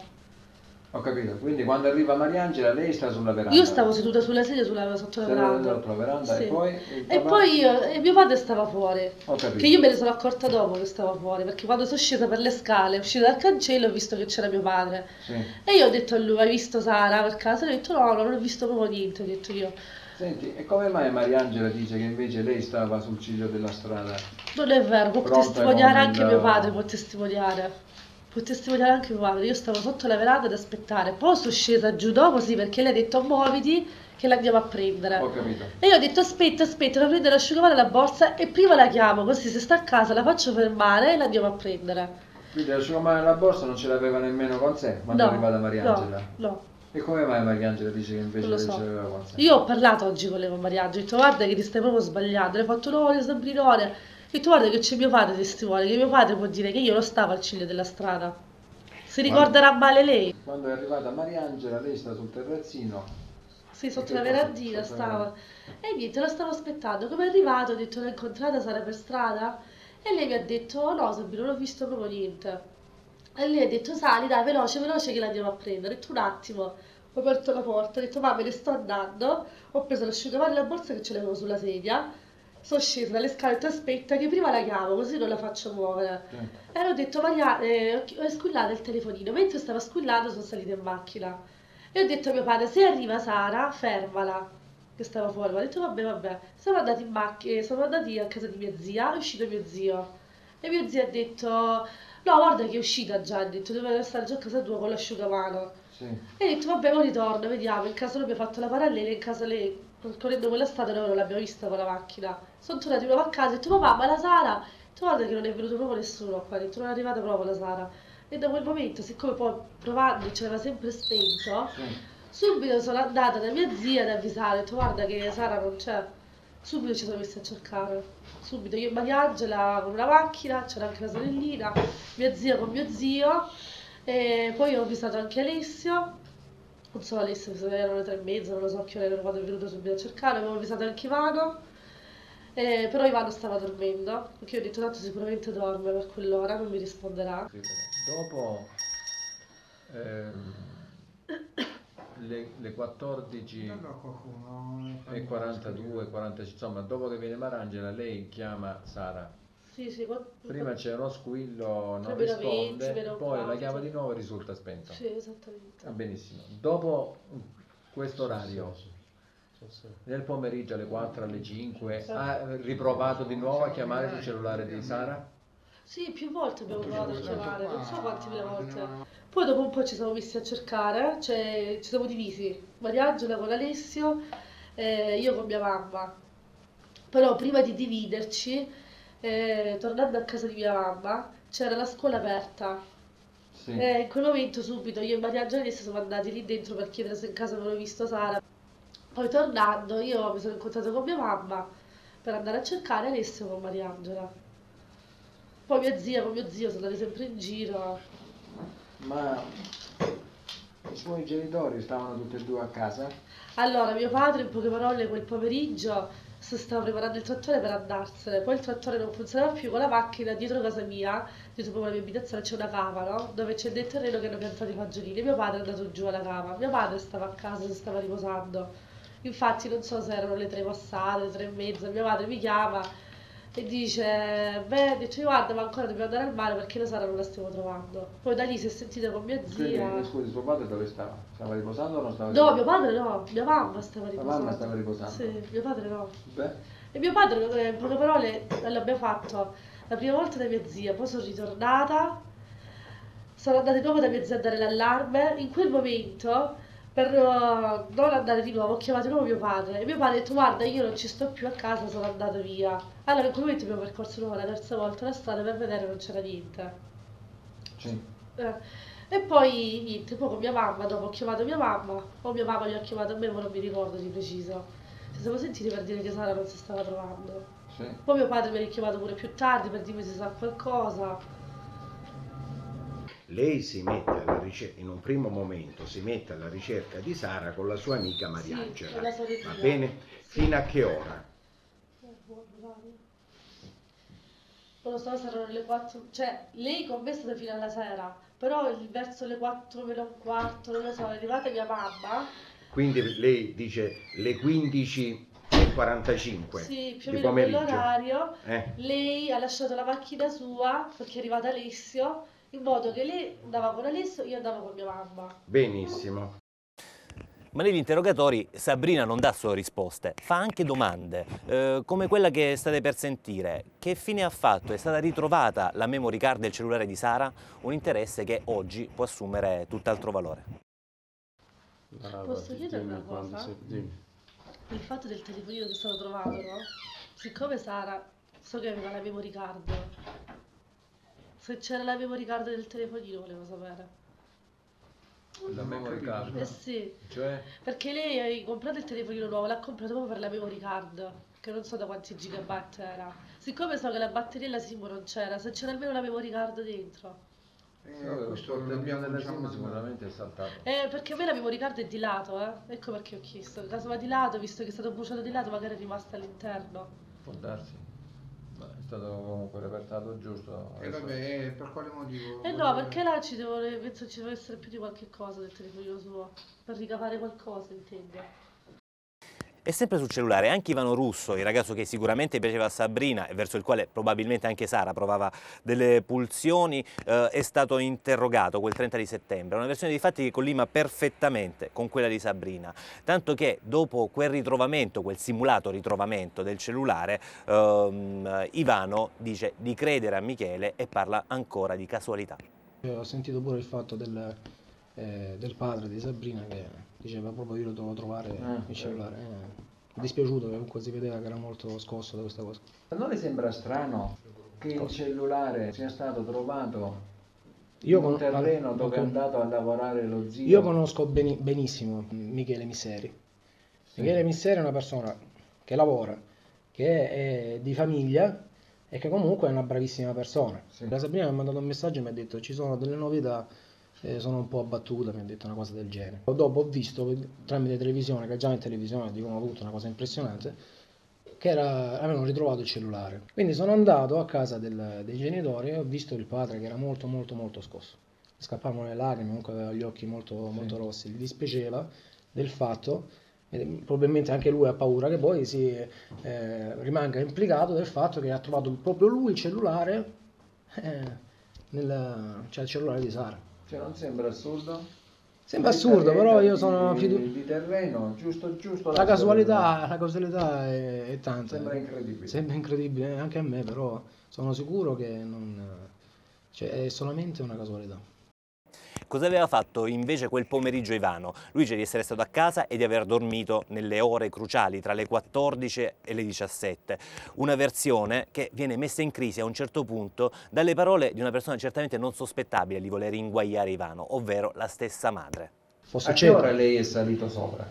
Speaker 8: Ho capito, quindi quando arriva Mariangela lei sta sulla veranda?
Speaker 7: Io stavo seduta sulla sedia sulla, sotto la
Speaker 8: Stava
Speaker 7: veranda.
Speaker 8: sotto la veranda
Speaker 7: Sì.
Speaker 8: e poi... il
Speaker 7: E
Speaker 8: papà?
Speaker 7: poi io, e mio padre stava fuori.
Speaker 8: Ho capito.
Speaker 7: Che io me ne sono accorta dopo che stava fuori, perché quando sono scesa per le scale, uscita dal cancello, ho visto che c'era mio padre.
Speaker 8: Sì.
Speaker 7: E io ho detto a lui, hai visto Sara per caso? E ho detto no, non ho visto proprio niente, ho detto io.
Speaker 8: Senti, e come mai Mariangela dice che invece lei stava sul ciglio della strada?
Speaker 7: Non è vero, può
Speaker 8: Pronta
Speaker 7: testimoniare
Speaker 8: con
Speaker 7: anche
Speaker 8: il-
Speaker 7: mio padre, può testimoniare. Può testimoniare anche mio padre, io stavo sotto la veranda ad aspettare, poi sono scesa giù dopo, sì, perché lei ha detto muoviti che l'andiamo a prendere.
Speaker 8: Ho capito.
Speaker 7: E io ho detto aspetta, aspetta, devo prendere l'asciugamano e la borsa e prima la chiamo, così se sta a casa la faccio fermare e l'andiamo a prendere.
Speaker 8: Quindi l'asciugamano nella borsa non ce l'aveva nemmeno con sé quando
Speaker 7: No,
Speaker 8: è arrivata Mariangela?
Speaker 7: No, no.
Speaker 8: E come mai Mariangela dice che invece
Speaker 7: Non lo
Speaker 8: lei
Speaker 7: so.
Speaker 8: ce l'aveva con sé?
Speaker 7: Io ho parlato oggi con lei con Mariangela, ho detto guarda che ti stai proprio sbagliando, le ho fatto no, Sabrinone, ho detto guarda che c'è mio padre testimone, che mio padre può dire che io non stavo al ciglio della strada. Si ricorderà male lei.
Speaker 8: Quando è arrivata Mariangela lei sta sul terrazzino.
Speaker 7: Sì, sotto
Speaker 8: Che
Speaker 7: la
Speaker 8: cosa?
Speaker 7: verandina
Speaker 8: Sotto la
Speaker 7: stava. E niente, la stavo aspettando. Come è arrivato, ho detto l'ho incontrata Sara per strada? E lei mi ha detto "Oh, no Sabri, non ho visto proprio niente. E lei ha detto sali dai, veloce, veloce che l'andiamo a prendere. Ho detto un attimo, ho aperto la porta, ho detto ma me ne sto andando. Ho preso l'asciugamano e la borsa che ce l'avevo sulla sedia. Sono scesa dalle scale e ho detto aspetta che prima la chiamo così non la faccio muovere. E ho detto Maria, eh, ho squillato il telefonino. Mentre stava squillando sono salita in macchina. E ho detto a mio padre se arriva Sara fermala. Che stava fuori. Mi ha detto vabbè vabbè. Siamo andati in macchina, siamo andati a casa di mia zia, è uscito mio zio. E mio zio ha detto no guarda che è uscita già, ha detto deve stare già a casa tua con l'asciugamano.
Speaker 8: Sì.
Speaker 7: E ho detto vabbè ora ritorno, vediamo, in caso lui abbia fatto la parallela, in caso lei correndo quella strada noi non l'abbiamo vista con la macchina. Sono tornati di nuovo a casa, ho detto papà ma la Sara, ho detto guarda che non è venuto proprio nessuno qua, ho detto non è arrivata proprio la Sara. E da quel momento, siccome poi provando c'era sempre spento, subito sono andata da mia zia ad avvisare, ho detto guarda che Sara non c'è. Subito ci sono messi a cercare, subito io e Mariangela con una macchina, c'era anche la sorellina, mia zia con mio zio, e poi ho avvisato anche Alessio. Non so Alessio, se erano le tre e mezza, non lo so che ora erano quando è venuto subito a cercare, avevo avvisato anche Ivano, eh, però Ivano stava dormendo, perché io ho detto tanto sicuramente dorme per quell'ora, non mi risponderà.
Speaker 8: Dopo ehm, le, le quattordici e quarantadue, quarantacinque, insomma dopo che viene Mariangela lei chiama Sara.
Speaker 7: Sì, sì, qua-
Speaker 8: Prima c'è uno squillo, non
Speaker 7: tre meno venti,
Speaker 8: risponde,
Speaker 7: meno
Speaker 8: poi la
Speaker 7: quaranta.
Speaker 8: chiama di nuovo e risulta spento.
Speaker 7: Sì, esattamente.
Speaker 8: Ah, benissimo. Dopo questo orario, nel pomeriggio alle quattro, alle cinque, ha riprovato di nuovo a chiamare sul cellulare di Sara?
Speaker 7: Sì, più volte abbiamo provato a chiamare, non so quante mille volte. Poi dopo un po' ci siamo messi a cercare, cioè ci siamo divisi, Mariangela con Alessio, eh, io con mia mamma. Però prima di dividerci, eh, tornando a casa di mia mamma, c'era la scuola aperta.
Speaker 8: Sì.
Speaker 7: E in quel momento subito io e Mariangela e Alessio siamo andati lì dentro per chiedere se in casa avevano visto Sara. Poi tornando io mi sono incontrata con mia mamma per andare a cercare Alessio con Mariangela. Poi mia zia con mio zio sono andati sempre in giro.
Speaker 8: Ma i suoi genitori stavano tutti e due a casa?
Speaker 7: Allora, mio padre, in poche parole, quel pomeriggio si stava preparando il trattore per andarsene. Poi il trattore non funzionava più con la macchina dietro casa mia, dietro proprio la mia abitazione, c'è una cava, no? Dove c'è del terreno che hanno piantato i fagiolini. Mio padre è andato giù alla cava. Mio padre stava a casa, si stava riposando. Infatti non so se erano le tre passate, le tre e mezza. Mio padre mi chiama e dice, beh, dice guarda, ma ancora dobbiamo andare al mare perché la Sara non la stiamo trovando. Poi da lì si è sentita con mia zia.
Speaker 8: Quindi, scusi, suo padre dove stava? Stava riposando o non stava
Speaker 7: No,
Speaker 8: riposando?
Speaker 7: mio padre no, mia mamma stava
Speaker 8: La
Speaker 7: riposando.
Speaker 8: mamma stava riposando?
Speaker 7: Sì, mio padre no.
Speaker 8: Beh.
Speaker 7: E mio padre, in poche parole, l'abbiamo fatto la prima volta da mia zia, poi sono ritornata, sono andata di nuovo da mia zia a dare l'allarme. In quel momento, per uh, non andare di nuovo, ho chiamato di nuovo mio padre e mio padre ha detto guarda, io non ci sto più a casa, sono andata via. Allora in quel momento abbiamo percorso di nuovo la terza volta la strada per vedere non c'era niente.
Speaker 8: Sì.
Speaker 7: Eh, e poi niente, poi con mia mamma, dopo ho chiamato mia mamma, o mia mamma gli ha chiamato a me, ma non mi ricordo di preciso. Ci siamo sentiti per dire che Sara non si stava trovando.
Speaker 8: Sì.
Speaker 7: Poi mio padre mi ha richiamato pure più tardi per dirmi se sa qualcosa.
Speaker 9: Lei si mette alla ricerca, in un primo momento si mette alla ricerca di Sara con la sua amica Mariangela.
Speaker 7: Sì, con la sorellina.
Speaker 9: Va bene? Fino a che ora?
Speaker 7: Non lo so se erano le quattro, cioè lei con me è stata fino alla sera, però verso le quattro meno un quarto, non lo so, è arrivata mia mamma.
Speaker 9: Quindi lei dice le quindici e quarantacinque
Speaker 7: Sì, più o
Speaker 9: di
Speaker 7: meno
Speaker 9: pomeriggio.
Speaker 7: quell'orario.
Speaker 9: Eh?
Speaker 7: Lei ha lasciato la macchina sua perché è arrivata Alessio, in modo che lei andava con Alessio, io andavo con mia mamma.
Speaker 9: Benissimo.
Speaker 13: Ma negli interrogatori Sabrina non dà solo risposte, fa anche domande, eh, come quella che state per sentire. Che fine ha fatto? È stata ritrovata la memory card del cellulare di Sara? Un interesse che oggi può assumere tutt'altro valore.
Speaker 7: Posso chiedere una cosa? Il fatto del telefonino che è stato trovato, no? Siccome Sara, so che aveva la memory card, se c'era la memory card del telefonino volevo sapere.
Speaker 8: La memory card?
Speaker 7: Eh sì,
Speaker 8: Cioè?
Speaker 7: perché lei ha comprato il telefonino nuovo, l'ha comprato proprio per la memory card, che non so da quanti gigabyte era. Siccome so che la batteria della SIM non c'era, se c'era almeno la memory card dentro.
Speaker 8: Eh, no, questo il mio della SIM sicuramente è saltato.
Speaker 7: Eh, perché a me la memory card è di lato, eh. Ecco perché ho chiesto. Caso va di lato, visto che è stato bruciato di lato, magari è rimasta all'interno.
Speaker 8: Può darsi. Ma è stato comunque repertato giusto.
Speaker 21: E eh vabbè, per quale motivo?
Speaker 7: Eh no, perché là ci devo, penso ci deve essere più di qualche cosa del telefonino suo. Per ricavare qualcosa, intendo.
Speaker 13: E sempre sul cellulare, anche Ivano Russo, il ragazzo che sicuramente piaceva a Sabrina e verso il quale probabilmente anche Sara provava delle pulsioni, eh, è stato interrogato quel trenta di settembre. Una versione dei fatti che collima perfettamente con quella di Sabrina. Tanto che dopo quel ritrovamento, quel simulato ritrovamento del cellulare, ehm, Ivano dice di credere a Michele e parla ancora di casualità.
Speaker 21: Io ho sentito pure il fatto del, eh, del padre di Sabrina che diceva proprio io lo devo trovare
Speaker 8: Ah,
Speaker 21: il cellulare. Eh, mi è dispiaciuto che comunque si vedeva che era molto scosso da questa cosa.
Speaker 8: Non le sembra strano che il cellulare sia stato trovato
Speaker 21: Io
Speaker 8: in un
Speaker 21: con-
Speaker 8: terreno
Speaker 21: al-
Speaker 8: dove è
Speaker 21: con-
Speaker 8: andato a lavorare lo zio?
Speaker 21: Io conosco beni- benissimo Michele Misseri.
Speaker 8: Sì.
Speaker 21: Michele Misseri è una persona che lavora, che è di famiglia e che comunque è una bravissima persona.
Speaker 8: Sì.
Speaker 21: La Sabrina mi ha mandato un messaggio e mi ha detto ci sono delle novità, eh, sono un po' abbattuta, mi ha detto una cosa del genere. Dopo ho visto tramite televisione, che già in televisione dicono tutto, una cosa impressionante, che era, avevano ritrovato il cellulare. Quindi sono andato a casa del- dei genitori e ho visto il padre che era molto molto molto scosso. Mi scappavano le lacrime, comunque aveva gli occhi molto, molto rossi, gli dispiaceva del fatto, e probabilmente anche lui ha paura che poi si eh, rimanga implicato del fatto che ha trovato proprio lui il cellulare, eh, nel, cioè il cellulare di Sara.
Speaker 8: Cioè, non sembra assurdo?
Speaker 21: Sembra assurdo, però io sono
Speaker 8: di,
Speaker 21: fidu-
Speaker 8: di terreno, giusto giusto.
Speaker 21: La casualità, la casualità è, è tanta.
Speaker 8: Sembra incredibile.
Speaker 21: Sembra incredibile anche a me, però sono sicuro che non, cioè, è solamente una casualità.
Speaker 13: Cosa aveva fatto invece quel pomeriggio Ivano? Lui dice di essere stato a casa e di aver dormito nelle ore cruciali tra le quattordici e le diciassette. Una versione che viene messa in crisi a un certo punto dalle parole di una persona certamente non sospettabile di voler inguaiare Ivano, ovvero la stessa madre.
Speaker 21: Posso
Speaker 8: A che
Speaker 21: accedere?
Speaker 8: ora lei è salito sopra?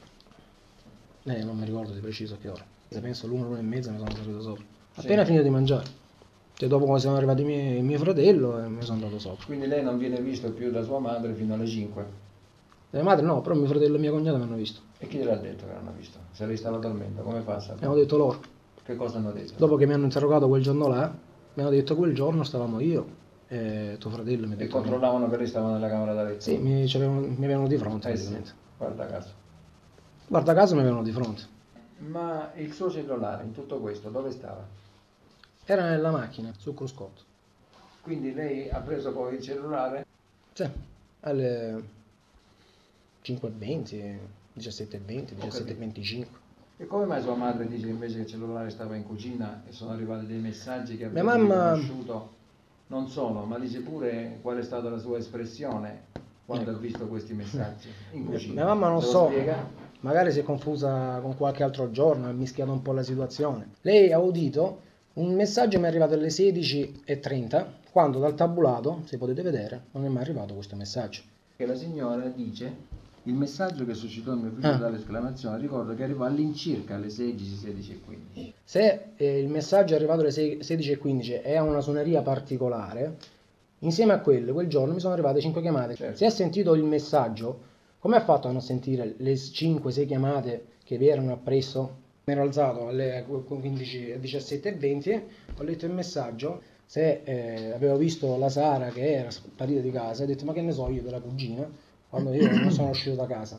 Speaker 21: Eh, non mi ricordo di preciso a che ora. Se penso l'una, l'una e mezza mi sono salito sopra.
Speaker 8: Sì.
Speaker 21: Appena finito di mangiare. Cioè, dopo quando sono arrivati i miei- mio fratello e mi sono andato sopra.
Speaker 8: Quindi lei non viene visto più da sua madre fino alle cinque?
Speaker 21: La madre no, però mio fratello e mia cognata mi hanno visto.
Speaker 8: E chi gliel'ha detto che l'hanno visto? Se lei stava dormendo, come fa a sapere?
Speaker 21: Mi hanno detto loro.
Speaker 8: Che cosa hanno detto?
Speaker 21: Dopo che mi hanno interrogato quel giorno là, mi hanno detto quel giorno stavamo io e tuo fratello mi ha
Speaker 8: E
Speaker 21: detto.
Speaker 8: controllavano che lei stava nella camera da letto?
Speaker 21: Sì, mi, ci avevano, mi avevano di fronte.
Speaker 8: Eh sì,
Speaker 21: praticamente.
Speaker 8: guarda caso.
Speaker 21: Guarda caso mi avevano di fronte.
Speaker 8: Ma il suo cellulare in tutto questo dove stava?
Speaker 21: Era nella macchina, sul cruscotto.
Speaker 8: Quindi lei ha preso poi il cellulare?
Speaker 21: Sì, alle cinque e venti, diciassette e venti, diciassette e venticinque.
Speaker 8: E come mai sua madre dice invece che il cellulare stava in cucina e sono arrivati dei messaggi che
Speaker 21: Mia
Speaker 8: avete
Speaker 21: mamma-
Speaker 8: riconosciuto? Non solo, ma dice pure qual è stata la sua espressione quando
Speaker 21: Ecco.
Speaker 8: ha visto questi messaggi in cucina.
Speaker 21: Mia mamma non
Speaker 8: Se lo
Speaker 21: so,
Speaker 8: spiega?
Speaker 21: magari si è confusa con qualche altro giorno, ha mischiato un po' la situazione. Lei ha udito un messaggio, mi è arrivato alle sedici e trenta, quando dal tabulato, se potete vedere, non è mai arrivato questo messaggio.
Speaker 8: Che la signora dice il messaggio che suscitò il mio figlio
Speaker 21: Ah.
Speaker 8: dall'esclamazione, ricordo che arrivò all'incirca alle sedici, sedici e quindici.
Speaker 21: Se eh, il messaggio è arrivato alle sedici e quindici e ha una suoneria particolare, insieme a quello, quel giorno mi sono arrivate cinque chiamate.
Speaker 8: Certo.
Speaker 21: Se ha sentito il messaggio, come ha fatto a non sentire le cinque sei chiamate che vi erano appresso? Mi ero alzato alle quindici, diciassette e venti, ho letto il messaggio, se eh, avevo visto la Sara che era sparita di casa, ho detto ma che ne so io della cugina, quando io non sono uscito da casa.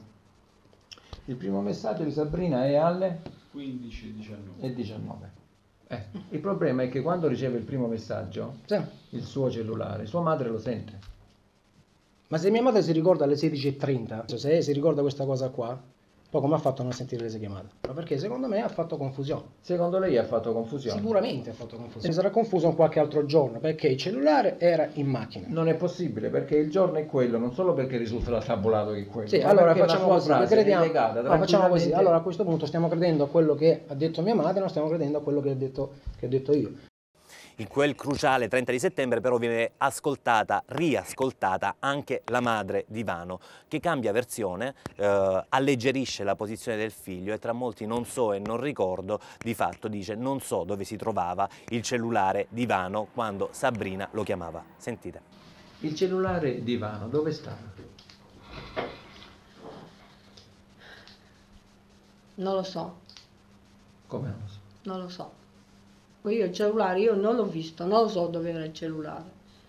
Speaker 8: Il primo messaggio di Sabrina è alle
Speaker 14: quindici e diciannove.
Speaker 8: e diciannove. Eh, il problema è che quando riceve il primo messaggio,
Speaker 21: Sì.
Speaker 8: il suo cellulare, sua madre lo sente.
Speaker 21: Ma se mia madre si ricorda alle sedici e trenta, se si ricorda questa cosa qua, poi come ha fatto a non sentire le sue chiamate? Ma perché secondo me ha fatto confusione.
Speaker 8: Secondo lei ha fatto confusione?
Speaker 21: Sicuramente ha fatto confusione. Si sarà confuso in qualche altro giorno perché il cellulare era in macchina.
Speaker 8: Non è possibile perché il giorno è quello, non solo perché risulta dal tabulato che è quello.
Speaker 21: Sì,
Speaker 8: ma
Speaker 21: allora
Speaker 8: perché la
Speaker 21: facciamo
Speaker 8: sua
Speaker 21: così,
Speaker 8: frase è
Speaker 21: crediamo,
Speaker 8: legata
Speaker 21: no, facciamo così.
Speaker 8: tranquillamente-
Speaker 21: Allora a questo punto stiamo credendo a quello che ha detto mia madre, non stiamo credendo a quello che ho detto, che ho detto io.
Speaker 13: In quel cruciale trenta di settembre però viene ascoltata, riascoltata anche la madre di Ivano, che cambia versione, eh, alleggerisce la posizione del figlio e tra molti non so e non ricordo, di fatto dice non so dove si trovava il cellulare di Ivano quando Sabrina lo chiamava. Sentite.
Speaker 8: Il cellulare di Ivano dove sta?
Speaker 16: Non lo so,
Speaker 8: Come non lo so?
Speaker 16: non lo so. Io il cellulare, io non l'ho visto, non lo so dove era il cellulare.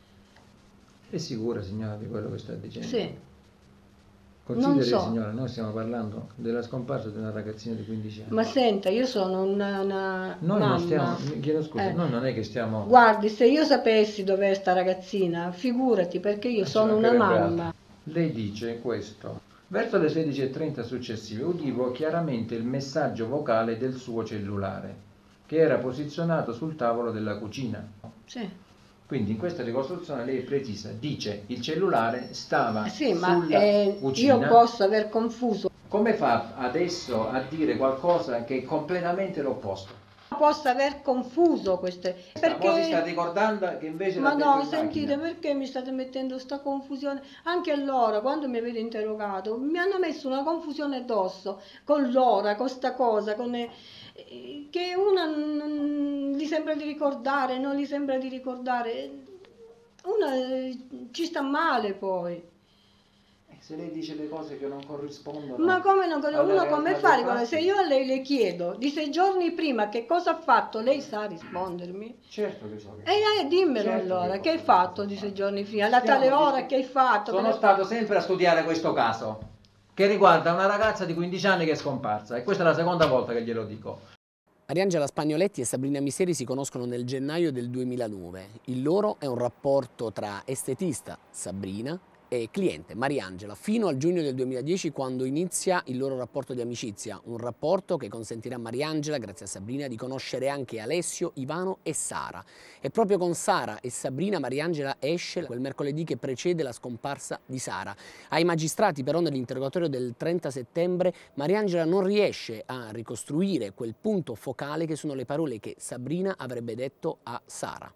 Speaker 8: È sicura signora di quello che sta dicendo?
Speaker 16: Sì,
Speaker 8: Consideri
Speaker 16: non so.
Speaker 8: signora, noi stiamo parlando della scomparsa di una ragazzina di quindici anni.
Speaker 16: ma senta, io sono una, una
Speaker 8: Noi
Speaker 16: mamma.
Speaker 8: non stiamo, mi chiedo scusa,
Speaker 16: Eh.
Speaker 8: noi non è che stiamo...
Speaker 16: Guardi, se io sapessi dov'è sta ragazzina, figurati, perché io
Speaker 8: Ci
Speaker 16: sono una
Speaker 8: mancherebbe
Speaker 16: mamma.
Speaker 8: altro. Lei dice questo. Verso le sedici e trenta successive udivo chiaramente il messaggio vocale del suo cellulare, che era posizionato sul tavolo della cucina.
Speaker 16: Sì.
Speaker 8: Quindi in questa ricostruzione lei è precisa, dice il cellulare stava
Speaker 16: Sì, ma
Speaker 8: sulla
Speaker 16: eh,
Speaker 8: cucina.
Speaker 16: io posso aver confuso.
Speaker 8: Come fa adesso a dire qualcosa che è completamente l'opposto?
Speaker 16: Posso aver confuso queste.
Speaker 8: Perché... si sta
Speaker 16: Perché.
Speaker 8: ricordando che invece
Speaker 16: Ma
Speaker 8: l'ha detto
Speaker 16: no,
Speaker 8: in
Speaker 16: sentite,
Speaker 8: macchina.
Speaker 16: perché mi state mettendo questa confusione? Anche allora, quando mi avete interrogato, mi hanno messo una confusione addosso con l'ora, con sta cosa, con eh, che una non gli sembra di ricordare, non gli sembra di ricordare. Una eh, ci sta male poi.
Speaker 8: Se lei dice le cose che non corrispondono...
Speaker 16: Ma come non
Speaker 8: alla
Speaker 16: uno come
Speaker 8: realtà
Speaker 16: fa?
Speaker 8: dei
Speaker 16: Guarda,
Speaker 8: fatti?
Speaker 16: se io a lei le chiedo di sei giorni prima che cosa ha fatto, lei sa rispondermi?
Speaker 8: Certo che so che...
Speaker 16: E eh, dimmelo
Speaker 8: Certo
Speaker 16: allora,
Speaker 8: che
Speaker 16: che hai fatto di sei giorni prima? Alla
Speaker 8: Stiamo
Speaker 16: tale ora
Speaker 8: discutendo.
Speaker 16: che hai fatto?
Speaker 8: Sono
Speaker 16: Che ne-
Speaker 8: stato sempre a studiare questo caso, che riguarda una ragazza di quindici anni che è scomparsa, e questa è la seconda volta che glielo dico.
Speaker 17: Mariangela Spagnoletti e Sabrina Miseri si conoscono nel gennaio del duemilanove. Il loro è un rapporto tra estetista, Sabrina, e cliente, Mariangela, fino al giugno del duemiladieci, quando inizia il loro rapporto di amicizia. Un rapporto che consentirà a Mariangela, grazie a Sabrina, di conoscere anche Alessio, Ivano e Sara. E proprio con Sara e Sabrina Mariangela esce quel mercoledì che precede la scomparsa di Sara. Ai magistrati però nell'interrogatorio del trenta settembre Mariangela non riesce a ricostruire quel punto focale che sono le parole che Sabrina avrebbe detto a Sara.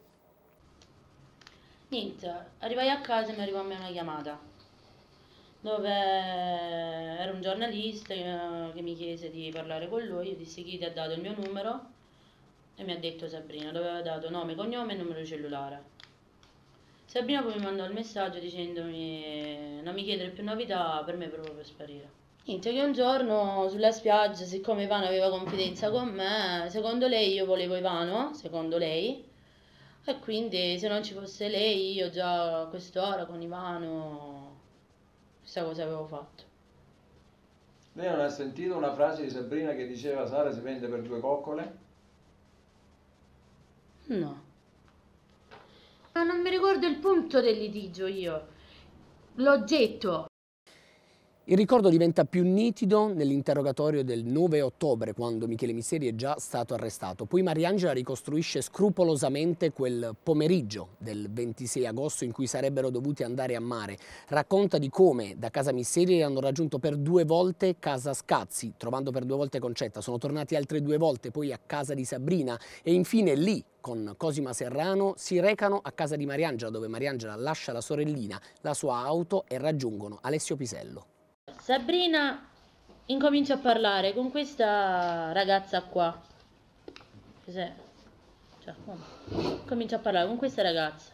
Speaker 18: Niente, arrivai a casa e mi arrivò a me una chiamata dove era un giornalista eh, che mi chiese di parlare con lui. Io dissi chi ti ha dato il mio numero e mi ha detto Sabrina, dove aveva dato nome, cognome e numero di cellulare. Sabrina poi mi mandò il messaggio dicendomi non mi chiedere più novità, per me è proprio per sparire. Niente, che un giorno sulla spiaggia, siccome Ivano aveva confidenza con me, secondo lei io volevo Ivano, secondo lei, e quindi se non ci fosse lei io già a quest'ora con Ivano questa cosa avevo fatto.
Speaker 8: Lei non ha sentito una frase di Sabrina che diceva Sara si vende per due coccole?
Speaker 18: No. Ma non mi ricordo il punto del litigio io. L'oggetto.
Speaker 17: Il ricordo diventa più nitido nell'interrogatorio del nove ottobre, quando Michele Misseri è già stato arrestato. Poi Mariangela ricostruisce scrupolosamente quel pomeriggio del ventisei agosto in cui sarebbero dovuti andare a mare. Racconta di come da casa Misseri hanno raggiunto per due volte casa Scazzi, trovando per due volte Concetta. Sono tornati altre due volte poi a casa di Sabrina e infine lì, con Cosima Serrano, si recano a casa di Mariangela, dove Mariangela lascia la sorellina, la sua auto e raggiungono Alessio Pisello.
Speaker 18: Sabrina incomincia a parlare con questa ragazza qua. Cioè, comincia a parlare con questa ragazza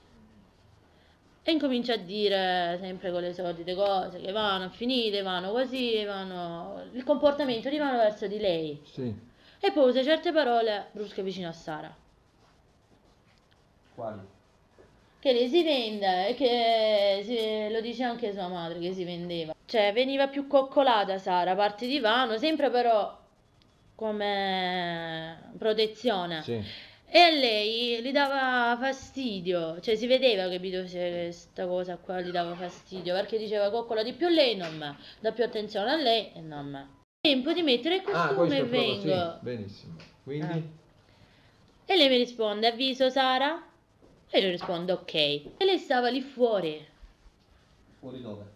Speaker 18: e incomincia a dire sempre con le solite cose che vanno a finire, vanno così, vanno... il comportamento di vanno verso di lei.
Speaker 8: Sì.
Speaker 18: E poi usa certe parole brusche vicino a Sara.
Speaker 8: Quali?
Speaker 18: Che lei si vende e che si, lo dice anche sua madre che si vendeva. Cioè veniva più coccolata Sara, a parte divano, sempre però come protezione.
Speaker 8: Sì.
Speaker 18: E a lei gli dava fastidio, cioè si vedeva, capito, se questa cosa qua gli dava fastidio, perché diceva coccola di più lei, non me, dà più attenzione a lei e non a me. Tempo di mettere il costume
Speaker 8: ah,
Speaker 18: e vengo.
Speaker 8: Sì, benissimo. Quindi?
Speaker 18: Ah. E lei mi risponde, avviso Sara? E io rispondo ok. E lei stava lì fuori.
Speaker 8: Fuori dove?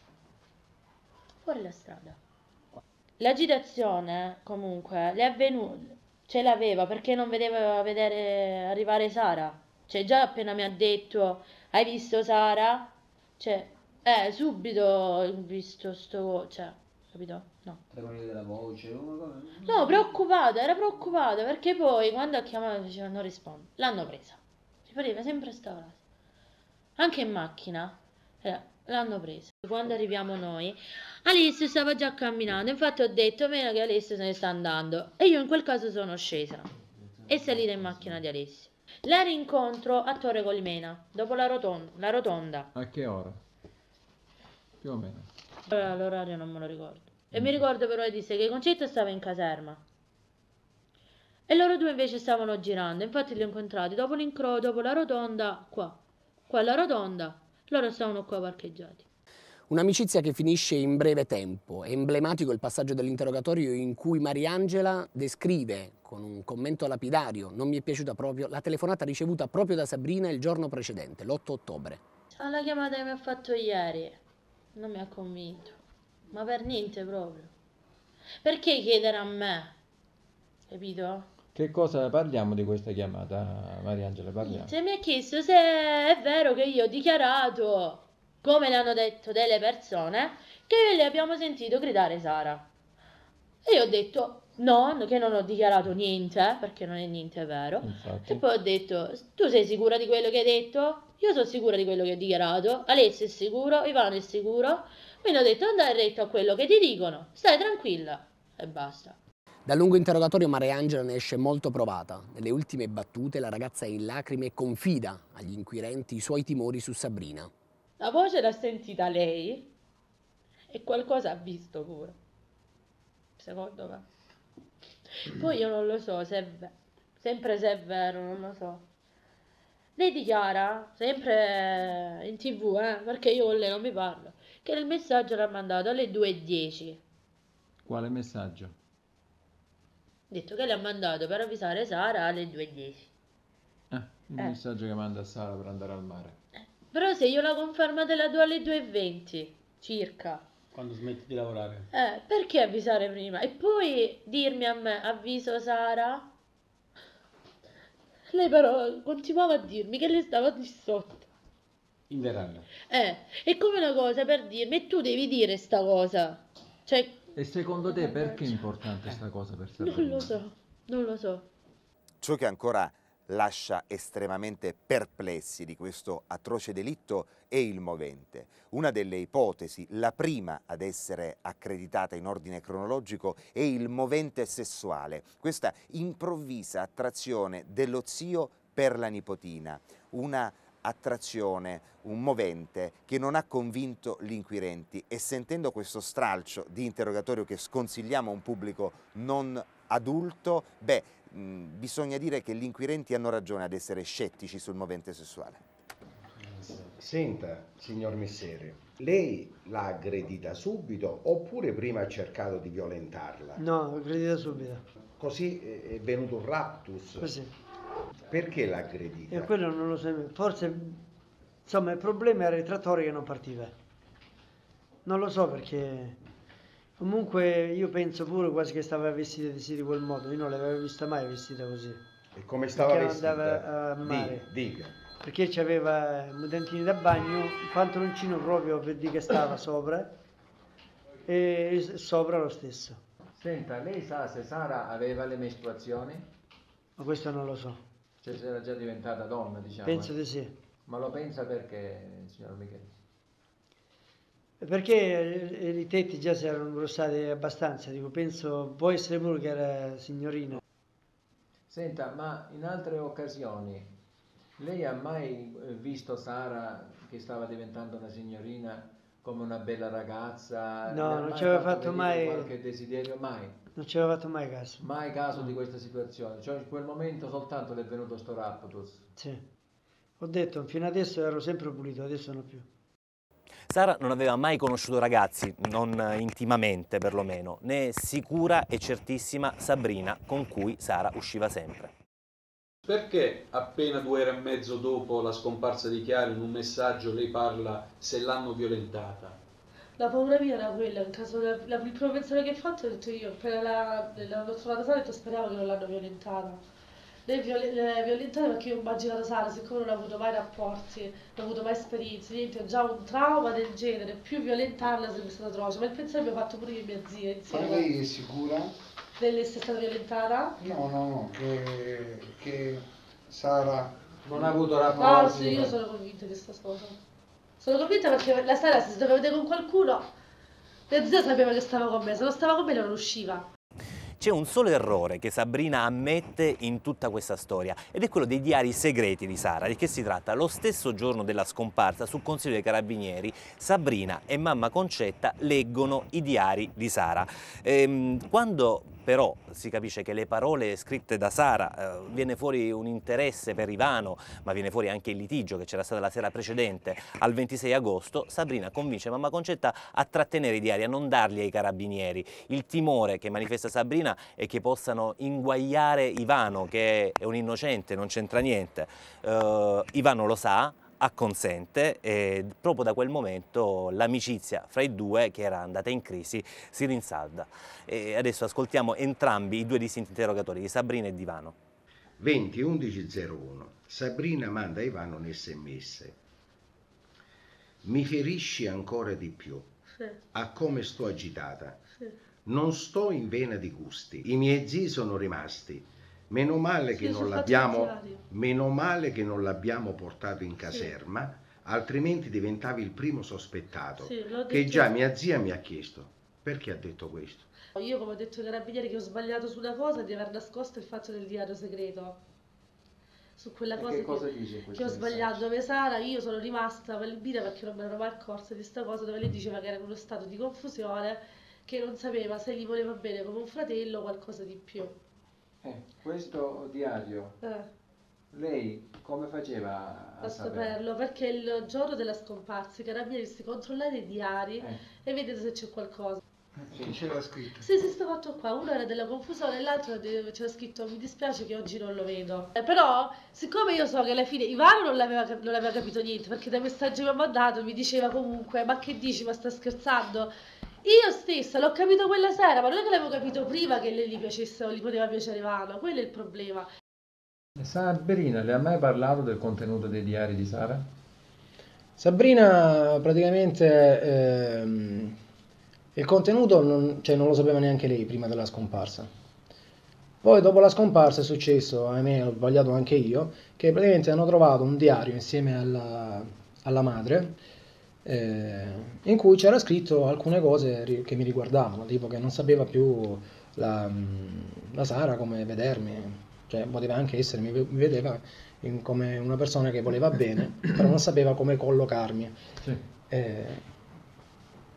Speaker 18: Fuori la strada. L'agitazione comunque le è avvenuta, ce l'aveva perché non vedeva vedere arrivare Sara. Cioè già appena mi ha detto hai visto Sara? Cioè, eh, subito ho visto sto... cioè, capito? No.
Speaker 8: Tremoli della voce?
Speaker 18: No, preoccupata, era preoccupata perché poi quando ha chiamato diceva non risponde. L'hanno presa. Pareva sempre stava là. Anche in macchina eh, l'hanno presa. Quando arriviamo noi Alessio stava già camminando, infatti ho detto meno che Alessio se ne sta andando e io in quel caso sono scesa e salita in macchina di Alessio. La rincontro a Torre Colmena dopo la rotonda, la rotonda.
Speaker 8: A che ora? Più o meno.
Speaker 18: L'orario non me lo ricordo e mi ricordo però che disse che Concetta stava in caserma e loro due invece stavano girando, infatti li ho incontrati dopo l'incrocio, dopo la rotonda, qua, qua alla rotonda, loro stavano qua parcheggiati.
Speaker 17: Un'amicizia che finisce in breve tempo. È emblematico il passaggio dell'interrogatorio in cui Mariangela descrive, con un commento lapidario, non mi è piaciuta proprio, la telefonata ricevuta proprio da Sabrina il giorno precedente, l'otto ottobre.
Speaker 18: La chiamata che mi ha fatto ieri non mi ha convinto, ma per niente proprio. Perché chiedere a me, capito?
Speaker 8: Che cosa parliamo di questa chiamata, Mariangela? Parliamo.
Speaker 18: Se mi ha chiesto se è vero che io ho dichiarato, come le hanno detto delle persone, che le abbiamo sentito gridare Sara. E io ho detto no, che non ho dichiarato niente, perché non è niente vero.
Speaker 8: Infatti.
Speaker 18: E poi ho detto, tu sei sicura di quello che hai detto? Io sono sicura di quello che ho dichiarato, Alessio è sicuro, Ivano è sicuro. Quindi ho detto andare retto a quello che ti dicono, stai tranquilla e basta.
Speaker 17: Dal lungo interrogatorio Mariangela ne esce molto provata. Nelle ultime battute la ragazza è in lacrime e confida agli inquirenti i suoi timori su Sabrina.
Speaker 18: La voce l'ha sentita lei e qualcosa ha visto pure, secondo me. Poi io non lo so se è vero, sempre se è vero, non lo so. Lei dichiara, sempre in tv, eh, perché io con lei non mi parlo, che il messaggio l'ha mandato alle due e dieci.
Speaker 8: Quale messaggio?
Speaker 18: Ha detto che le ha mandato per avvisare Sara alle due e dieci.
Speaker 8: Eh, il
Speaker 18: Eh.
Speaker 8: messaggio che manda a Sara per andare al mare.
Speaker 18: Però se io la conferma te la do alle due e venti, circa.
Speaker 14: Quando smetti di lavorare?
Speaker 18: Eh, perché avvisare prima? E poi dirmi a me, avviso Sara? Lei però continuava a dirmi che lei stava di sotto.
Speaker 14: In veranda.
Speaker 18: Eh, è come una cosa per dirmi, e tu devi dire sta cosa. Cioè,
Speaker 8: E secondo te perché è importante questa cosa per Sabrina?
Speaker 18: non lo so, non lo so.
Speaker 4: Ciò che ancora lascia estremamente perplessi di questo atroce delitto è il movente. Una delle ipotesi, la prima ad essere accreditata in ordine cronologico, è il movente sessuale, questa improvvisa attrazione dello zio per la nipotina, una attrazione, un movente che non ha convinto gli inquirenti e sentendo questo stralcio di interrogatorio che sconsigliamo a un pubblico non adulto, beh, mh, bisogna dire che gli inquirenti hanno ragione ad essere scettici sul movente sessuale.
Speaker 9: Senta, signor Messere, lei l'ha aggredita subito oppure prima ha cercato di violentarla?
Speaker 11: No, l'ho aggredita subito.
Speaker 9: Così è venuto un raptus?
Speaker 11: Così.
Speaker 9: Perché l'ha aggredita?
Speaker 11: E quello non lo so, forse, insomma, il problema era il trattore che non partiva. Non lo so perché, comunque io penso pure quasi che stava vestita di quel modo, io non l'avevo vista mai vestita così.
Speaker 9: E come stava
Speaker 11: perché
Speaker 9: vestita?
Speaker 11: andava a mare.
Speaker 9: Dica.
Speaker 11: Perché c'aveva i dentini da bagno, il pantaloncino proprio per dire che stava sopra e sopra lo stesso.
Speaker 8: Senta, lei sa se Sara aveva le mestruazioni?
Speaker 11: Ma questo non lo so.
Speaker 8: Cioè se era già diventata donna, diciamo.
Speaker 11: Penso
Speaker 8: eh?
Speaker 11: di sì.
Speaker 8: Ma lo pensa perché, signor Michele?
Speaker 11: Perché i tetti già si erano ingrossati abbastanza, dico, penso, può essere pure che era signorina.
Speaker 8: Senta, ma in altre occasioni lei ha mai visto Sara che stava diventando una signorina come una bella ragazza?
Speaker 11: No, non ci aveva fatto mai
Speaker 8: qualche desiderio? Mai?
Speaker 11: Non ci aveva fatto mai caso.
Speaker 8: Mai caso
Speaker 11: no.
Speaker 8: di questa situazione? Cioè in quel momento soltanto le è venuto sto raptus?
Speaker 11: Sì. Ho detto, fino adesso ero sempre pulito, adesso non più.
Speaker 13: Sara non aveva mai conosciuto ragazzi, non intimamente perlomeno, né sicura e certissima Sabrina, con cui Sara usciva sempre.
Speaker 10: Perché appena due ore e mezzo dopo la scomparsa di Chiara in un messaggio lei parla se l'hanno violentata?
Speaker 7: La paura mia era quella, in caso la, la, il primo pensiero che ho fatto ho detto io, appena l'ho trovata Sara ho detto speravo che non l'hanno violentata. Lei l'ha violentata perché io ho immaginato Sara, siccome non ha avuto mai rapporti, non ha avuto mai esperienze, niente, ho già un trauma del genere, più violentarla sarebbe stato atroce, ma il pensiero mi ha fatto pure io e mia zia insieme.
Speaker 2: Ma lei è sicura?
Speaker 7: Dell'essere stata violentata?
Speaker 2: No, no, no, che, che Sara
Speaker 8: non ha avuto rapporti.
Speaker 7: No, sì, io sono convinta di questa cosa. Sono convinta perché la Sara se si doveva vedere con qualcuno, mia zia sapeva che stava con me, se non stava con me non usciva.
Speaker 13: C'è un solo errore che Sabrina ammette in tutta questa storia ed è quello dei diari segreti di Sara. Di che si tratta? Lo stesso giorno della scomparsa, sul Consiglio dei Carabinieri, Sabrina e mamma Concetta leggono i diari di Sara. Ehm, quando però si capisce che le parole scritte da Sara, eh, viene fuori un interesse per Ivano, ma viene fuori anche il litigio che c'era stato la sera precedente, al ventisei agosto, Sabrina convince mamma Concetta a trattenere i diari, a non darli ai carabinieri. Il timore che manifesta Sabrina è che possano inguagliare Ivano, che è un innocente, non c'entra niente. Uh, Ivano lo sa, acconsente e proprio da quel momento l'amicizia fra i due, che era andata in crisi, si rinsalda. E adesso ascoltiamo entrambi i due distinti interrogatori di Sabrina e di Ivano.
Speaker 9: venti undici zero uno. Sabrina manda a Ivano un sms. Mi ferisci ancora di più.
Speaker 7: Sì.
Speaker 9: A come sto agitata.
Speaker 7: Sì.
Speaker 9: Non sto in vena di gusti. I miei zii sono rimasti. Meno male che
Speaker 7: sì,
Speaker 9: non l'abbiamo meno male che non l'abbiamo portato in caserma, sì. Altrimenti diventavi il primo sospettato.
Speaker 7: Sì,
Speaker 9: che già mia zia mi ha chiesto. Perché ha detto questo?
Speaker 7: Io, come ho detto ai carabinieri, che ho sbagliato su una cosa, di aver nascosto il fatto del diario segreto. Su quella cosa,
Speaker 8: che,
Speaker 7: che,
Speaker 8: cosa dice
Speaker 7: che ho sbagliato dove Sara, io sono rimasta allibita perché non mi ero mai accorta di questa cosa, dove lei diceva che era in uno stato di confusione, che non sapeva se gli voleva bene come un fratello o qualcosa di più.
Speaker 8: Eh, questo diario,
Speaker 7: eh.
Speaker 8: lei come faceva a,
Speaker 7: a saperlo? Perché il giorno della scomparsa i carabinieri si controllare i diari eh. e vedete se c'è qualcosa.
Speaker 2: Sì, c'era scritto.
Speaker 7: Sì, sì, sto fatto qua. Uno era della confusione e l'altro c'era scritto mi dispiace che oggi non lo vedo. Eh, però, siccome io so che alla fine Ivano non aveva, non aveva capito niente, perché dai messaggi che mi ha mandato mi diceva comunque ma che dici, ma sta scherzando? Io stessa l'ho capito quella sera, ma non è che l'avevo capito prima che lei gli piacesse o gli poteva piacere Ivano, quello è il problema.
Speaker 8: Sabrina, le ha mai parlato del contenuto dei diari di Sara?
Speaker 21: Sabrina praticamente ehm, il contenuto non, cioè non lo sapeva neanche lei prima della scomparsa. Poi dopo la scomparsa è successo, ahimè ho sbagliato anche io, che praticamente hanno trovato un diario insieme alla, alla madre, Eh, in cui c'era scritto alcune cose che mi riguardavano, tipo che non sapeva più la, la Sara come vedermi, cioè poteva anche essere, mi vedeva in, come una persona che voleva bene, però non sapeva come collocarmi. Sì. Eh,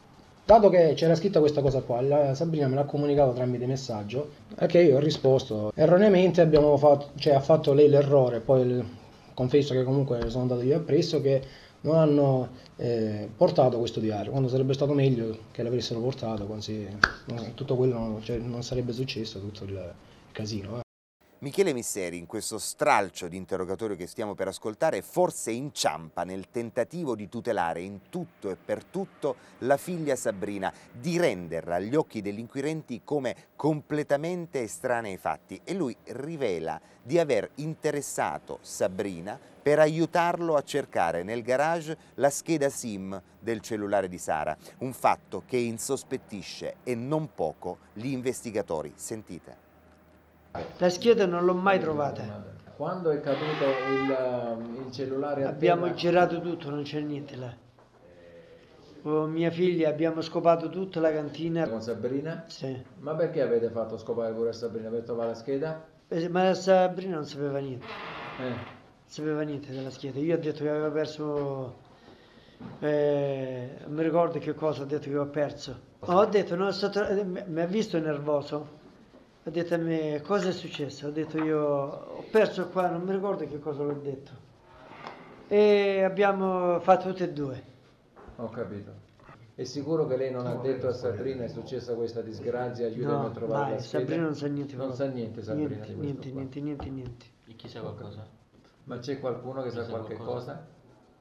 Speaker 21: Dato che c'era scritta questa cosa qua, la Sabrina me l'ha comunicato tramite messaggio, a che io ho risposto. Erroneamente abbiamo fatto, cioè ha fatto lei l'errore, poi il, confesso che comunque sono andato io appresso, che non hanno eh, portato questo diario, quando sarebbe stato meglio che l'avessero portato, quasi tutto quello non, cioè, non sarebbe successo, tutto il, il casino. Eh.
Speaker 4: Michele Misseri, in questo stralcio di interrogatorio che stiamo per ascoltare, forse inciampa nel tentativo di tutelare in tutto e per tutto la figlia Sabrina, di renderla agli occhi degli inquirenti come completamente estranea ai fatti, e lui rivela di aver interessato Sabrina per aiutarlo a cercare nel garage la scheda SIM del cellulare di Sara, un fatto che insospettisce e non poco gli investigatori. Sentite.
Speaker 11: La scheda non l'ho mai trovata.
Speaker 8: Quando è caduto il, il cellulare a
Speaker 11: abbiamo
Speaker 8: terra?
Speaker 11: girato tutto, non c'è niente là. Con mia figlia abbiamo scopato tutta la cantina.
Speaker 8: Con Sabrina?
Speaker 11: Sì.
Speaker 8: Ma perché avete fatto scopare pure a Sabrina? Per trovare la scheda?
Speaker 11: Ma Sabrina non sapeva niente.
Speaker 8: Eh.
Speaker 11: Non sapeva niente della scheda. Io ho detto che aveva perso... Eh, non mi ricordo che cosa ho detto che ho perso. Ho detto, no, stato... mi ha visto nervoso. Ha detto a me, cosa è successo? Ho detto io, ho perso qua, non mi ricordo che cosa l'ho detto. E abbiamo fatto tutte e due.
Speaker 8: Ho capito. È sicuro che lei non ha detto a Sabrina è successa questa disgrazia, aiutami
Speaker 11: no,
Speaker 8: a trovare
Speaker 11: mai.
Speaker 8: la scheda?
Speaker 11: Sabrina non sa niente.
Speaker 8: Non sa niente Sabrina
Speaker 11: niente,
Speaker 8: di questo
Speaker 11: niente,
Speaker 8: qua.
Speaker 11: niente, niente, niente.
Speaker 14: E chi sa qualcosa?
Speaker 8: Ma c'è qualcuno che
Speaker 14: Chi
Speaker 8: sa
Speaker 14: sa
Speaker 8: qualche
Speaker 14: qualcosa?
Speaker 8: cosa?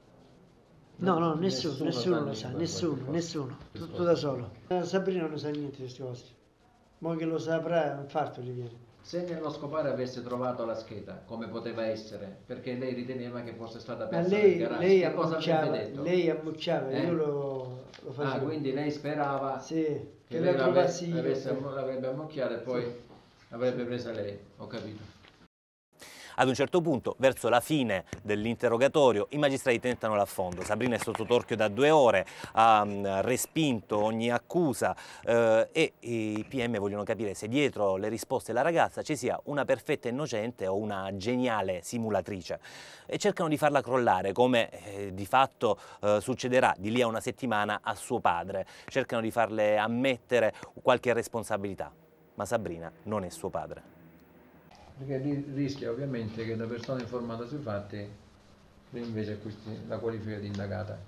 Speaker 11: No, no, nessuno,
Speaker 8: Nessuno
Speaker 11: nessuno,
Speaker 8: sa
Speaker 11: lo sa,
Speaker 8: niente,
Speaker 11: nessuno,
Speaker 8: qualche
Speaker 11: nessuno,
Speaker 8: cosa.
Speaker 11: tutto da solo. Sabrina non sa niente di queste cose. Ma che lo saprà, un infarto gli viene.
Speaker 8: Se nello scopare avesse trovato la scheda, come poteva essere? Perché lei riteneva che fosse stata
Speaker 11: Ma
Speaker 8: persa
Speaker 11: lei,
Speaker 8: nel garage.
Speaker 11: lei
Speaker 8: Che cosa
Speaker 11: ammucciava,
Speaker 8: avrebbe detto?
Speaker 11: lei ammucciava,
Speaker 8: Eh?
Speaker 11: io lo, lo facevo.
Speaker 8: Ah, quindi lei sperava
Speaker 11: sì,
Speaker 8: che,
Speaker 11: che
Speaker 8: lei
Speaker 11: la
Speaker 8: l'avesse,
Speaker 11: trovassi io.
Speaker 8: l'avesse, l'avrebbe ammucchiata e poi sì. Avrebbe presa lei, ho capito.
Speaker 13: Ad un certo punto, verso la fine dell'interrogatorio, i magistrati tentano l'affondo. Sabrina è sotto torchio da due ore, ha mh, respinto ogni accusa eh, e i P M vogliono capire se dietro le risposte della ragazza ci sia una perfetta innocente o una geniale simulatrice. E cercano di farla crollare, come eh, di fatto eh, succederà di lì a una settimana a suo padre. Cercano di farle ammettere qualche responsabilità, ma Sabrina non è suo padre.
Speaker 8: Perché rischia ovviamente che da persona informata sui fatti invece acquisti la qualifica di indagata.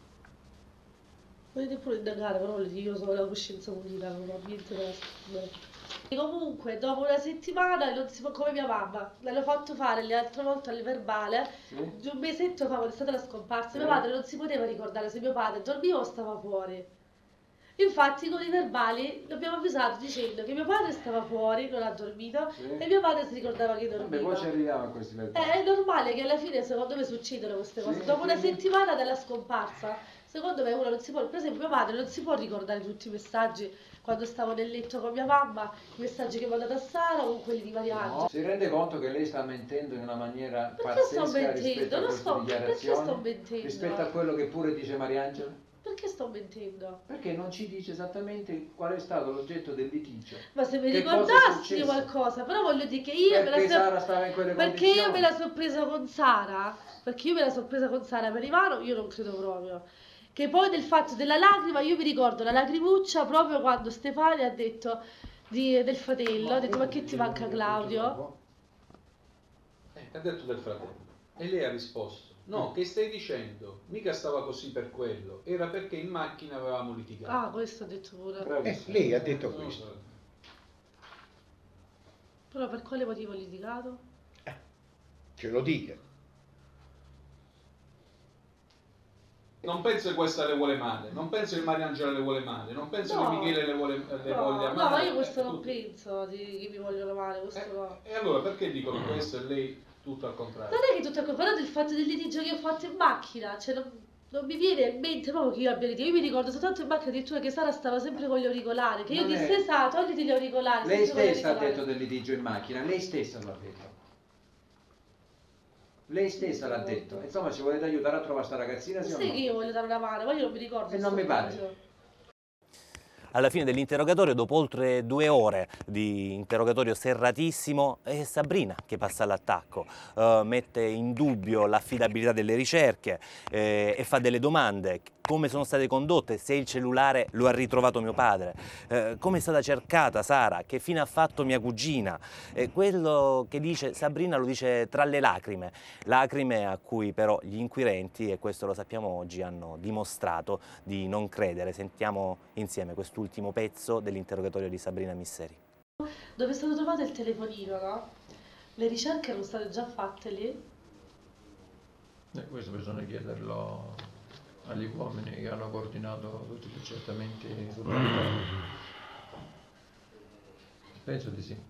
Speaker 7: Potete pure indagare, però io sono la coscienza pulita, non ho niente da... Comunque, dopo una settimana, non si può, come mia mamma, l'hanno fatto fare l'altra volta al verbale, sì. Un mesetto fa, quando è stata la scomparsa, sì. Mia madre non si poteva ricordare se mio padre dormiva o stava fuori. Infatti con i verbali l'abbiamo avvisato dicendo che mio padre stava fuori, non ha dormito, sì. E mio padre si ricordava che dormiva.
Speaker 8: Beh, poi ci arriviamo a questi verbali.
Speaker 7: Eh, è normale che alla fine secondo me succedano queste cose. Sì, dopo sì. Una settimana dalla scomparsa, secondo me uno non si può, per esempio mio padre non si può ricordare tutti i messaggi quando stavo nel letto con mia mamma, i messaggi che mi ha dato a Sara o quelli di Mariangela.
Speaker 8: No. Si rende conto che lei sta mentendo in una maniera
Speaker 7: perché
Speaker 8: pazzesca
Speaker 7: sto mentendo?
Speaker 8: rispetto a
Speaker 7: Non
Speaker 8: queste
Speaker 7: sto,
Speaker 8: dichiarazioni?
Speaker 7: perché sto mentendo?
Speaker 8: Rispetto a quello che pure dice Mariangela?
Speaker 7: Perché sto mentendo?
Speaker 8: Perché non ci dice esattamente qual è stato l'oggetto del litigio.
Speaker 7: Ma se mi
Speaker 8: che
Speaker 7: ricordassi di qualcosa, però voglio dire che io
Speaker 8: perché
Speaker 7: me la
Speaker 8: Sara stava in quelle
Speaker 7: perché
Speaker 8: condizioni?
Speaker 7: io me la sono presa con Sara, perché io me la sono presa con Sara per Ivano, io non credo proprio. Che poi del fatto della lacrima, io mi ricordo la lacrimuccia proprio quando Stefania ha detto di, del fratello, ha detto ma che ti manca Claudio?
Speaker 10: Eh, ha detto del fratello. E lei ha risposto, no, che stai dicendo? Mica stava così per quello, era perché in macchina avevamo litigato.
Speaker 7: Ah, questo ha detto pure.
Speaker 9: Eh, lei ha detto questo.
Speaker 7: Però per quale motivo ha litigato?
Speaker 9: Eh, ce lo dica.
Speaker 10: Non penso che questa le vuole male, non penso che Mariangela le vuole male, non penso
Speaker 7: no,
Speaker 10: che Michele le, vuole, le
Speaker 7: no,
Speaker 10: voglia
Speaker 7: no,
Speaker 10: male.
Speaker 7: No, ma io questo
Speaker 10: eh,
Speaker 7: non
Speaker 10: tutti.
Speaker 7: penso di, che mi vogliono male, questo
Speaker 10: eh,
Speaker 7: no.
Speaker 10: E allora perché dicono questo e lei tutto al contrario?
Speaker 7: Non è che tutto al contrario, però del fatto del litigio che ho fatto in macchina, cioè non, non mi viene in mente proprio che io abbia litigato. Io mi ricordo soltanto in macchina addirittura che Sara stava sempre con gli auricolari, che
Speaker 8: non
Speaker 7: io
Speaker 8: è...
Speaker 7: dissi Sara, togliti gli auricolari.
Speaker 8: Lei stessa ha detto del litigio in macchina, lei stessa l'ha detto. Lei stessa l'ha detto, insomma ci volete aiutare a trovare sta ragazzina? Sì,
Speaker 7: sì,
Speaker 8: no?
Speaker 7: che io voglio dare una mano, ma io non mi ricordo.
Speaker 8: E non mi pare.
Speaker 13: Alla fine dell'interrogatorio, dopo oltre due ore di interrogatorio serratissimo, è Sabrina che passa all'attacco, uh, mette in dubbio l'affidabilità delle ricerche eh, e fa delle domande come sono state condotte, se il cellulare lo ha ritrovato mio padre, eh, come è stata cercata Sara, che fine ha fatto mia cugina. Eh, quello che dice Sabrina lo dice tra le lacrime, lacrime a cui però gli inquirenti, e questo lo sappiamo oggi, hanno dimostrato di non credere. Sentiamo insieme quest'ultimo pezzo dell'interrogatorio di Sabrina Misseri.
Speaker 7: Dove è stato trovato il telefonino, no? Le ricerche erano state già fatte lì?
Speaker 8: Eh, questo bisogna chiederlo agli uomini che hanno coordinato tutti gli accertamenti sul territorio. Penso di sì.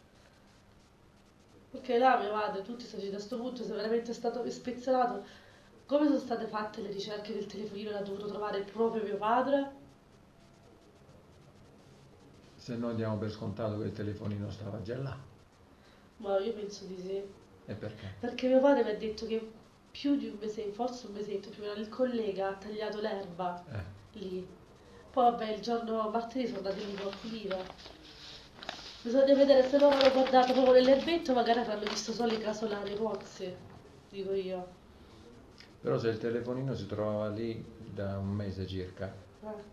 Speaker 7: Perché là mio padre, tutti sono a questo punto, se veramente è stato ispezionato, come sono state fatte le ricerche del telefonino? L'ha dovuto trovare proprio mio padre?
Speaker 8: Se noi diamo per scontato che il telefonino stava già là.
Speaker 7: Ma io penso di sì.
Speaker 8: E perché?
Speaker 7: Perché mio padre mi ha detto che più di un mesetto, forse un mesetto, più o meno, il collega ha tagliato l'erba
Speaker 8: eh.
Speaker 7: lì. Poi vabbè, il giorno martedì sono andati lì a pulire. Bisogna vedere se loro hanno guardato proprio nell'erbetto, magari avranno visto solo i casolari, i pozzi, dico io.
Speaker 8: Però se il telefonino si trovava lì da un mese circa,
Speaker 7: Eh.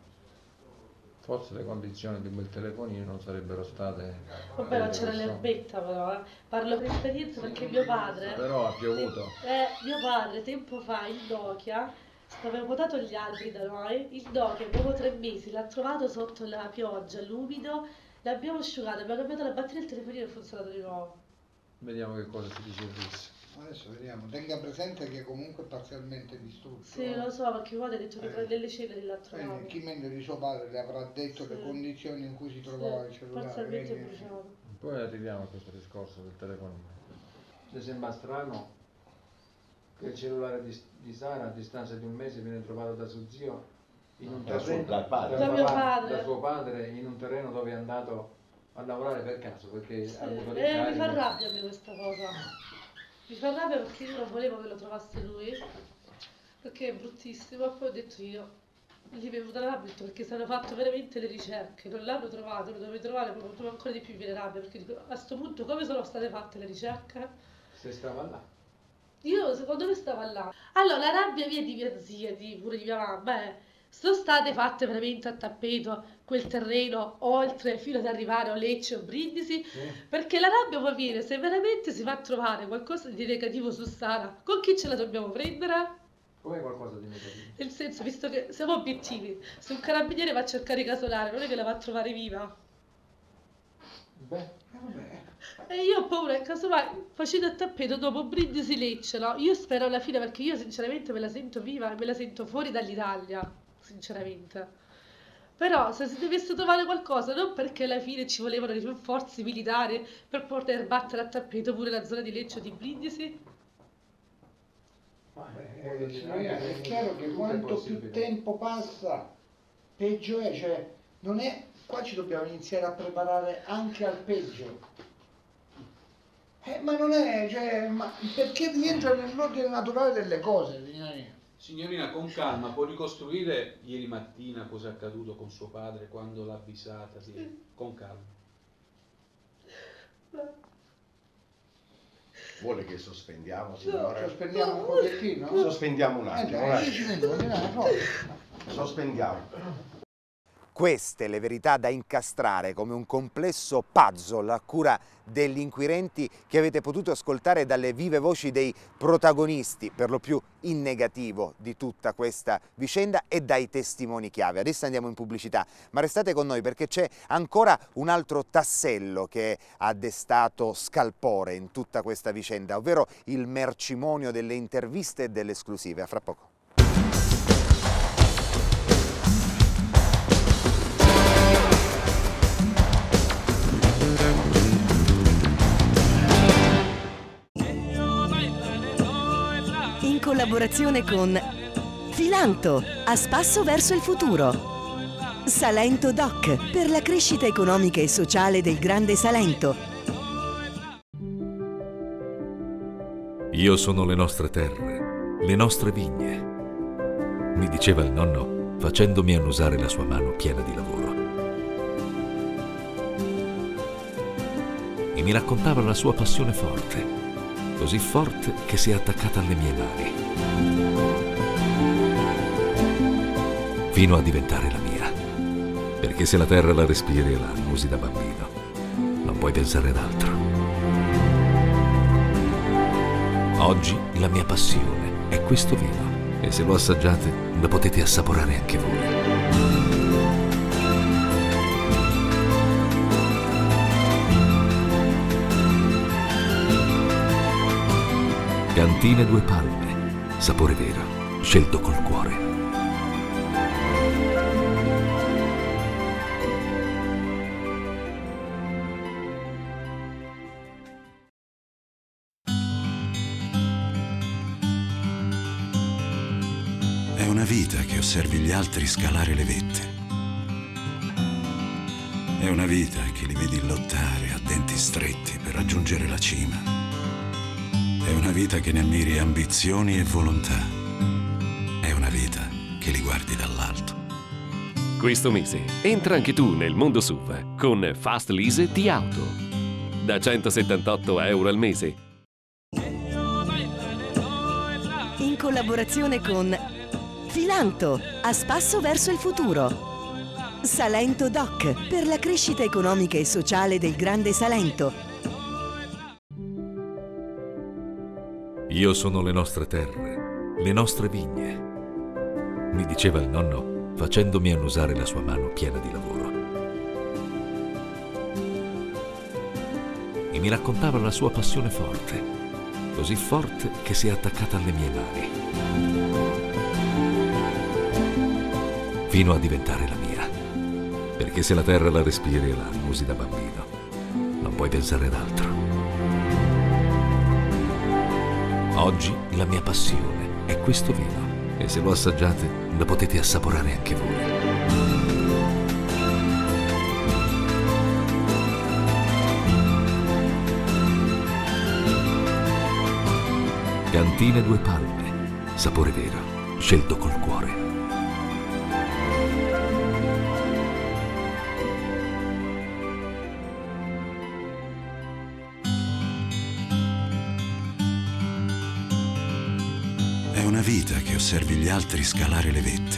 Speaker 8: forse le condizioni di quel telefonino non sarebbero state...
Speaker 7: Vabbè, non c'era l'erbetta però, eh. Parlo per esperienza perché mio padre...
Speaker 8: Però ha piovuto.
Speaker 7: Eh, mio padre tempo fa il Nokia, aveva potato gli alberi da noi, il Nokia dopo tre mesi l'ha trovato sotto la pioggia, l'umido, l'abbiamo asciugato, abbiamo cambiato la batteria e il telefonino è funzionato di nuovo.
Speaker 8: Vediamo che cosa si dice il R I S.
Speaker 1: Adesso vediamo, tenga presente che comunque è parzialmente distrutto.
Speaker 7: Sì, lo so, perché mio padre ha detto che
Speaker 1: Eh.
Speaker 7: delle ceneri l'ha trovato.
Speaker 1: Quindi chi meglio di suo padre le avrà detto
Speaker 7: Sì.
Speaker 1: le condizioni in cui si trovava
Speaker 7: Sì,
Speaker 1: il cellulare.
Speaker 7: parzialmente
Speaker 1: quindi-
Speaker 7: bruciato.
Speaker 8: Poi arriviamo a questo discorso del telefonino. Le sembra strano che il cellulare di, di Sara a distanza di un mese viene trovato da suo zio in un
Speaker 9: Da suo-
Speaker 8: terreno,
Speaker 9: dal padre.
Speaker 7: Da
Speaker 8: papà-
Speaker 7: mio padre.
Speaker 8: da suo padre in un terreno dove è andato a lavorare per caso, perché
Speaker 7: Sì,
Speaker 8: ha avuto
Speaker 7: eh,
Speaker 8: dei
Speaker 7: mi
Speaker 8: carichi.
Speaker 7: fa rabbia a me questa cosa. Mi fa rabbia perché io non volevo che lo trovasse lui, perché è bruttissimo, e poi ho detto io, gli è venuta rabbia, ho detto, perché si hanno fatto veramente le ricerche, non l'hanno trovato, lo dovevi trovare, proprio ancora di più mi viene rabbia, perché dico, a questo punto come sono state fatte le ricerche?
Speaker 8: Se stava là.
Speaker 7: Io secondo me stava là. Allora la rabbia mia di mia zia, di, pure di mia mamma, è, sono state fatte veramente a tappeto quel terreno oltre fino ad arrivare a Lecce o Brindisi, perché la rabbia poi viene se veramente si va a trovare qualcosa di negativo su Sara, con chi ce la dobbiamo prendere?
Speaker 8: Come qualcosa di negativo?
Speaker 7: Nel senso, visto che siamo obiettivi, se un carabiniere va a cercare i casolari non è che la va a trovare viva.
Speaker 8: Beh,
Speaker 7: E io ho paura che casomai facendo a tappeto dopo Brindisi Lecce, no? Io spero alla fine, perché io sinceramente me la sento viva e me la sento fuori dall'Italia, sinceramente. Però se si dovesse trovare qualcosa, non perché alla fine ci volevano le forze militari per poter battere a tappeto pure la zona di Lecce o di Brindisi.
Speaker 1: Eh, signorina, è chiaro che quanto più tempo passa, peggio è, cioè, non è, qua ci dobbiamo iniziare a preparare anche al peggio. Eh, ma non è, cioè, ma perché rientra nell'ordine naturale delle cose, signorina?
Speaker 10: Signorina, con calma, può ricostruire ieri mattina cosa è accaduto con suo padre quando l'ha avvisata? Sì. Con calma.
Speaker 9: Vuole che sospendiamo, signore?
Speaker 1: Sospendiamo un pochettino?
Speaker 9: Sospendiamo un attimo,
Speaker 1: Eh,
Speaker 9: vai.
Speaker 1: dieci minuti, dai, forza.
Speaker 9: Sospendiamo.
Speaker 4: Queste le verità da incastrare come un complesso puzzle a cura degli inquirenti che avete potuto ascoltare dalle vive voci dei protagonisti, per lo più in negativo, di tutta questa vicenda e dai testimoni chiave. Adesso andiamo in pubblicità, ma restate con noi perché c'è ancora un altro tassello che ha destato scalpore in tutta questa vicenda, ovvero il mercimonio delle interviste e delle esclusive. A fra poco.
Speaker 6: In collaborazione con Filanto, a spasso verso il futuro. Salento Doc, per la crescita economica e sociale del Grande Salento.
Speaker 25: Io sono le nostre terre, le nostre vigne, mi diceva il nonno facendomi annusare la sua mano piena di lavoro. E mi raccontava la sua passione forte, così forte che si è attaccata alle mie mani. fino a diventare la mia. Perché se la terra la respiri e la annusi da bambino, non puoi pensare ad altro. Oggi la mia passione è questo vino e se lo assaggiate lo potete assaporare anche voi. Cantina Due Palme, sapore vero, scelto col cuore.
Speaker 26: È una vita che osservi gli altri scalare le vette. È una vita che li vedi lottare a denti stretti per raggiungere la cima. È una vita che ne ammiri ambizioni e volontà. È una vita che li guardi dall'alto.
Speaker 27: Questo mese entra anche tu nel mondo S U V con Fast Lease di Auto. Da centosettantotto euro al mese.
Speaker 6: In collaborazione con Filanto, a spasso verso il futuro. Salento Doc, per la crescita economica e sociale del Grande Salento.
Speaker 25: Io sono le nostre terre, le nostre vigne, mi diceva il nonno facendomi annusare la sua mano piena di lavoro. E mi raccontava la sua passione forte, così forte che si è attaccata alle mie mani, fino a diventare la mia. Perché se la terra la respiri e la annusi da bambino, non puoi pensare ad altro. Oggi la mia passione è questo vino e se lo assaggiate lo potete assaporare anche voi. Cantina Due Palme, sapore vero, scelto col cuore.
Speaker 26: È una vita che osservi gli altri scalare le vette.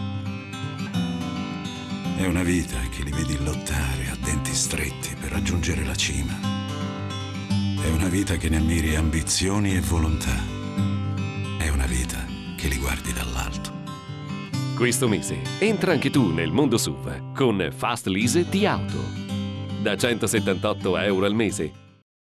Speaker 26: È una vita che li vedi lottare a denti stretti per raggiungere la cima. È una vita che ne ammiri ambizioni e volontà. È una vita che li guardi dall'alto.
Speaker 27: Questo mese entra anche tu nel mondo S U V con Fast Lease di Auto. Da centosettantotto euro al mese.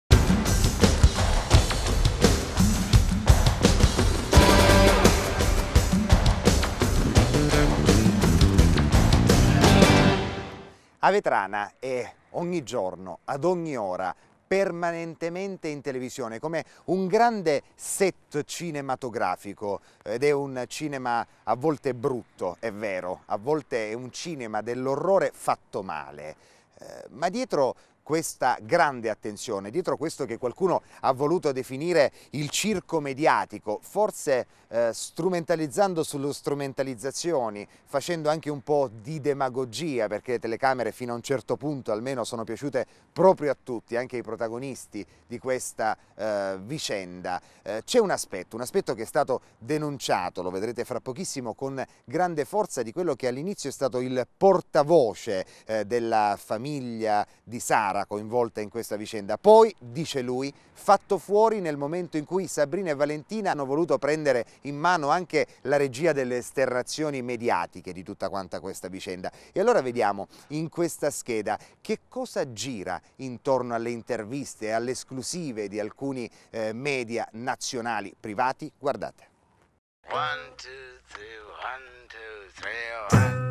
Speaker 4: Avetrana è ogni giorno, ad ogni ora, permanentemente in televisione, come un grande set cinematografico, ed è un cinema a volte brutto, è vero, a volte è un cinema dell'orrore fatto male, eh, ma dietro questa grande attenzione, dietro questo che qualcuno ha voluto definire il circo mediatico, forse eh, strumentalizzando sulle strumentalizzazioni, facendo anche un po' di demagogia, perché le telecamere fino a un certo punto almeno sono piaciute proprio a tutti, anche ai protagonisti di questa eh, vicenda. Eh, c'è un aspetto, un aspetto che è stato denunciato, lo vedrete fra pochissimo, con grande forza, di quello che all'inizio è stato il portavoce eh, della famiglia di Sara, coinvolta in questa vicenda. Poi, dice lui, fatto fuori nel momento in cui Sabrina e Valentina hanno voluto prendere in mano anche la regia delle esternazioni mediatiche di tutta quanta questa vicenda. E allora vediamo in questa scheda che cosa gira intorno alle interviste e alle esclusive di alcuni eh, media nazionali privati. Guardate.
Speaker 3: One, two, three, one, two, three, one.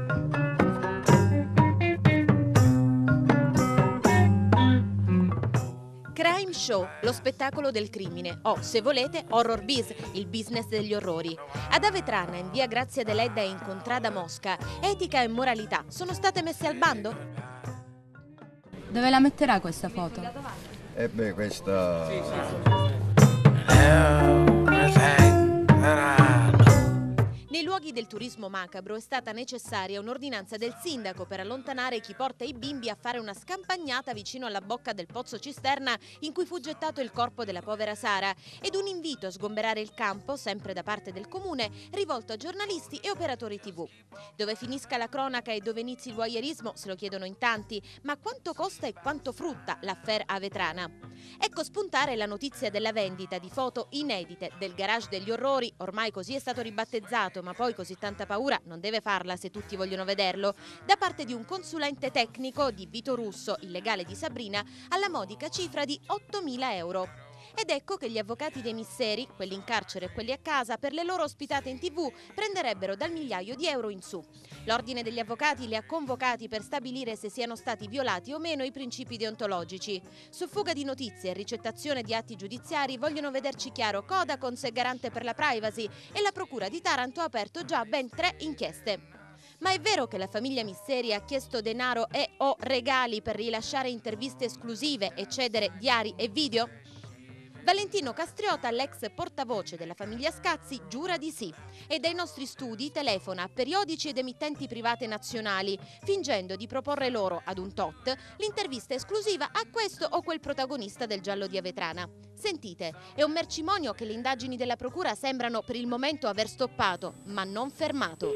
Speaker 5: Crime Show, lo spettacolo del crimine, o se volete Horror Biz, il business degli orrori. Ad Avetrana, in via Grazia Deledda e in Contrada Mosca, etica e moralità sono state messe al bando?
Speaker 15: Dove la metterà questa foto?
Speaker 19: E beh, questa... Sì, sì, sì.
Speaker 5: Nei Nei luoghi del turismo macabro è stata necessaria un'ordinanza del sindaco per allontanare chi porta i bimbi a fare una scampagnata vicino alla bocca del pozzo cisterna in cui fu gettato il corpo della povera Sara, ed un invito a sgomberare il campo, sempre da parte del comune, rivolto a giornalisti e operatori tivù. Dove finisca la cronaca e dove inizi il voyeurismo se lo chiedono in tanti, ma quanto costa e quanto frutta l'affaire Avetrana? Ecco spuntare la notizia della vendita di foto inedite del garage degli orrori, ormai così è stato ribattezzato, ma poi così tanta paura non deve farla se tutti vogliono vederlo, da parte di un consulente tecnico di Vito Russo, il legale di Sabrina, alla modica cifra di ottomila euro. Ed ecco che gli avvocati dei misseri, quelli in carcere e quelli a casa, per le loro ospitate in tivù prenderebbero dal migliaio di euro in su. L'ordine degli avvocati li ha convocati per stabilire se siano stati violati o meno i principi deontologici. Su fuga di notizie e ricettazione di atti giudiziari vogliono vederci chiaro Codacons è garante per la privacy e la procura di Taranto ha aperto già ben tre inchieste. Ma è vero che la famiglia Misseri ha chiesto denaro e o regali per rilasciare interviste esclusive e cedere diari e video? Valentino Castriota, l'ex portavoce della famiglia Scazzi, giura di sì e dai nostri studi telefona a periodici ed emittenti private nazionali, fingendo di proporre loro ad un tot l'intervista esclusiva a questo o quel protagonista del giallo di Avetrana. Sentite, è un mercimonio che le indagini della procura sembrano per il momento aver stoppato, ma non fermato.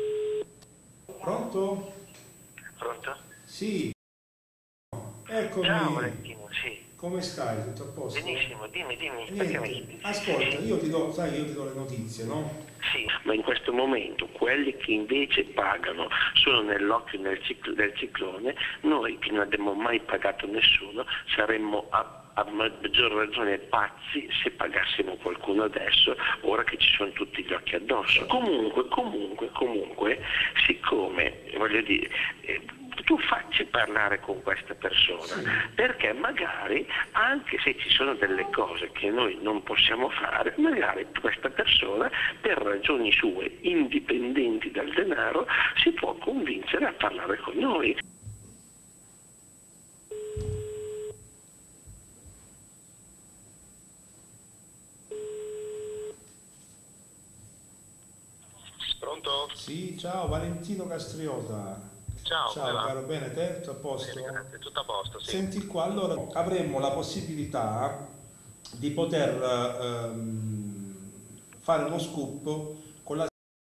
Speaker 12: Pronto?
Speaker 16: Pronto?
Speaker 12: Sì. Eccomi.
Speaker 16: Ciao Valentino, sì.
Speaker 12: Come stai? Tutto a posto?
Speaker 16: Benissimo, dimmi, dimmi.
Speaker 12: Niente.
Speaker 16: Perché mi...
Speaker 12: Ascolta, io ti do, sai, io ti do le notizie, no?
Speaker 16: Sì, ma in questo momento quelli che invece pagano sono nell'occhio del, cicl- del ciclone, noi che non abbiamo mai pagato nessuno saremmo a, a maggior ragione pazzi se pagassimo qualcuno adesso, ora che ci sono tutti gli occhi addosso. Comunque, comunque, comunque, siccome, voglio dire... Eh, tu facci parlare con questa persona, sì, perché magari anche se ci sono delle cose che noi non possiamo fare, magari questa persona per ragioni sue indipendenti dal denaro si può convincere a parlare con noi.
Speaker 12: Pronto? Sì, ciao, Valentino Castriota.
Speaker 16: Ciao,
Speaker 12: ciao caro, bene te? Tutto a posto?
Speaker 16: Bene, grazie, tutto a posto, sì.
Speaker 12: Senti qua, allora avremmo la possibilità di poter ehm, fare uno scoop con la...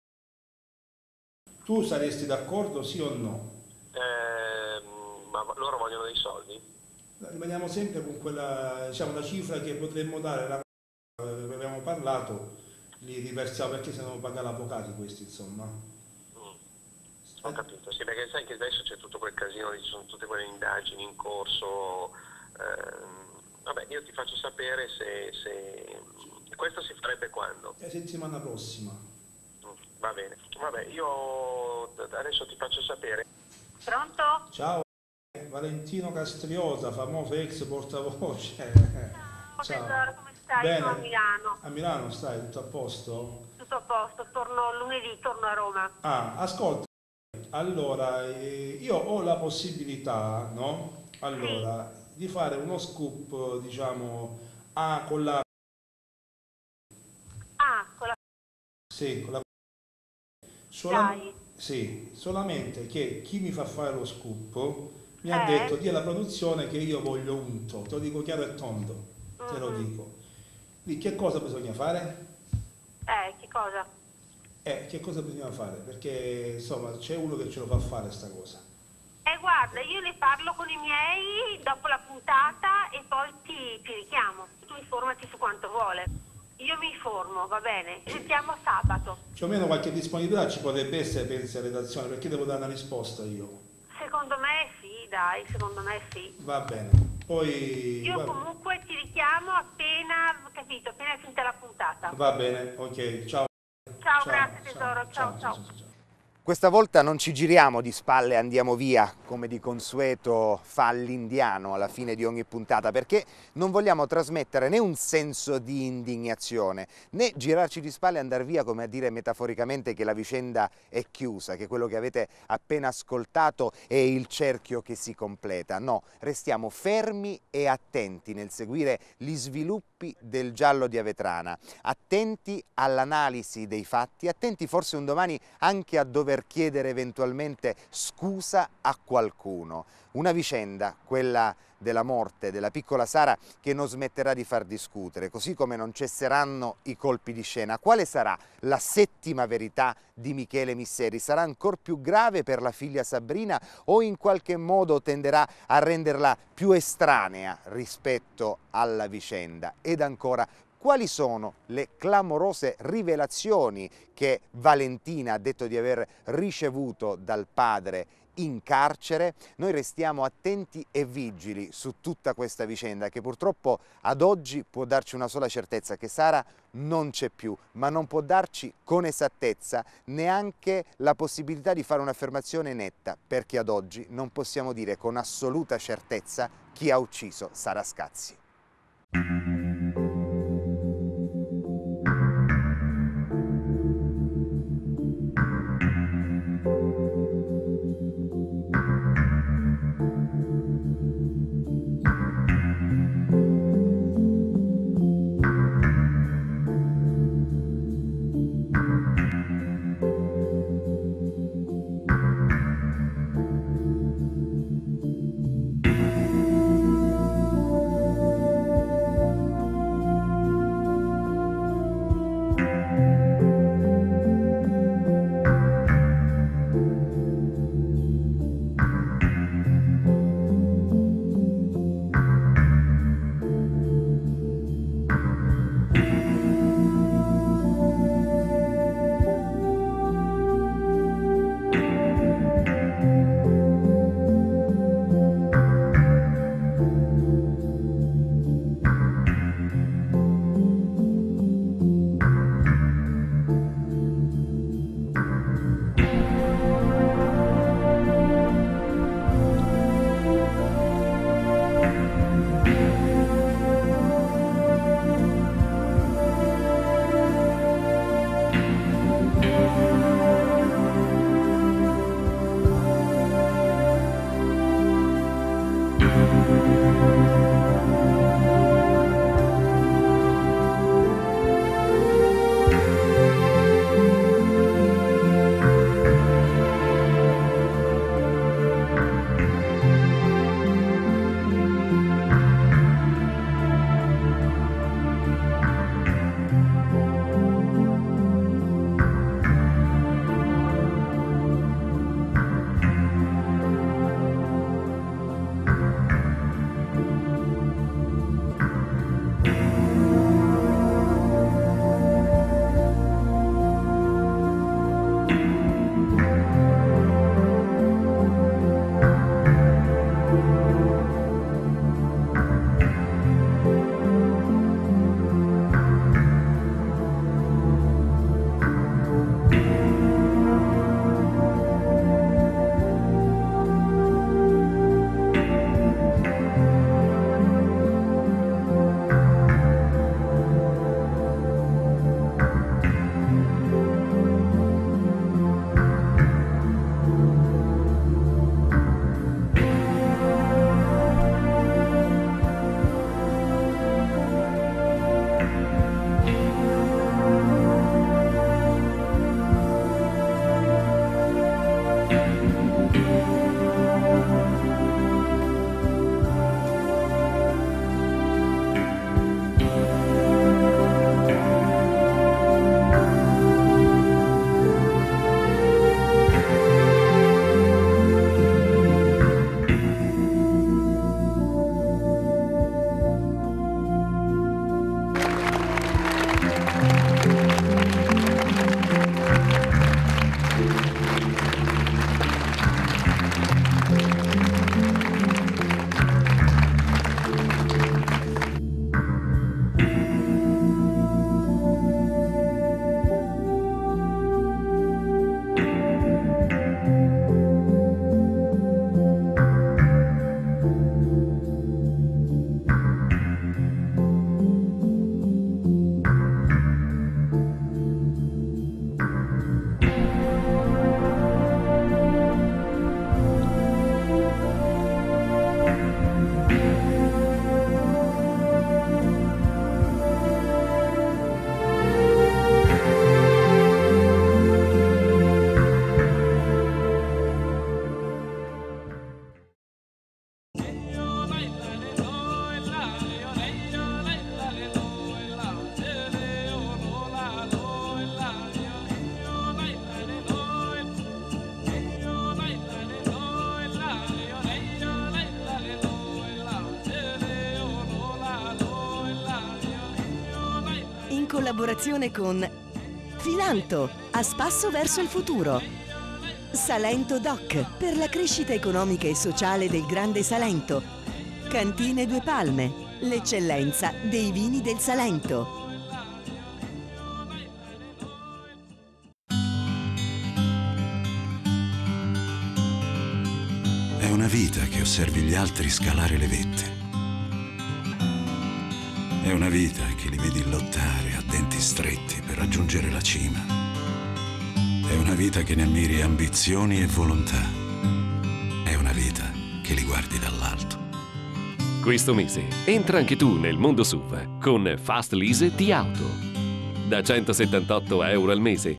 Speaker 12: Tu saresti d'accordo, sì o no?
Speaker 16: Eh, ma loro vogliono dei soldi?
Speaker 12: Rimaniamo sempre con quella, diciamo, la cifra che potremmo dare, la... abbiamo parlato, li riversiamo perché se non paga l'avvocato questi, insomma.
Speaker 16: Ho capito, sì, perché sai che adesso c'è tutto quel casino, ci sono tutte quelle indagini in corso, ehm, vabbè, io ti faccio sapere se, se... questo si farebbe quando?
Speaker 12: La settimana prossima.
Speaker 16: Va bene, vabbè, io adesso ti faccio sapere.
Speaker 17: Pronto?
Speaker 12: Ciao, Valentino Castriota, famoso ex portavoce.
Speaker 17: Ciao, Ciao. Tesoro, come stai?
Speaker 12: Bene.
Speaker 17: Sono a Milano.
Speaker 12: A Milano stai, tutto a posto?
Speaker 17: Tutto a posto, torno lunedì, torno a Roma.
Speaker 12: Ah, ascolta. Allora, eh, io ho la possibilità, no? Allora, sì, di fare uno scoop, diciamo, a, con la...
Speaker 17: Ah, con la...
Speaker 12: Sì, con la... Sola... Sì, solamente che chi mi fa fare lo scoop mi eh. ha detto, di alla produzione che io voglio unto, te lo dico chiaro e tondo, mm-hmm. te lo dico. Lì che cosa bisogna fare?
Speaker 17: Eh, che cosa?
Speaker 12: Eh, che cosa bisogna fare? Perché insomma c'è uno che ce lo fa fare sta cosa.
Speaker 17: Eh guarda, io ne parlo con i miei dopo la puntata e poi ti, ti richiamo. Tu informati su quanto vuole. Io mi informo, va bene? Ci sentiamo sabato.
Speaker 12: Più o meno qualche disponibilità ci potrebbe essere, pensi, a redazione, perché devo dare una risposta io.
Speaker 17: Secondo me sì, dai, secondo me sì.
Speaker 12: Va bene. Poi...
Speaker 17: Io
Speaker 12: va...
Speaker 17: comunque ti richiamo appena, capito, appena finita la puntata.
Speaker 12: Va bene, ok, ciao.
Speaker 17: Ciao, ciao, grazie tesoro, ciao, ciao. ciao. ciao, ciao.
Speaker 4: Questa volta non ci giriamo di spalle e andiamo via, come di consueto fa l'indiano alla fine di ogni puntata, perché non vogliamo trasmettere né un senso di indignazione, né girarci di spalle e andare via come a dire metaforicamente che la vicenda è chiusa, che quello che avete appena ascoltato è il cerchio che si completa. No, restiamo fermi e attenti nel seguire gli sviluppi del giallo di Avetrana, attenti all'analisi dei fatti, attenti forse un domani anche a dover chiedere eventualmente scusa a qualcuno. Una vicenda, quella della morte della piccola Sara, che non smetterà di far discutere, così come non cesseranno i colpi di scena. Quale sarà la settima verità di Michele Misseri? Sarà ancora più grave per la figlia Sabrina o in qualche modo tenderà a renderla più estranea rispetto alla vicenda? Ed ancora, quali sono le clamorose rivelazioni che Valentina ha detto di aver ricevuto dal padre in carcere? Noi restiamo attenti e vigili su tutta questa vicenda, che purtroppo ad oggi può darci una sola certezza: che Sara non c'è più, ma non può darci con esattezza neanche la possibilità di fare un'affermazione netta, perché ad oggi non possiamo dire con assoluta certezza chi ha ucciso Sara Scazzi.
Speaker 6: collaborazione con Filanto, a spasso verso il futuro. Salento Doc, per la crescita economica e sociale del Grande Salento. Cantine Due Palme, l'eccellenza dei vini del Salento.
Speaker 26: È una vita che osservi gli altri scalare le vette. È una vita che li vedi lottare a denti stretti per raggiungere la cima. È una vita che ne ammiri ambizioni e volontà. È una vita che li guardi dall'alto.
Speaker 27: Questo mese entra anche tu nel mondo S U V con Fast Lease di Auto. Da centosettantotto euro al mese